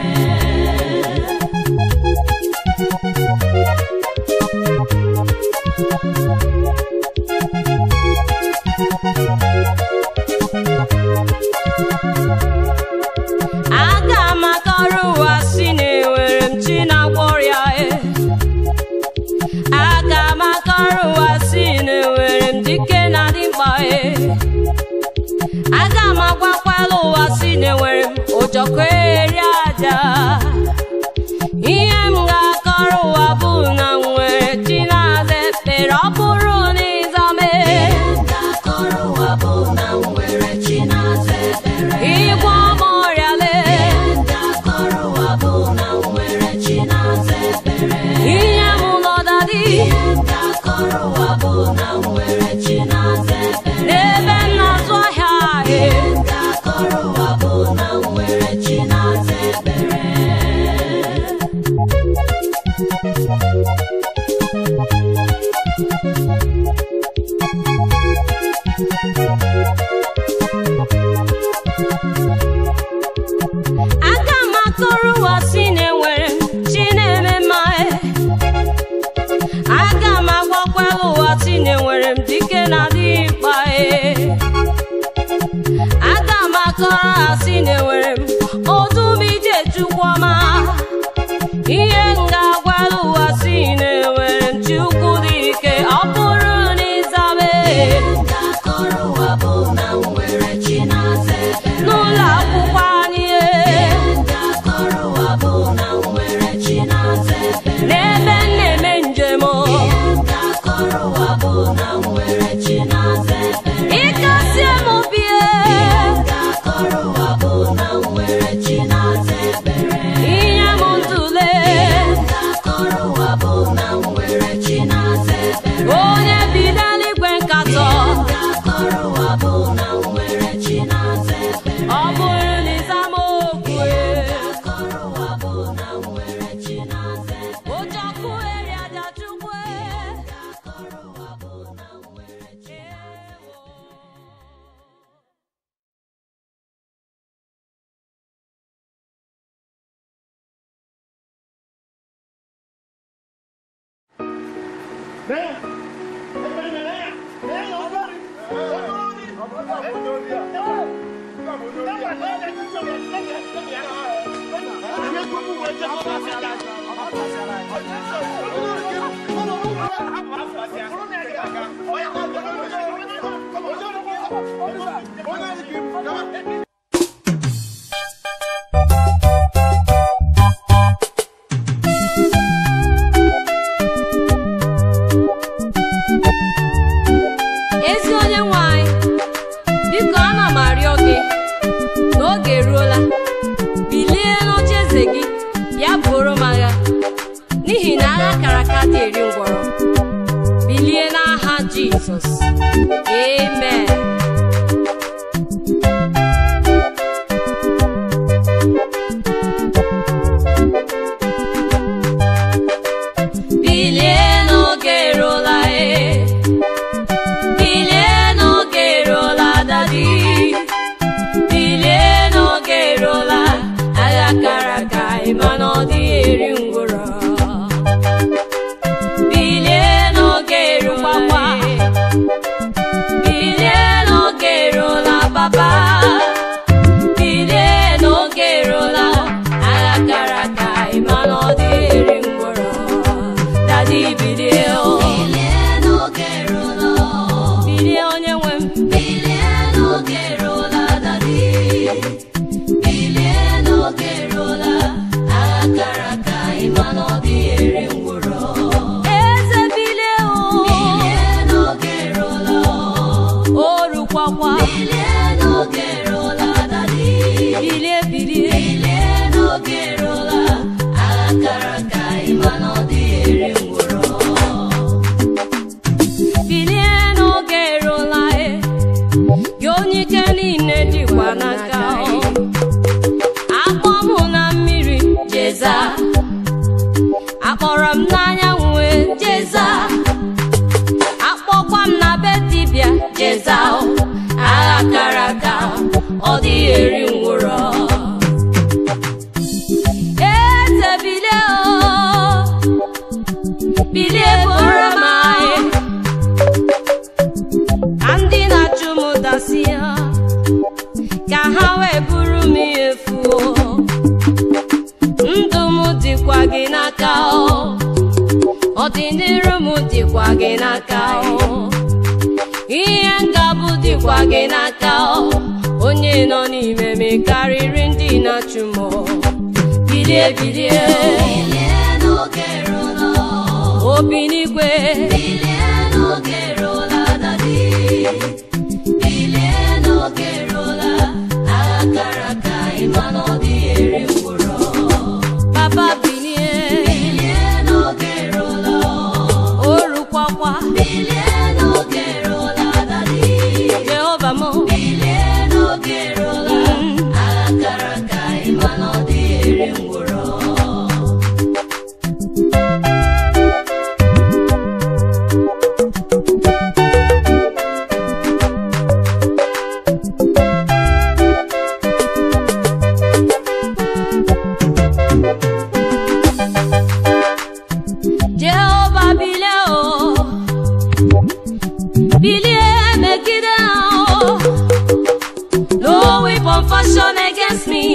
Ezi onye nwanyị, biko ana m arịọ gị n'oge eruola, bilie n'oche eze gị bịa bụrụ m agha, n'ihi na agha kara aka dị eri ngwọrọ. Bilie n'aha Jizọs, amen. Bilie n'oge eruola, bilie n'oge eruola, dadi. Bilie n'oge eruola, agha kara aka ịma na ọ dịghị eri ngwụrọ. Bilie n'oge eruola, bilie n'oge eruola, papa. Bilie n'oge eruola, agha kara aka ịma na ọ dịghị eri ngwụrọ. Dadi bilie o, Bilie n'oge eruola, bilie onye nwe m. bilie n'oge eruola, dadi. Bilie n'oge eruola, agha kara aka ịma na ọ dịghị eri ngwụrọ. Eze bilie o, Bilie n'oge eruola, o rukwakwa. bilie n'oge eruola, dadi. Bilie bilie, Bilie n'oge eruola, agha kara aka ịma na ọ dịghị eri ngwụrọ. bilie n'oge eruola, gị onye ike niile dịkwa n'aka o. Akpọ m na mmiri jeza, akpọrọ m n'anyanwụ jeza, akpọkwa m na be dibịa jeza o. Agha kara aka ọ dịghị eri ngwụrọ. Eze bilie o, bilie bụrụ m agha, ka ndị na-achụ m dasịa, ka ha wee bụrụ m ihe efu. Ndụ m dịkwa gị n'aka o, ọdịnihu m dịkwa gị n'aka o, ihe ngabụ dịkwa gị n'aka o. Onye nọ n'ime m karịrị ndị na-achụ m. Bilie bilie, Bilie n'oge eruola, obi n'igwe. bilie n'oge eruola, dadi. Bilie n'oge eruola, agha kara aka ịma na ọ dịghị eri ngwụrọ. Papa bilie, Bilie n'oge eruola, o rukwakwa. bilie n'oge eruola, dadi. Jehova m, Bilie n'oge eruola, agha kara aka ịma na ọ dịghị eri ngwụrọ. Jehova bilie o, bilie megide ha o. No weapon fashioned against me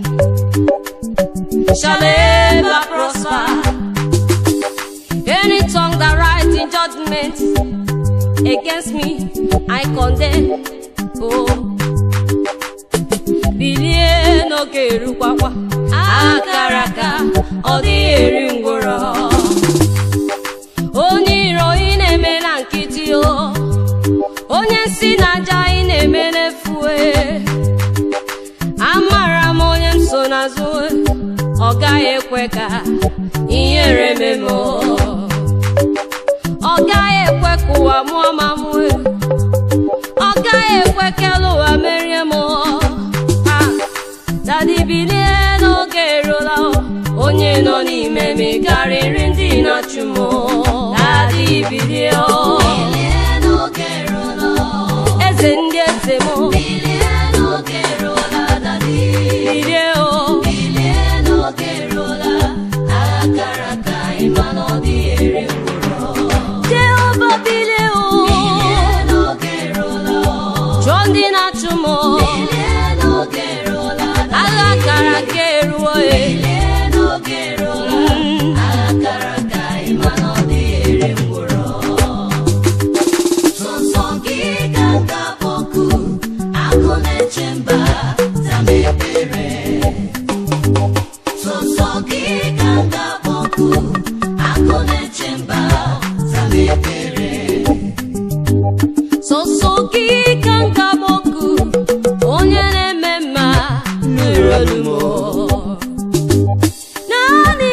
shall ever prosper. Any tongue that rise in judgment against me, I condemn. Oh, bilie n'oge erukwakwa, akara aka ọ dịghị eri ngwụrọ. Onye iro ị na-eme na nkịtị o, onye nsi na aja ị na-eme n'efue. Amara m onye m so n'azụ, ọ gaghị ekwe ka ihere mee m o. Ọ gaghị ekwe ka ụwa mụọ ma mụ, ọ gaghị ekwe ka elu ụwa merie m o. Dadi bilie n'oge eruola o, onye nọ n'ime m karịrị ndị na-achụ m o. Dadi bilie o, Bilie n'oge eruola, eze ndị eze m o. bilie n'oge eruola, dadi. Bilie o, Bilie n'oge eruola, agha kara aka ịma na ọ dịghị eri ngwụrọ.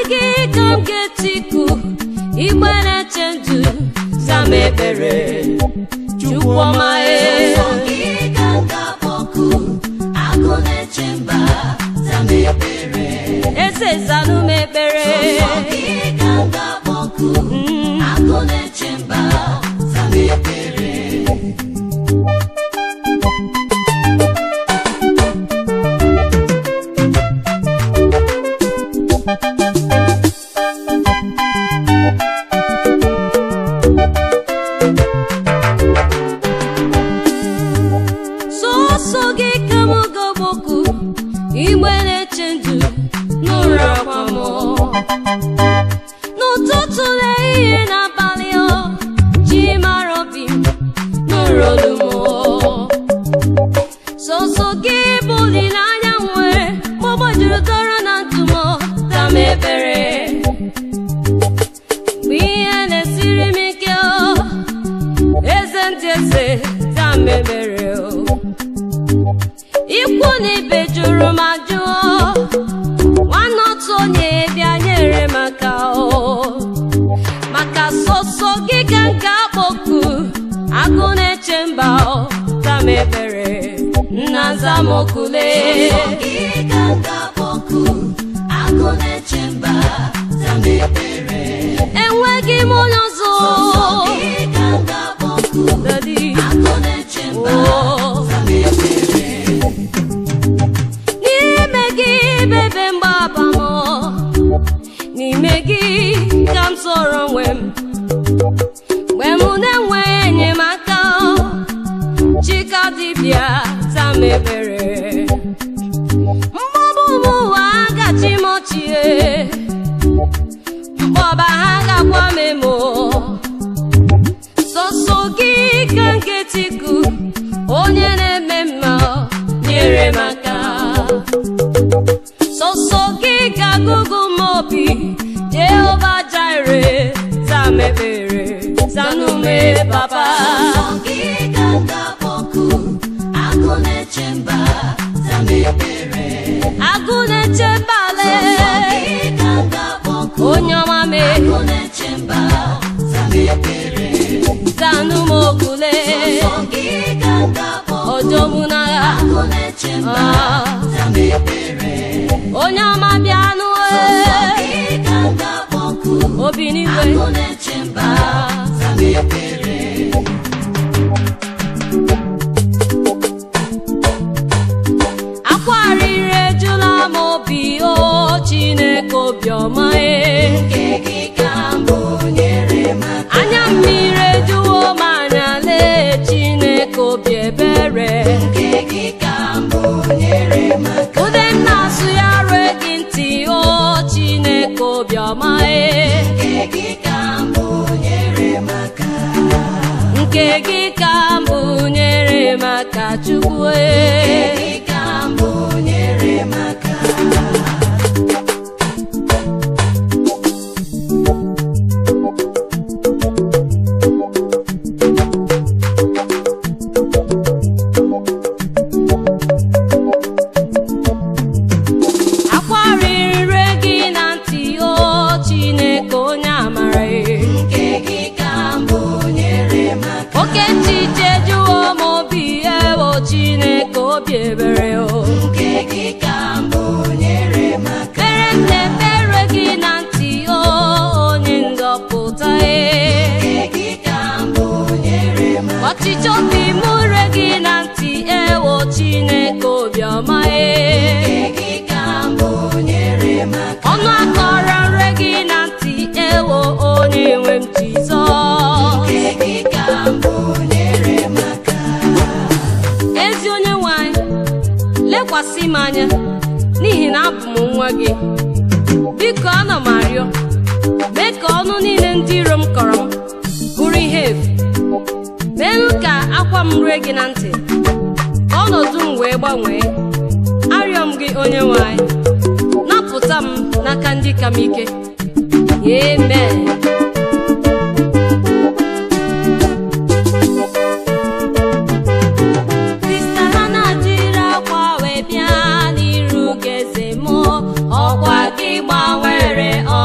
gị ka m ga-etiku igbe na-eche ndụ zam ekpere Chukwu ọma Sọsọ gị ka m ga-akpọku agụ na-eche mba zam ekpere eze zanụ m ekpere Sọsọ gị ka m ga-akpọku agụ na-eche mba zam ekpere sọsọ gị ka m ga-akpọku igbe na-eche ndụ n'ụra akwa m n'ụtụtụ na ehihie n'abalị ji mara obi m n'ụra olu m sọsọ gị bụ olileanya m nwere ma ọ gbajuru dọrọ na ndụ m zam ekpere mgbe ihe na-esiri m ike eze ndị eze zam ekpere ikwu na ibe jụrụ m ajụọ nwanne otu onye bịa nyere m aka maka sọsọ gị ka m ga-akpọku agụ na-eche mba zam ekpere nna zam okule Sọsọ gị ka m ga-akpọku agụ na-eche mba zam ekpere enweghị m onye ọzọ Sọsọ gị ka m ga-akpọku Daddy. agụ na-eche mba zam ekpere n'ime gị bebe mgbaba m n'ime gị ka m sọrọ onwe m mgbe m na-enweghị enyemaka chika dibịa zam ekpere mgbọbụ m ụwa agachi m ochie mkpọba ha gakwa m emo sọsọ gị ka m ga-etiku onye na-eme mma nyere m aka sọsọ gị ga-agụgụ m obi Jehova Jireh zam ekpere zanụ m papa Sọsọ gị ka m ga-akpọku agụ na-eche mba zam ekpere agụ na-eche mbale Sọsọ gị ka m ga-akpọku onye ọma m agụ na-eche mba zam ekpere zanụ m okule Sọsọ gị ka m ga-akpọku ojomu n'agha agụ na-eche mba zam ekpere onye ọma bịanụ Sọsọ gị ka m ga-akpọku obi n'igwe agụ na-eche mba zam ekpere akwa arịrị ejula m obi Chineke obiọma nke gị ka mbụ nyere m aka anya mmiri ejuwo m anya lee Chineke obi ebere nke gị ka mbụ nyere m aka ude m na-asụ ya rue gị ntị Chineke obiọma nke gị ka mbụ nyere m aka nke gị ka mbụ nyere m aka Chukwu nke gị ka mbụ nyere m aka akwa rịrị gị na ntị Chineke onye amara nke gị ka mbụ nyere m aka oke nchiche jụọ m obi ewo Chineke obi ebere nke gị ka mbụ nyere m aka mere m na-ekpere gị na ntị onye nzọpụta nke gị ka mbụ nyere m aka ọchịchị obi m re gị na ntị ewo Chineke obiọma nke gị ka mbụ nyere m aka ọnụ akọrọ nre gị na ntị ewo onye nwe m Jizọs nke gị ka mbụ nyere m aka ezi onye nwanyị lekwasị m anya n'ihi na abụ m nwa gị biko ana m arịọ mee ka ọnụ niile ndị iro m kọrọ m bụrụ ihe efu meenụ ka akwa m rue gị na ntị ka ọnọdụ m wee gbanwee arịọ m gị onye nwanyị napụta m n'aka ndị ka m ike amen ọkwa gị gbanwere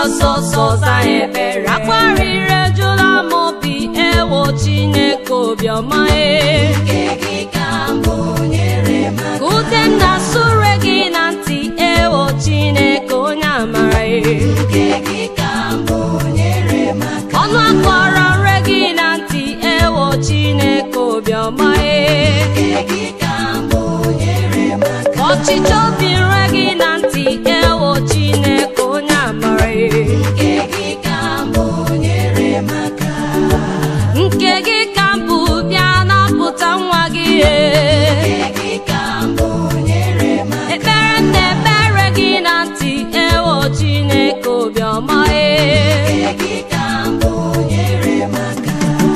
sọsọ za ebere akwarịrị ejula m obi ewo Chineke obiọma nke gị ka mbụ nyere m aka. ute m na-asụre gị na ntị ewo Chineke onye amara nke gị ka mbụ nyere m aka. ọnụ akọrọ nre gị na ntị ewo Chineke obiọma nke gị ka mbụ nyere m aka. ọchịchọ obi nre gị na ntị ewo Chineke onye amara nke gị ka mbụ nyere m aka. nke gị ka mbụ bịa napụta nwa gị nke gị ka mbụ nyere m aka. ekpere m na-ekpere gị na ntị ewo Chineke obiọma nke gị ka mbụ nyere m aka.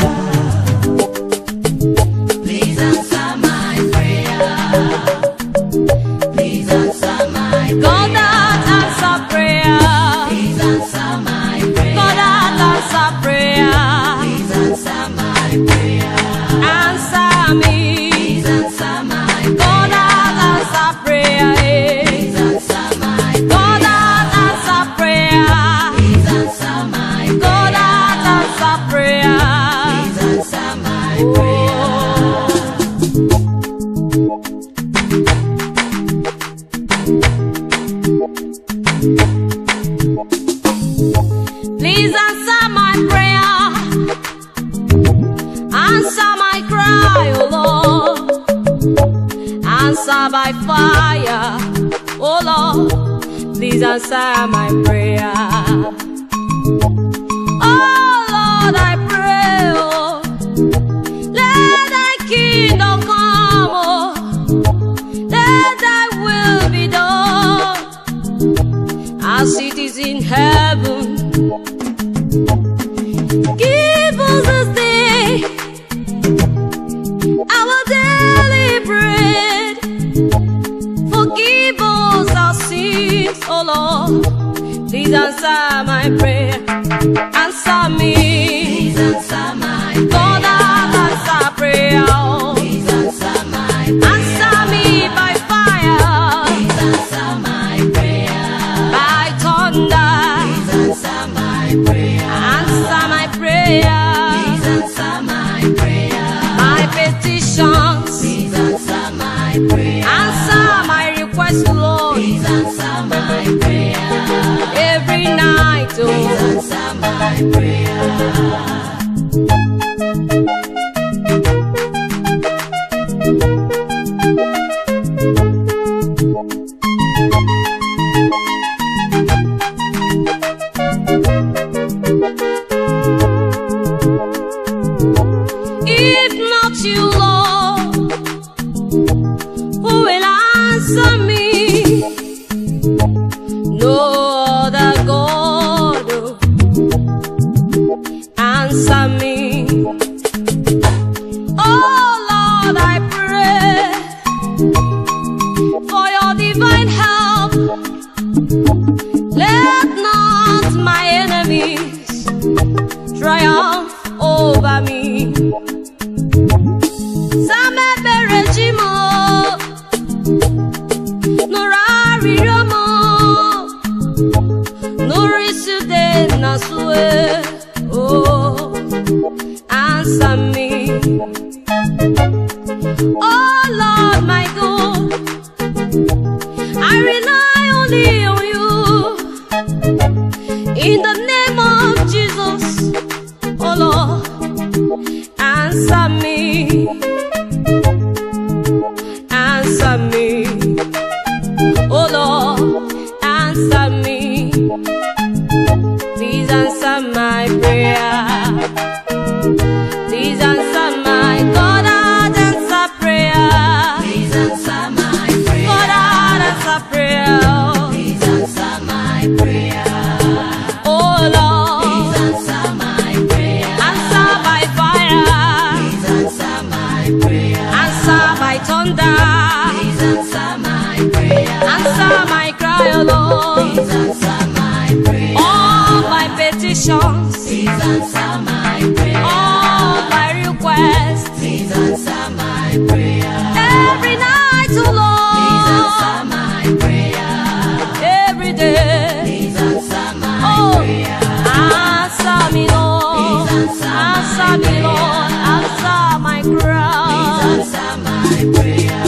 Please answer my prayer. Please answer my God prayer. that answer prayer, Please answer my prayer. God that answer prayer, Please answer my prayer. answer me. Please answer my God that answer prayer, Please answer my God that answer prayer, Please answer my God that answer prayer. Please answer my prayer. Please answer my prayer, answer my cry, oh Lord, answer by fire, oh Lord, please answer my prayer. Oh Lord, I pray, oh, let thy kingdom come, oh, let thy will be done, as it is in heaven. Give us this day our daily bread. Forgive us our sins, oh Lord. Please answer my prayer. Answer me. Please answer my God, answer prayer. Please answer my Answer me by fire, Please answer my prayer. by thunder. Please answer my prayer. Answer my prayer, Please answer my prayer. my petitions. Please answer my prayer. Answer my request, Lord, Please answer my prayer. every night, Please oh. answer my prayer. If not you, Lord, who will answer me? No other God, oh, answer me. Oh Lord, I pray for your divine help. Let not my enemies triumph over me. Samebere jimo, nurari mo, nurisude nasue. Oh, answer me. Oh Lord, my God, I rely only on you. In the name of Jesus, oh Lord, answer me. Answer me. Oh Lord, answer me. Please answer my prayer. Please answer my God, answer prayer. Please answer my prayer. God, answer prayer. Please answer my prayer. Oh Answer me, Lord. Answer me, Lord. Answer my cry. Answer my prayer.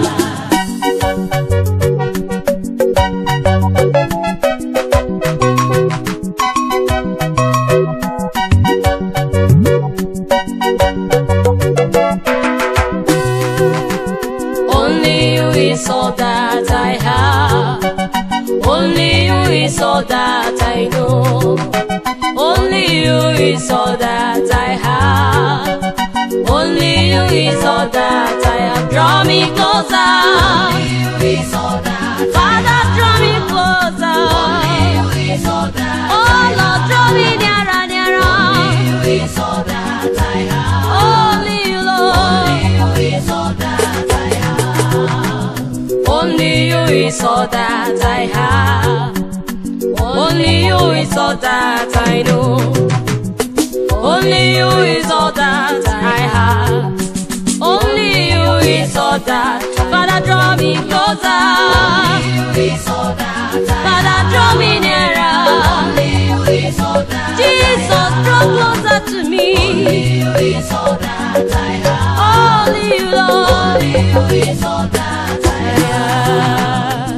Only you is all that I have. Only you is all that I know. Only you is all that I have. Only you is all that I have. Draw me closer. Only you is all that. Father, draw me closer. Only you is all that. Oh Lord, draw me nearer, nearer. Only you is all that I have. Only you, Lord. Only you is all that I have. Only you is all that I have. Only you is all that I know. Only you is all that I have. Only you is all that. Father, draw me closer. Only you is all that I have. Father, draw me nearer. Only you is all that. Jesus, draw closer to me. Only you is all that I have. Only you, Lord. Only you is all that I have.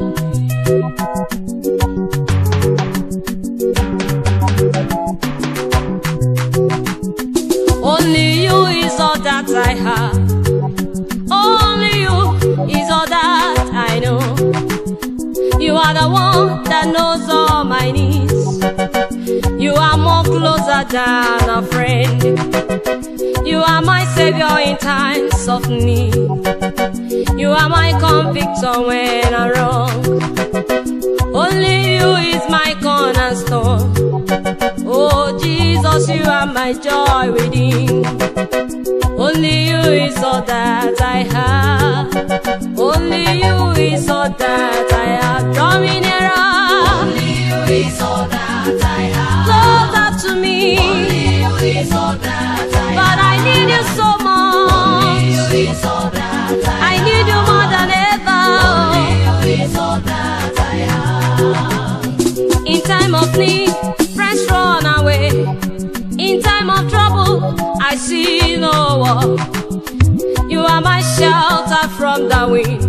Only you is all that I have. Only you is all that I know. You are the one that knows all my needs. You are more closer than a friend. You are my savior in times of need. You are my convictor when I'm wrong. Only you is my cornerstone. Oh Jesus, you are my joy within. Only you is all that I have. Only you is all that I have. Draw me nearer. Only you is all that I have. Closer to me. Only you is all that I have. But I need you so much. Only you is all that I I need you more than ever. Only you is all that I have. In time of need, friends run away. In time of trouble, I see no one. You are my shelter from the wind.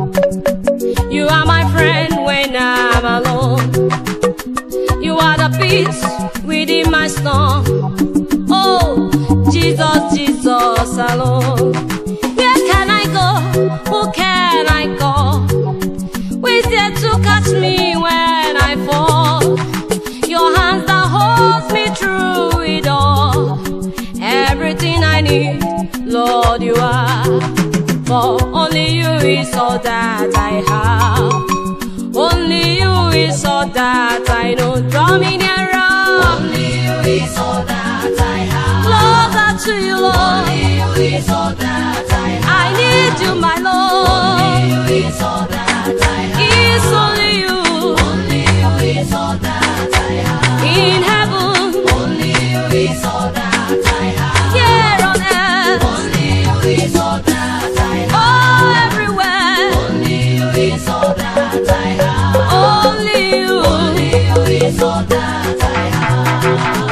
You are my friend when I'm alone. You are the peace within my storm. Oh, Jesus, Jesus alone. Where can I go? Who can I call? Who is there to catch me when I fall? Your hands that holds me through it all. Everything I need, Lord, you are. For only you is all that I have. Only you is all that I know. Draw me nearer. Only you is all that I have. Closer to you, Lord. Only you is all that I have. I need you, my Lord. Only you is all that I have. It's only you. Only you is all that I have. In heaven, Only you is all that I have. here on earth, Only you is all that I have. oh, everywhere. Only you is all that I have. Only you. Only you is all that I have.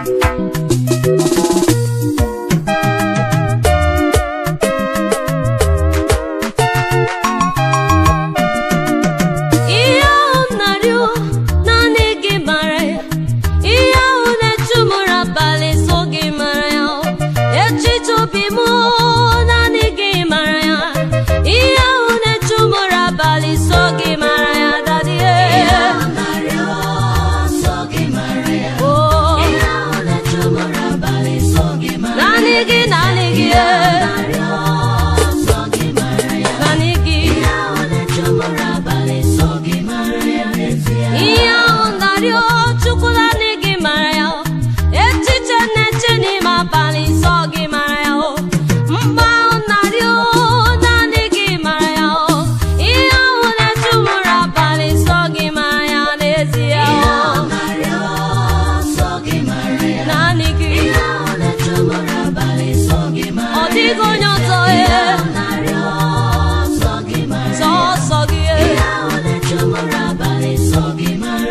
Ihe ahụ na-arịọ naanị gị mara ya. Ihe ahụ na-echumụrụ abalị so gị mara ya. Echiche obi m naanị gị mara ya. Ihe ahụ na-echumụrụ abalị so gị mara ya, Daddy. Oh, naanị gị, naanị gị. Naanị gị. Ihe ahụ na-arịọ Chukwu naanị gị mara ya. Echiche na-eche n'ime abalị nsọ gị mara ya. Mgbe ahụ na-arịọ naanị gị mara ya. Ihe ahụ na-echumụrụ abalị nsọ gị mara ya n'ezie. Naanị gị. Ọ dịghị onye ọzọ sọsọ gị.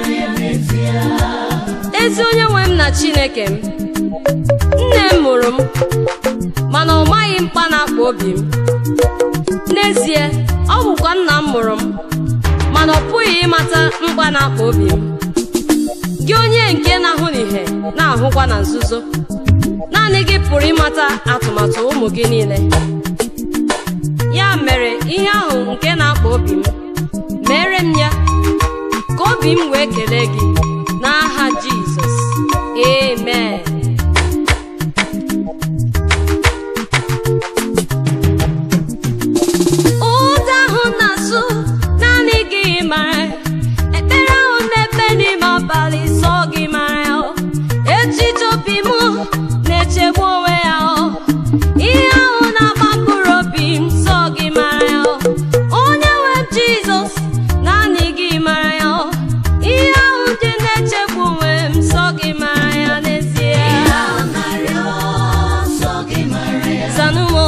na Chineke m. Nne m mụrụ m mana ọ maghị mkpa na-akpa obi m. N'ezie, ọ bụkwa nna m mụrụ m mana ọ pụghị ịmata mkpa na-akpa obi m. Gị onye nke na-ahụ n'ihe na-ahụkwa na nzuzo, naanị gị pụrụ ịmata atụmatụ ụmụ gị niile. Ya mere ihe ahụ nke na-akpa obi m, mere m ya ka obi m wee kelee gị n'aha Jizọs. Amen. Ụda ahụ na-asụ naanị gị mara, ekpere ahụ na-ekpe n'ime abalị sọ gị mara. Echiche obi m na-echegbu onwe ya, ihe ahụ na-agba mkpụrụ obi m sọ gị mara. Onye nwe m Jizọs, naanị gị mara ya. Ihe ahụ dị na-echegbu onwe m sọ gị mara ya n'ezie. Zanụmọ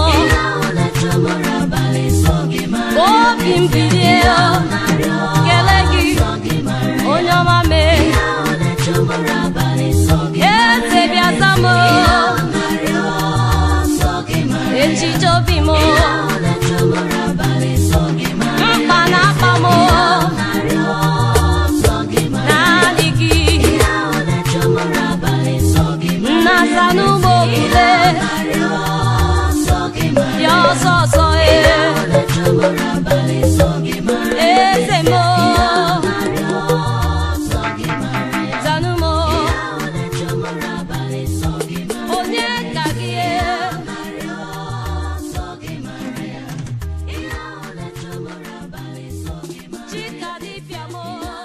obi m bilie kelee gị, onye ọma mee. Eze bịa za m, echiche obi m, mkpa na-akpa m, naanị gị nna-aza n'ụgbọ okule bịa ọsọ ọsọ. Eze m zanụ m, onye ka gị Chika dibịa m.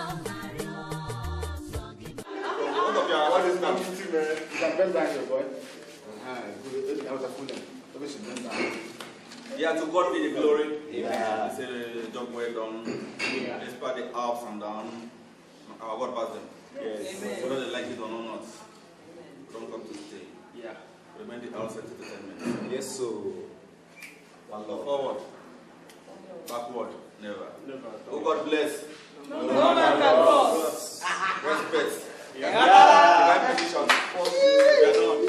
Yeah, to God be the glory. Amen. Say the job well done. Despite the ups and downs, our God passed them. Yes. Whether they like it or not, don't come to stay. Yeah. Remain the outset entertainment. Yes, so one love. Forward. Backward. Never. Oh, God bless. No matter what. Respect. Divine position. We are done.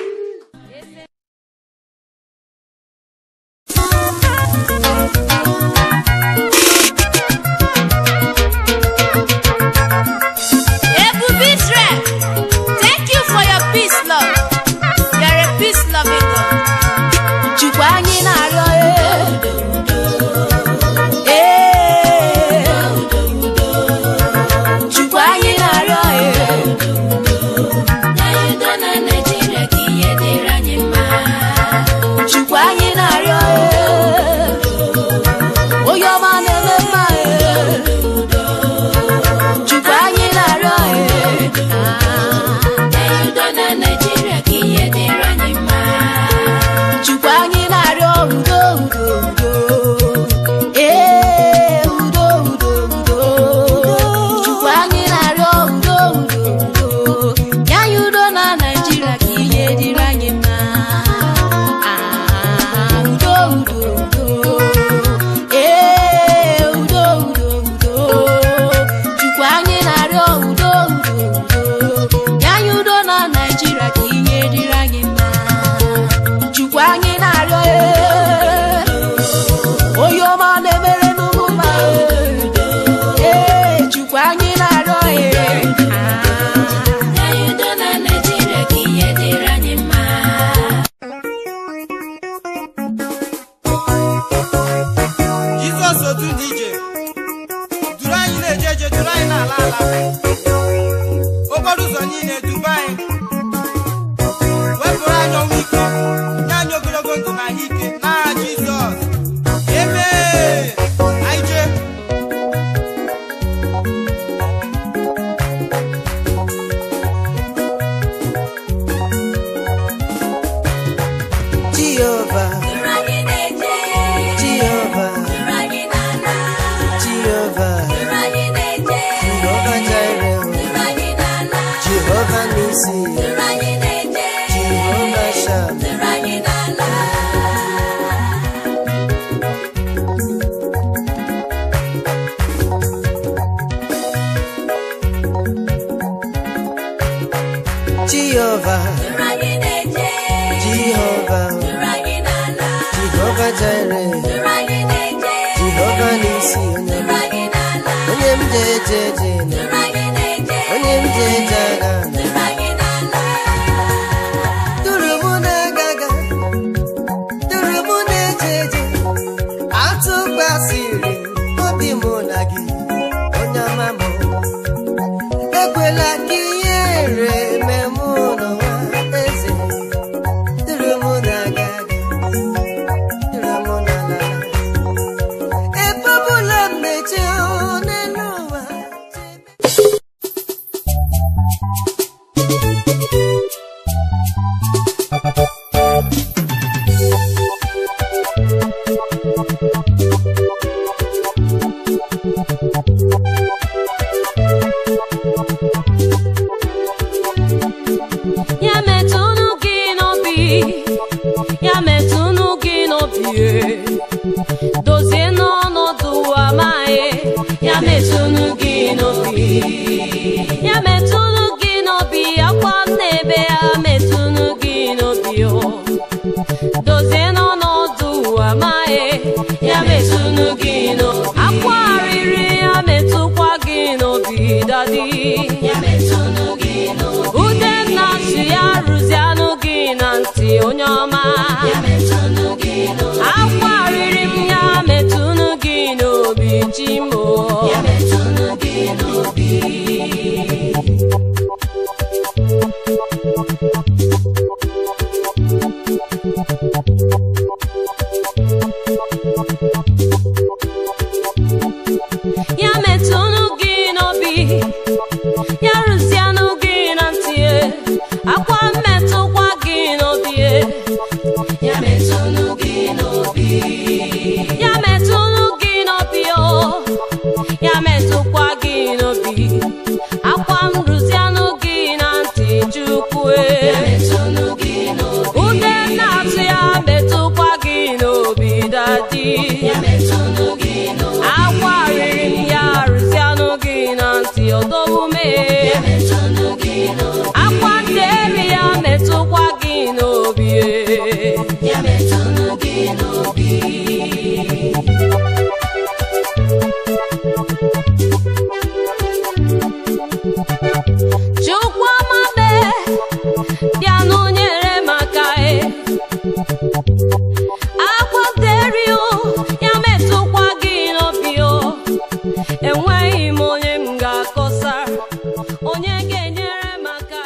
Jehovah, Jehovah, Jehovah Jireh, Jehovah Nisi, Onyem Jeje, Onyem Jejaga, Durumuna Gaga, Durumuna Jeje, Atu Basiri, Obi Monagi, Onyamamo, Ekwela Kiyere, Memuno, Eze, Durumuna Gaga, Durumuna Lala, Epabula Meche, Oneluwa. Ya metunu gị n'obi, dozie n'ọnọdụ amaghị. Ya metunu gị n'obi, ya metunu gị n'obi, akwa m n'ebe ya metunu gị n'obi, dozie n'ọnọdụ amaghị. Ya metunu gị n'obi, akwa arịrị ya metụkwa gị n'obi, dadi. Ya metunu gị n'obi, ude na-asụ ya rụzianụ gị na ntị, onye ọma. Ya metunu gị n'obi, akwa arịrị m ya metunu gị n'obi, chimo. Ya metunu gị n'obi. Ya metunu gị n'obi, ya rụzianụ gị na ntị, akwa mmetụkwa gị n'obi. Ya metunu gị n'obi, ya metunu gị n'obi, ya metụkwa gị n'obi, akwa m rụzianụ gị na ntị, Chukwu. Ya metunu gị n'obi, ude na-atụ ya metụkwa gị n'obi, dadi. Ya metunu gị n'obi, akwa riri m ya rụzianụ gị na ntị, ọdọwume. Ya metunu gị n'obi, akwa nteri ya metụkwa gị n'obi. Ya metunu gị n'obi. Chukwu amabe, bịanụ nyere m aka, akwa nteri ya metụkwa gị n'obi. Enweghị m onye m ga-akọsa, onye ga-enyere m aka.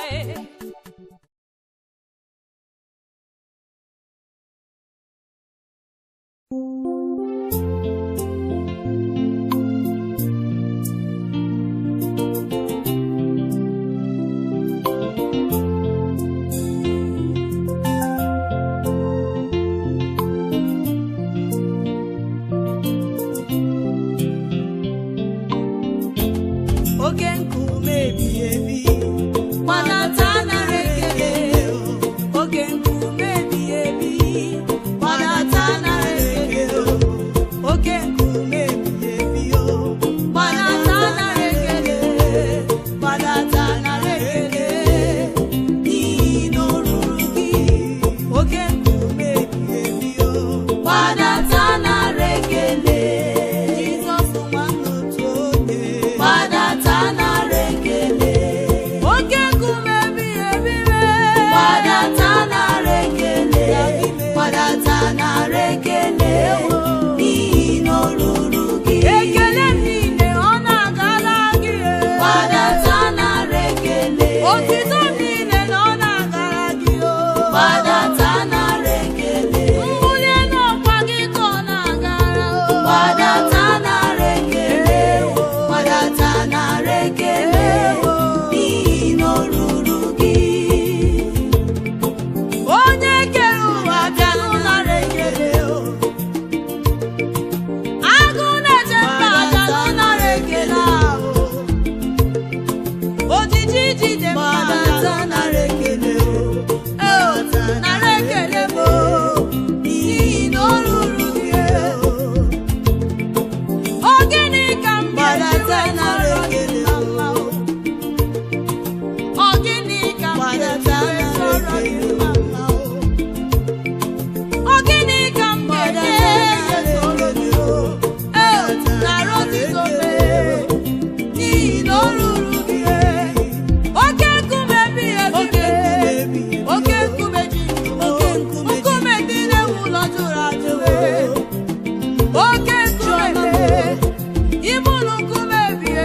Oke nkume ebighị ebi, Gbanata nara ekele, oke nkume ebighị ebi, gbanata nara ekele, oke nkume ebighị ebi, gbanata nara ekele, gbadata nara ekele, n'ihi na o ruru gị. Oke nkume ebighị ebi, gbanata nara ekele, Jizọs nwanne otu oge. gbanata nara ekele. Oke nkume ebighị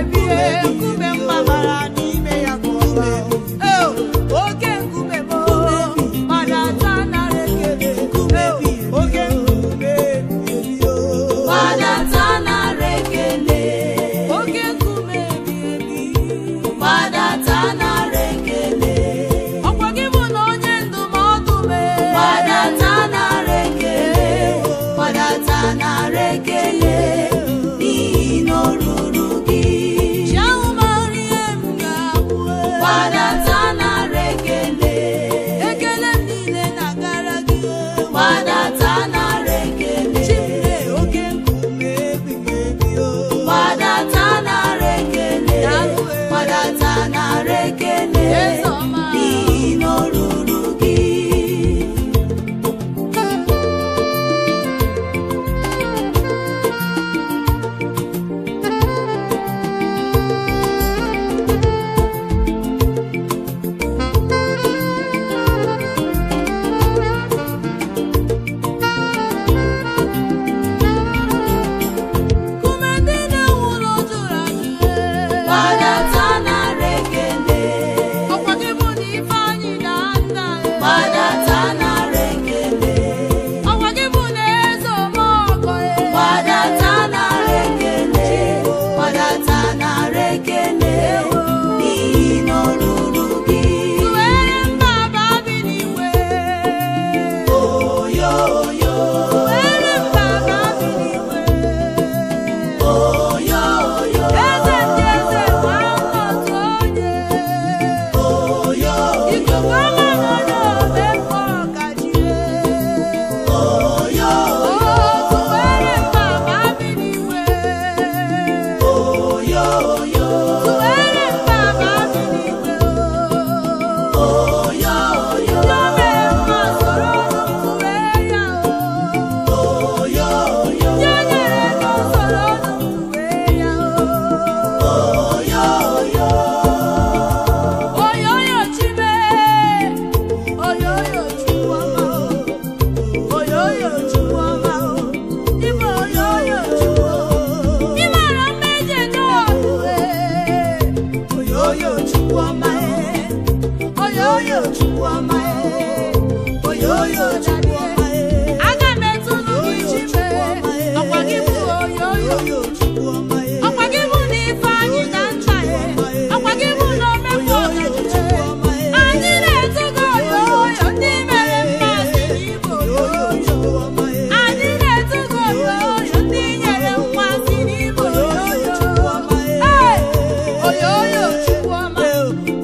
bie nkume mgbabara n'ime ya ka ọ baa. Oke nkume mo gbadata nara ekele. Oke nkume bie gbadata nara ekele. oke nkume bie gbadata nara ekele. ọkwa gị bụ na onye ndụmọdụ mee. gbadata nara ekele. gbadata nara ekele. n'ihi na o ruru gị. Chi ahụ maara ihe m ga-abụ. gbadata nara ekele. Ekele m niile na-agara gị. gbadata nara ekele. Chimle oke nkume bie gbadata nara ekele. gbadata nara ekele. Eze ọma. n'ihi na o ruru gị. Nkume ndị na-enwuru jụrụ ajụ. gbadata nara ekele. Ọkwa gị bụ na Ifeanyị na nna ya. gbadata nara ekele. Ọkwa gị bụ na eze Omeọgọ ya. gbadata nara ekele. gbadata nara ekele. n'ihi na o ruru gị. Tụwere mba aba bi n'igwe. oyoyo. Tụwere mba aba bi n'igwe. oyoyo. Eze ndị eze gwa otu onye. oyoyo. Ikuku ọma nọ n'obe mkpọ ọkachie. oyoyo. Tụwere mba aba bi n'igwe. oyoyo. Tụwere mba aba bi n'igwe. oyoyo. Ndị o mere mma soro ọnụ tụwe ya. oyoyo. Ndị o nyere ego soro ọnụ tụwe ya. oyoyo. Oyoyo chime, oyoyo chukwuma, oyoyo chukwuma, ime oyoyo chukwuma, ịmara mmeje n'ọdụwe, oyoyo chukwuma, oyoyo chukwuma, oyoyo chukwuma. Aga m etulu gị chime, ọkwa gị bụ oyoyo chukwuma, ọkwa gị bụ na Ifeanyị na nna ya, ọkwa gị bụ na omekwa ọdachi. Anyị na-eto gị oyoyo ndị mere mmasị n'ime oyoyo. Anyị na-eto gị oyoyo ndị nyere mmasị n'ime oyoyo. Oyoyo Chukwuma,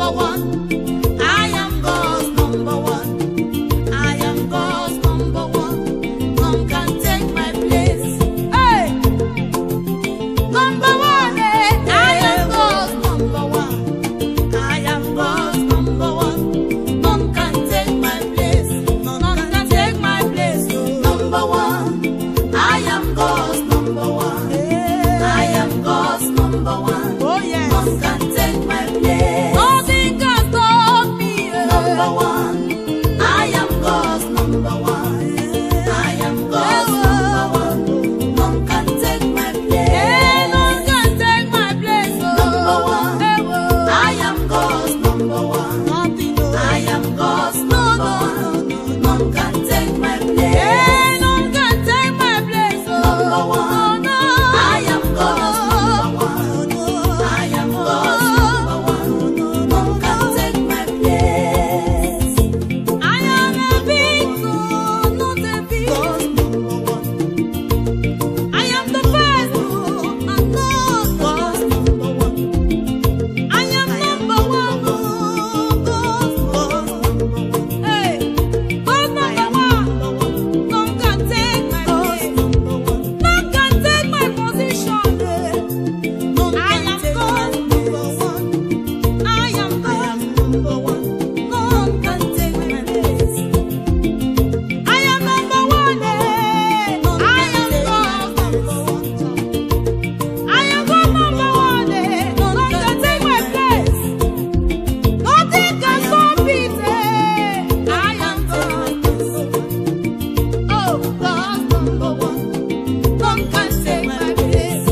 number one. I am God's number one. I am God's number one. None can take my place. Hey, number one. I am God's number one. I am God's number one. None can take my place. None can take my place. Number one. I am God's number one. I am God's number one. Oh yes. None can take my place. Nothing can stop me. Number one. I am God's number one. I am God's number one. None can take my place. None can take my place. Number one. I am God's number one. I am God's number one. None can take my place. None can take my place. Number one. I am God's number one. I am God's number one. None can take my place. I am a victim, not a victim. I am the first and not God's number one. I am number one, God's number one. Hey, God's number one. None can take my place. None can take my position. I am God's number one. I am God's number one. None can take my place. I am number one. I am God's number one. I am God's number one. None can take my place. Nothing can stop it. I am God's number one. Oh, God's number one. None can take my place.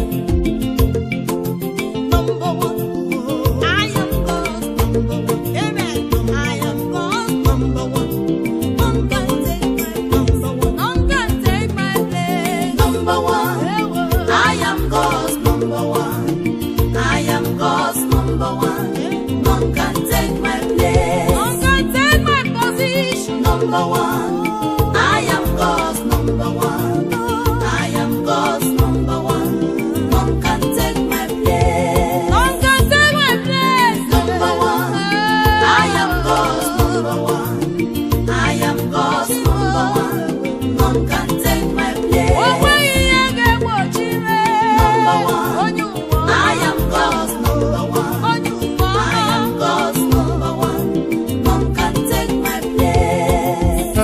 Number one. I am God's number one. Amen. I am God's number one. None can take my number one. None can take my place. Number one. I am God's number one. I am God's number one. None can take my place. None can take my position. Number one. I am God's number one. I am God's number one. None can take my place. None can take my place. Number one. I am God's number one. I am God's number one. None can take my place. Number one. I am God's number one. I am God's number one. None can take my place.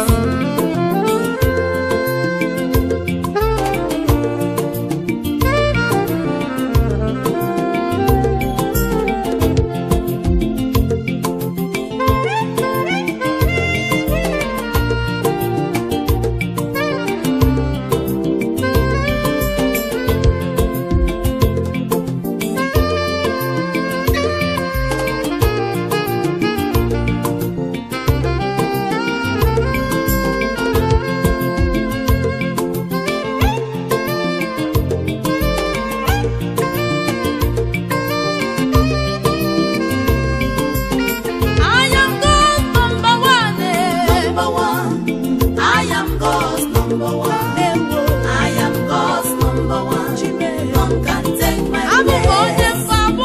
I am God's number one. Number one. I am God's number one. I am God's number one. None can take my place.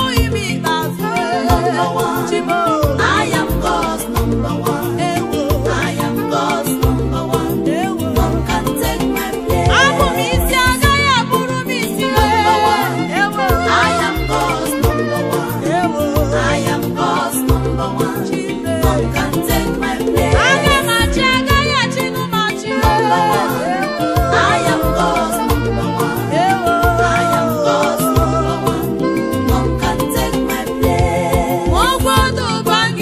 Number one. I am God's number one. I am God's number one. None can take my place. Number one. I am God's number one. I am God's number one. None can take my place. Number one. I am God's number one. I am God's number one. None can take my place.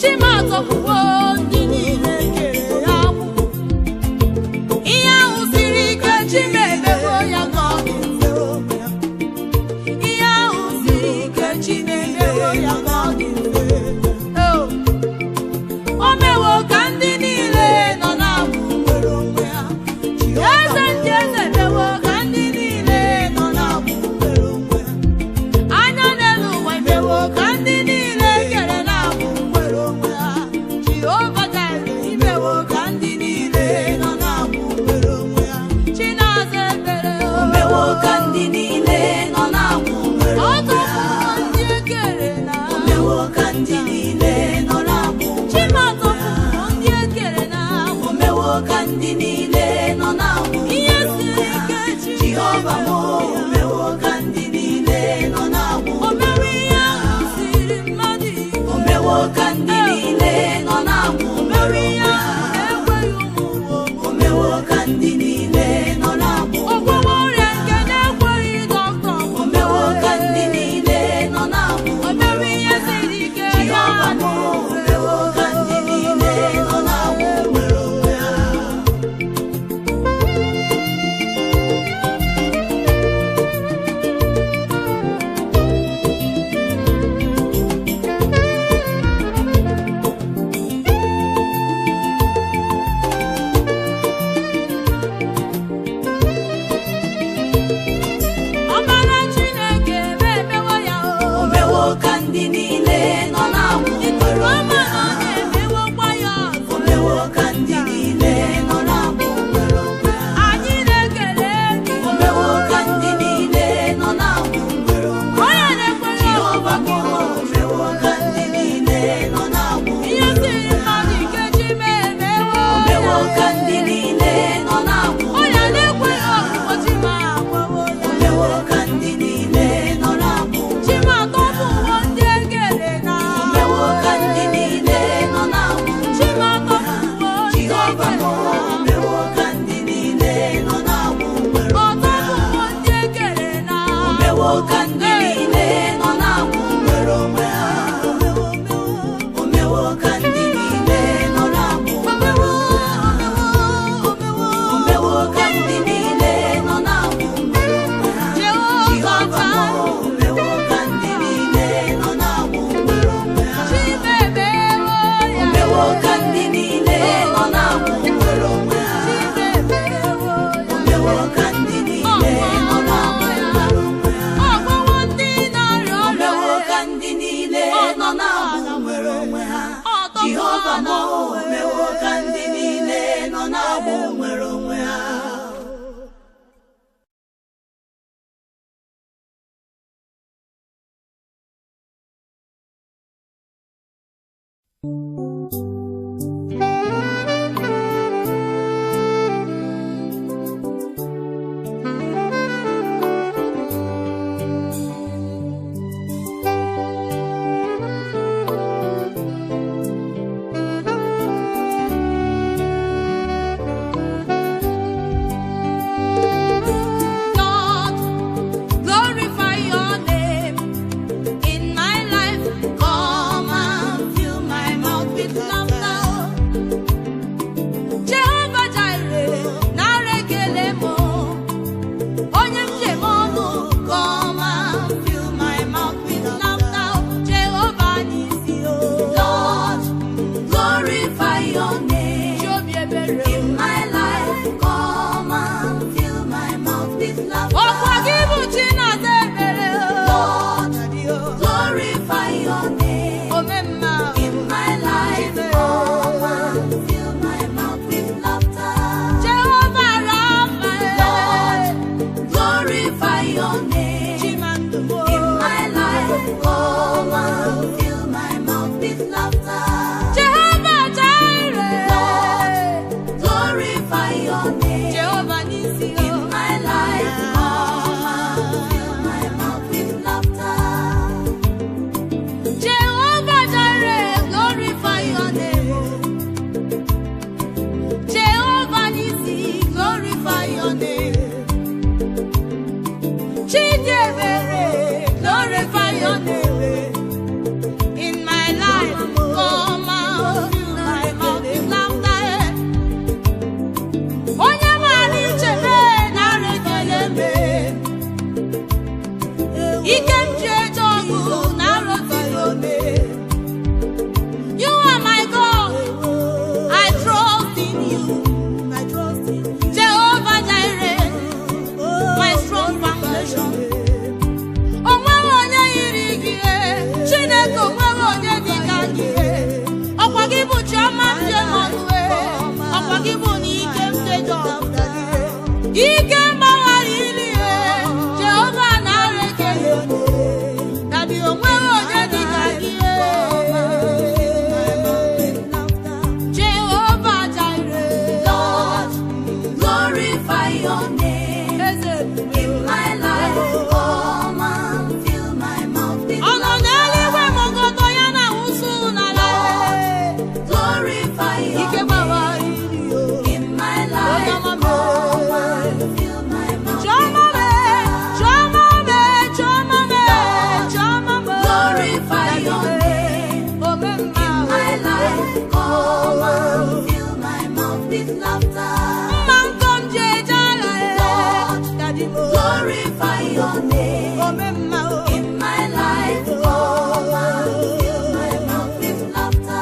Chimatọpụwo ndị niile kere ya agbụ. Ihe ahụ siri ike Chimemewo ya ka ọ dị mfe onwe ya. Ihe ahụ siri ike Chimemewo ya ka ọ dị mfe. O mewo ka ndị niile nọ na-agbụ nwere onwe ha. Eze ndị eze mewo ka ndị niile nọ na-agbụ nwere onwe ha. Anya n'elu ụwa mewo ka ndị niile kere na-agbụ nwere onwe ha. Jehova Jire imewo ka ndị niile nọ na-agbụ nwere onwe ha. Chinaza ekpere o mewo ka ndị niile nọ na-agbụ nwere onwe ha. Ndị ekere na o mewo ka ndị niile nọ na-agbụ Chimatọpụwo ndị ekere na o mewo ka ndị niile nọ na-agbụ ihe siri ike Jehova m o mewo ka ndị niile nọ na-agbụ o mewo ihe ahụ siri mmadụ ike o mewo ka ndị niile nọ na-agbụ o mewo ihe ahụ ekweghị ụmụ o mewo ka ndị niile nọ na-agbụ ọgwụgwọ ọrịa nke na-ekweghị dọkịta o mewo ka ndị niile nọ na-agbụ o mewo ihe siri ike Jehova m o mewo ka ndị niile nọ na-agbụ nwere onwe ha. Ọbara Chineke emewo ya o mewo ka ndị niile nọ na-agbụ nwere onwe ha. Emewokwa ya ọzọ o mewo ka ndị niile nọ na-agbụ nwere onwe ha. Anyị na-ekele gị o mewo ka ndị niile nọ na-agbụ nwere onwe ha. Onye na-ekwere Jehova m o mewo ka ndị niile nọ na-agbụ ihe siri mmadụ ike Chimemewo o mewo ka ndị niile nọ na-agbụ onye na-ekwere ọgwụgwọ Chimagwọwo ya o mewo ka ndị niile nọ na-agbụ Chimatọpụwo ndị ekere na o mewo ka ndị niile nọ na-agbụ Chimatọpụwo ndị Jehova m o mewo ka ndị niile nọ na-agbụ nwere onwe ha. Ọtọpụwo ndị ekere na o mewo ka ndị niile nọ na-agbụ nwere onwe ha. O mewo ka ndị niile nọ na-agbụ nwere onwe ha. O mewo ka ndị niile nọ na-agbụ nwere onwe ha. Jehova m o mewo ka ndị niile nọ na-agbụ nwere onwe ha. Chimemewo ya o mewo ka ndị niile nọ na-agbụ nwere onwe ha. Chimemewo ya o mewo ka ndị niile nọ na-agbụ nwere onwe ha. Ọgwụgwọ ndị na-arịa o mewo ka ndị niile nọ na-agbụ nwere onwe ha. Jehova m o mewo ka ndị niile nọ na-agbụ nwere onwe ha. God, glorify your name in my life. Come and fill my mouth with laughter. Man come jejala Lord, Daddy mo glorify your name. O mema o In my life, oh man, fill my mouth with laughter.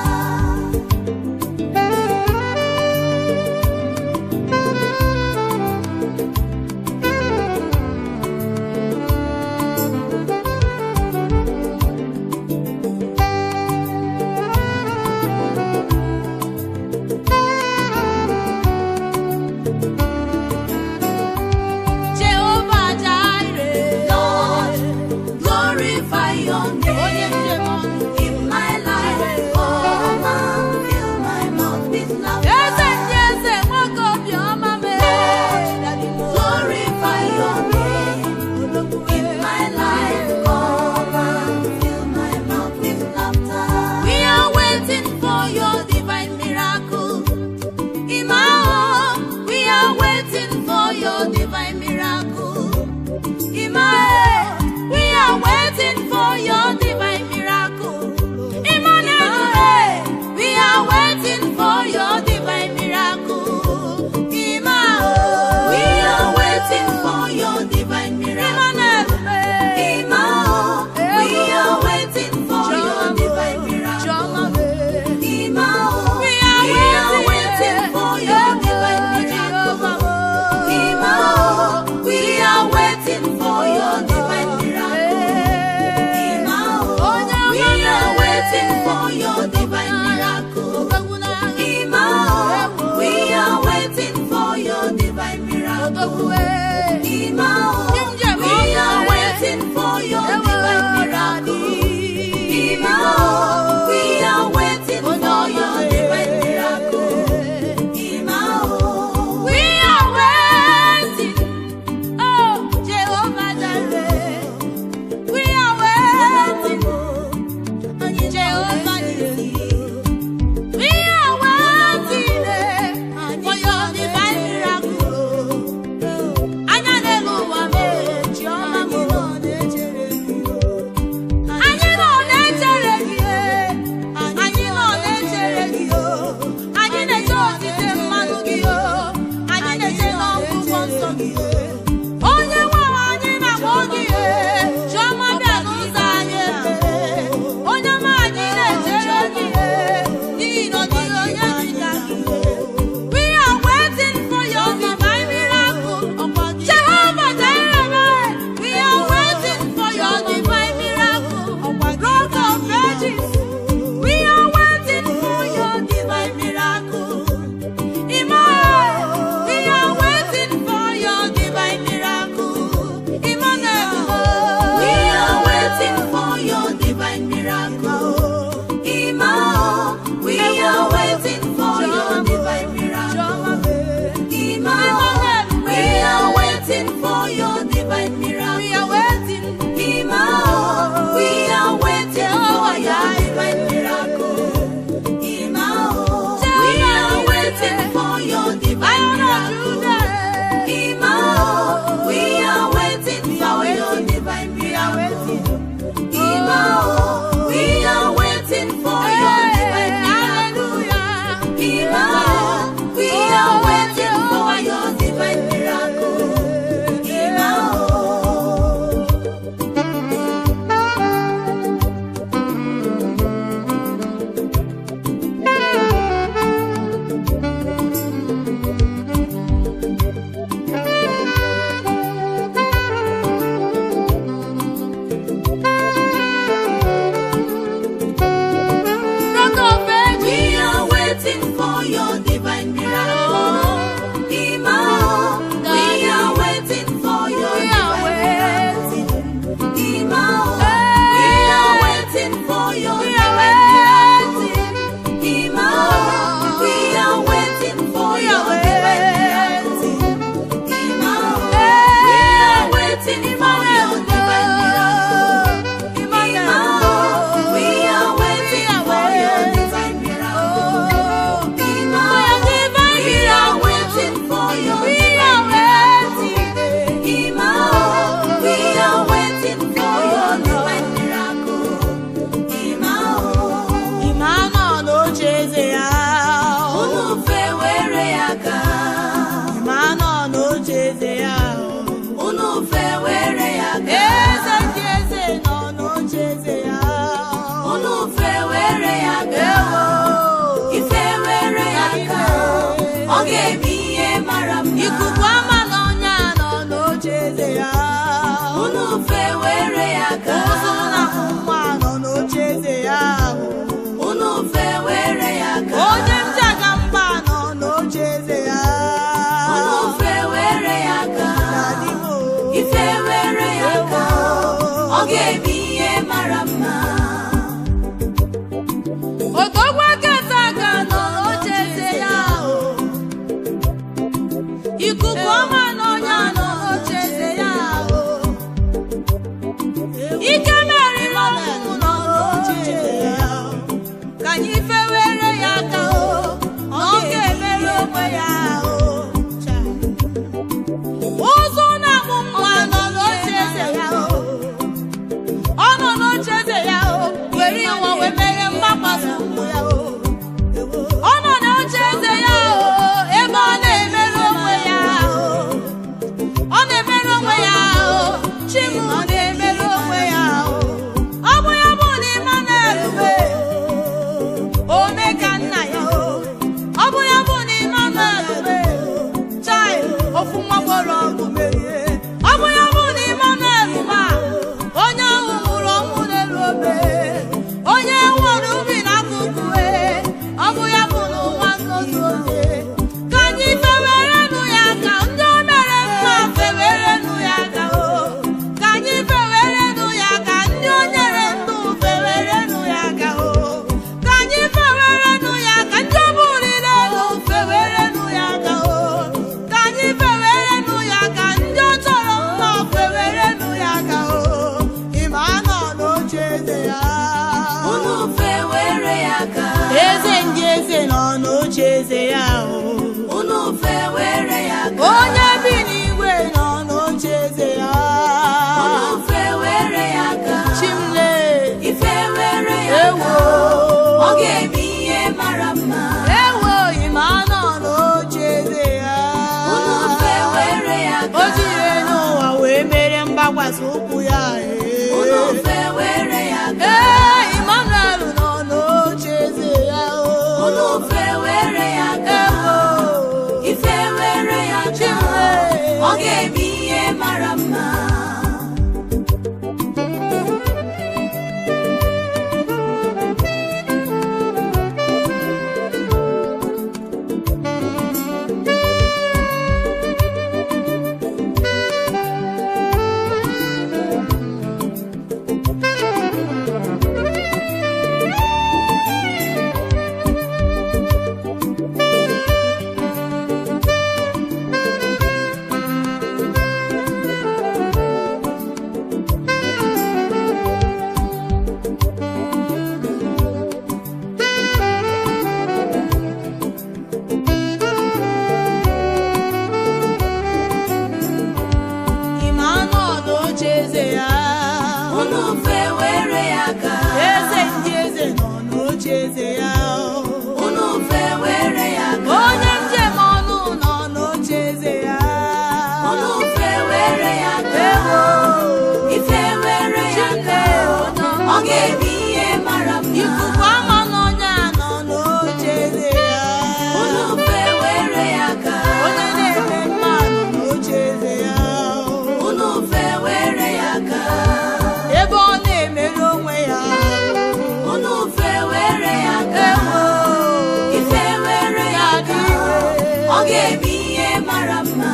Odogwa Ketaka nọ n'ocheeze ya o. Ikuku ọma n'ọnya nọ n'ocheeze ya o. Ike meriri ọnwụ nọ n'ocheeze ya o. Ka anyị fewere ya aka o, ọ ga-emere onwe ya o. Ụzụ na-amụ nwa nọ n'ocheeze ya o. Ọ nọ n'ocheeze ya o, were ịnwa wee meghe mgbakwasị ụkwụ ya o. Ọ nọ n'ocheeze ya o, ebe ọ na-emere onwe ya o. Ọ na-emere onwe ya o, Chimu ọ na-emere onwe ya o. Ọ bụ ya bụ na ịma na-erube ome ka nna ya o. Ọ bụ ya bụ na ịma na-erube chai ofu nwa gbọrọ ọgụ merie. Ọ bụ ya bụ na ịma na-erube onye ahụ nwụrụ ọnwụ n'elu obe, onye nwere ubi n'akụkụ ọ bụ ya bụ na ụwa ngozi oge. Ka anyị fewerenụ ya aka, ndị o mere mma fewerenụ ya aka o. Ka anyị fewerenụ ya aka, ndị o nyere ndụ fewerenụ ya aka o. Ka anyị fewerenụ ya aka, ndị o buliri elu fewerenụ ya aka o. Ka anyị fewerenụ ya aka, ndị o chọrọ mma fewerenụ ya aka o. Ịma anọ n'ocheeze ya. Unu fewere ya aka. Eze ndị eze nọ n'ocheeze ya o. Unu fewere ya aka. Onye bi n'igwe nọ n'ocheeze ya. Unu fewere ya aka. Chimle Ifewere ya aka. ewo Ọ ga-eme ihe mara mma. ewo ịma nọ n'ocheeze ya. Unu fewere ya aka. O jiri n'ụwa wee mere mgbakwasị ụkwụ ya Unu fewere ya aka. Emmanuel nọ n'ocheeze ya o. Unu fewere ya aka. ewo Ifewere ya aka. Chimle Ọ ga-eme ihe mara mma. ịma nọ n'ocheeze ya. Unu fewere ya aka. Eze ndị eze nọ n'ocheeze ya. Unu fewere ya aka. Onye njem ọnụ nọ n'ocheeze ya. Unu fewere ya aka. ewo Ifewere ya aka. Ọ ga-eme ihe mara mma. ikuku ama n'ọnya nọ n'ocheeze ya. Unu fewere ya aka. Onye na-eme mmadụ n'ocheeze ya. Unu fewere ya aka. Ebe ọ na-emere onwe ya. Unu fewere ya aka. ewo Ifewere ya aka. Ọ ga-eme ihe mara mma.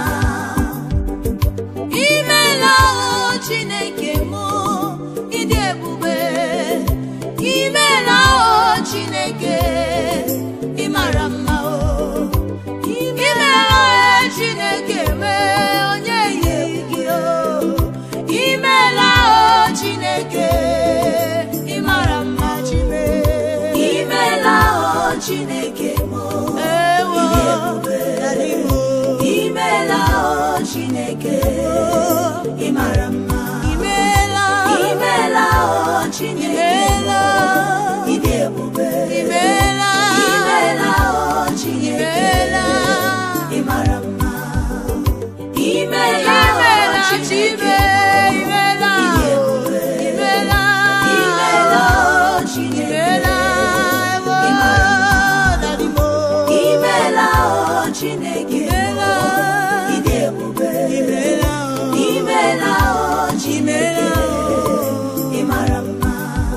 Imela o Chineke m, ịdị ebube. Imela o Chineke, ị mara mma o. Imela o Chineke m, onye yiri gị o. Imela o Chineke, ị mara mma Chime. Imela o Chineke m. ewo daddy m. Imela o Chineke. Ị mara mma. Imela Imela o Chineke. Imela Ịdị ebube. Imela Imela o Chineke. Imela Ị mara mma. Imela o Chineke. Imela Ịdị ebube. Imela Imela o Chineke. Ị mara mma. daddy mo. Imela o Chineke. Ịdị ebube. Imela o Chineke. Ị mara mma.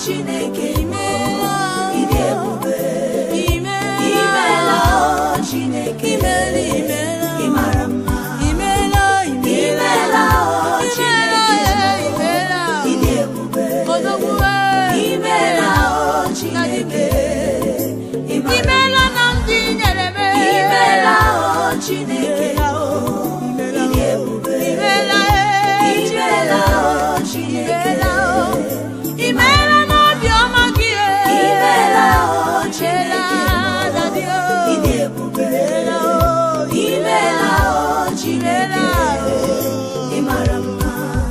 Chineke imela, ịdị ebube imela, Chineke imela, ịmara mma imela, imela, Chineke ịdị ebube imela, Chineke imela na ndị nyere m imela, Chineke ịdị ebube imela, Chineke imela n'obi ọma gị imela, Chineke ịdị ebube imela, Chineke ịmara mma.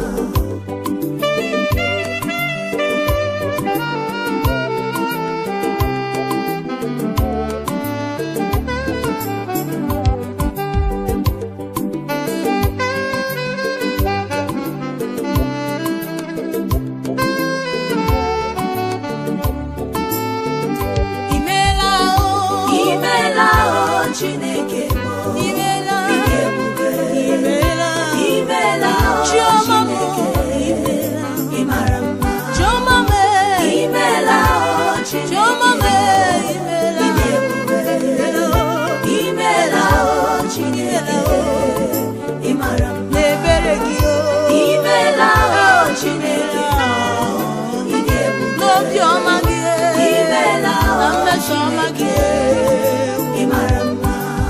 Chineke imela, ịdị ebube imela, Chioma imela, ịmara mma Chioma imela, Chioma imela, ịdị ebube imela, Chineke ịmara mma n'ebere gị imela, Chineke ịdị ebube n'obi ọma gị imela, na mmeso ọma gị ịmara mma.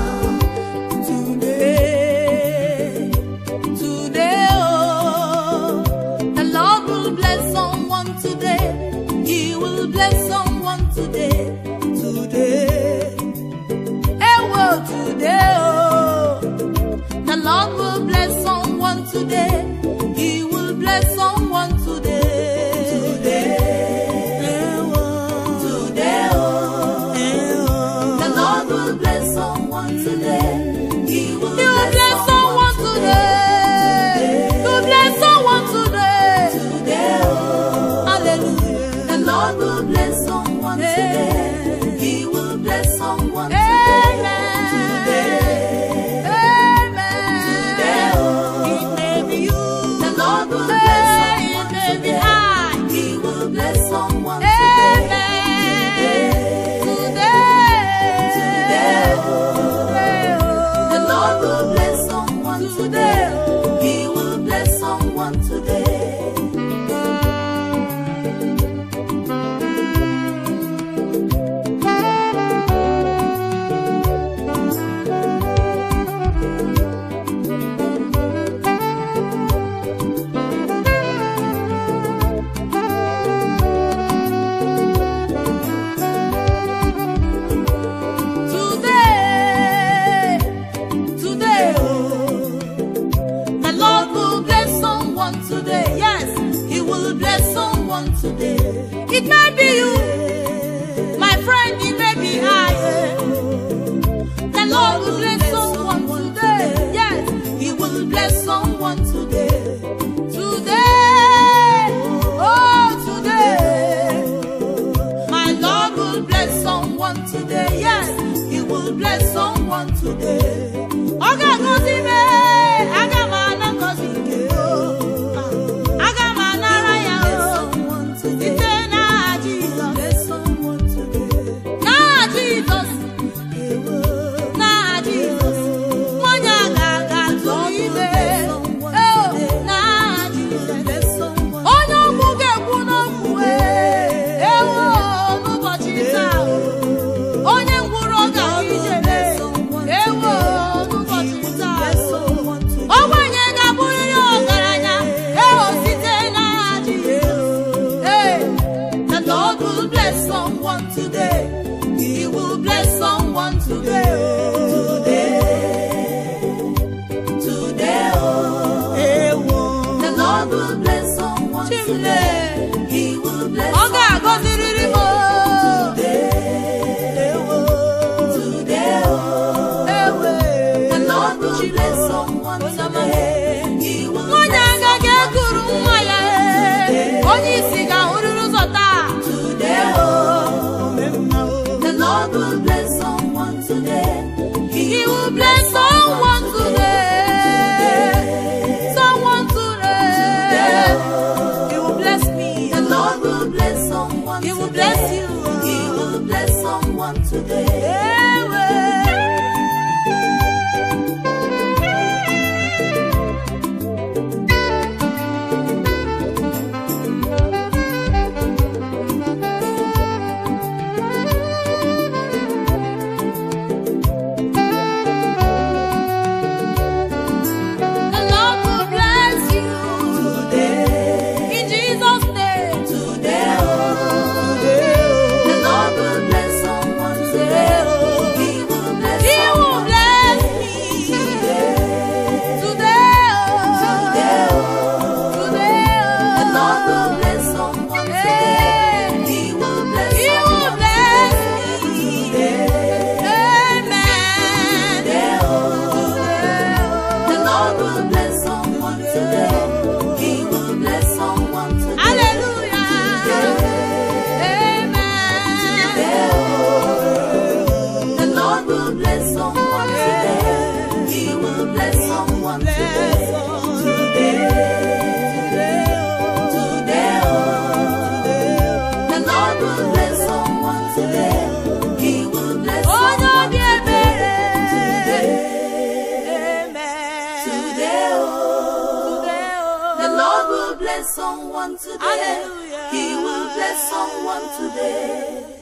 It may be you, my friend, it may be I. The Lord will bless someone today. Yes, He will bless someone today. Today, oh today, my Lord will bless someone today. Yes, He will bless someone today. Okay, go see me. Someone bless someone today. Hallelujah. He will bless someone today.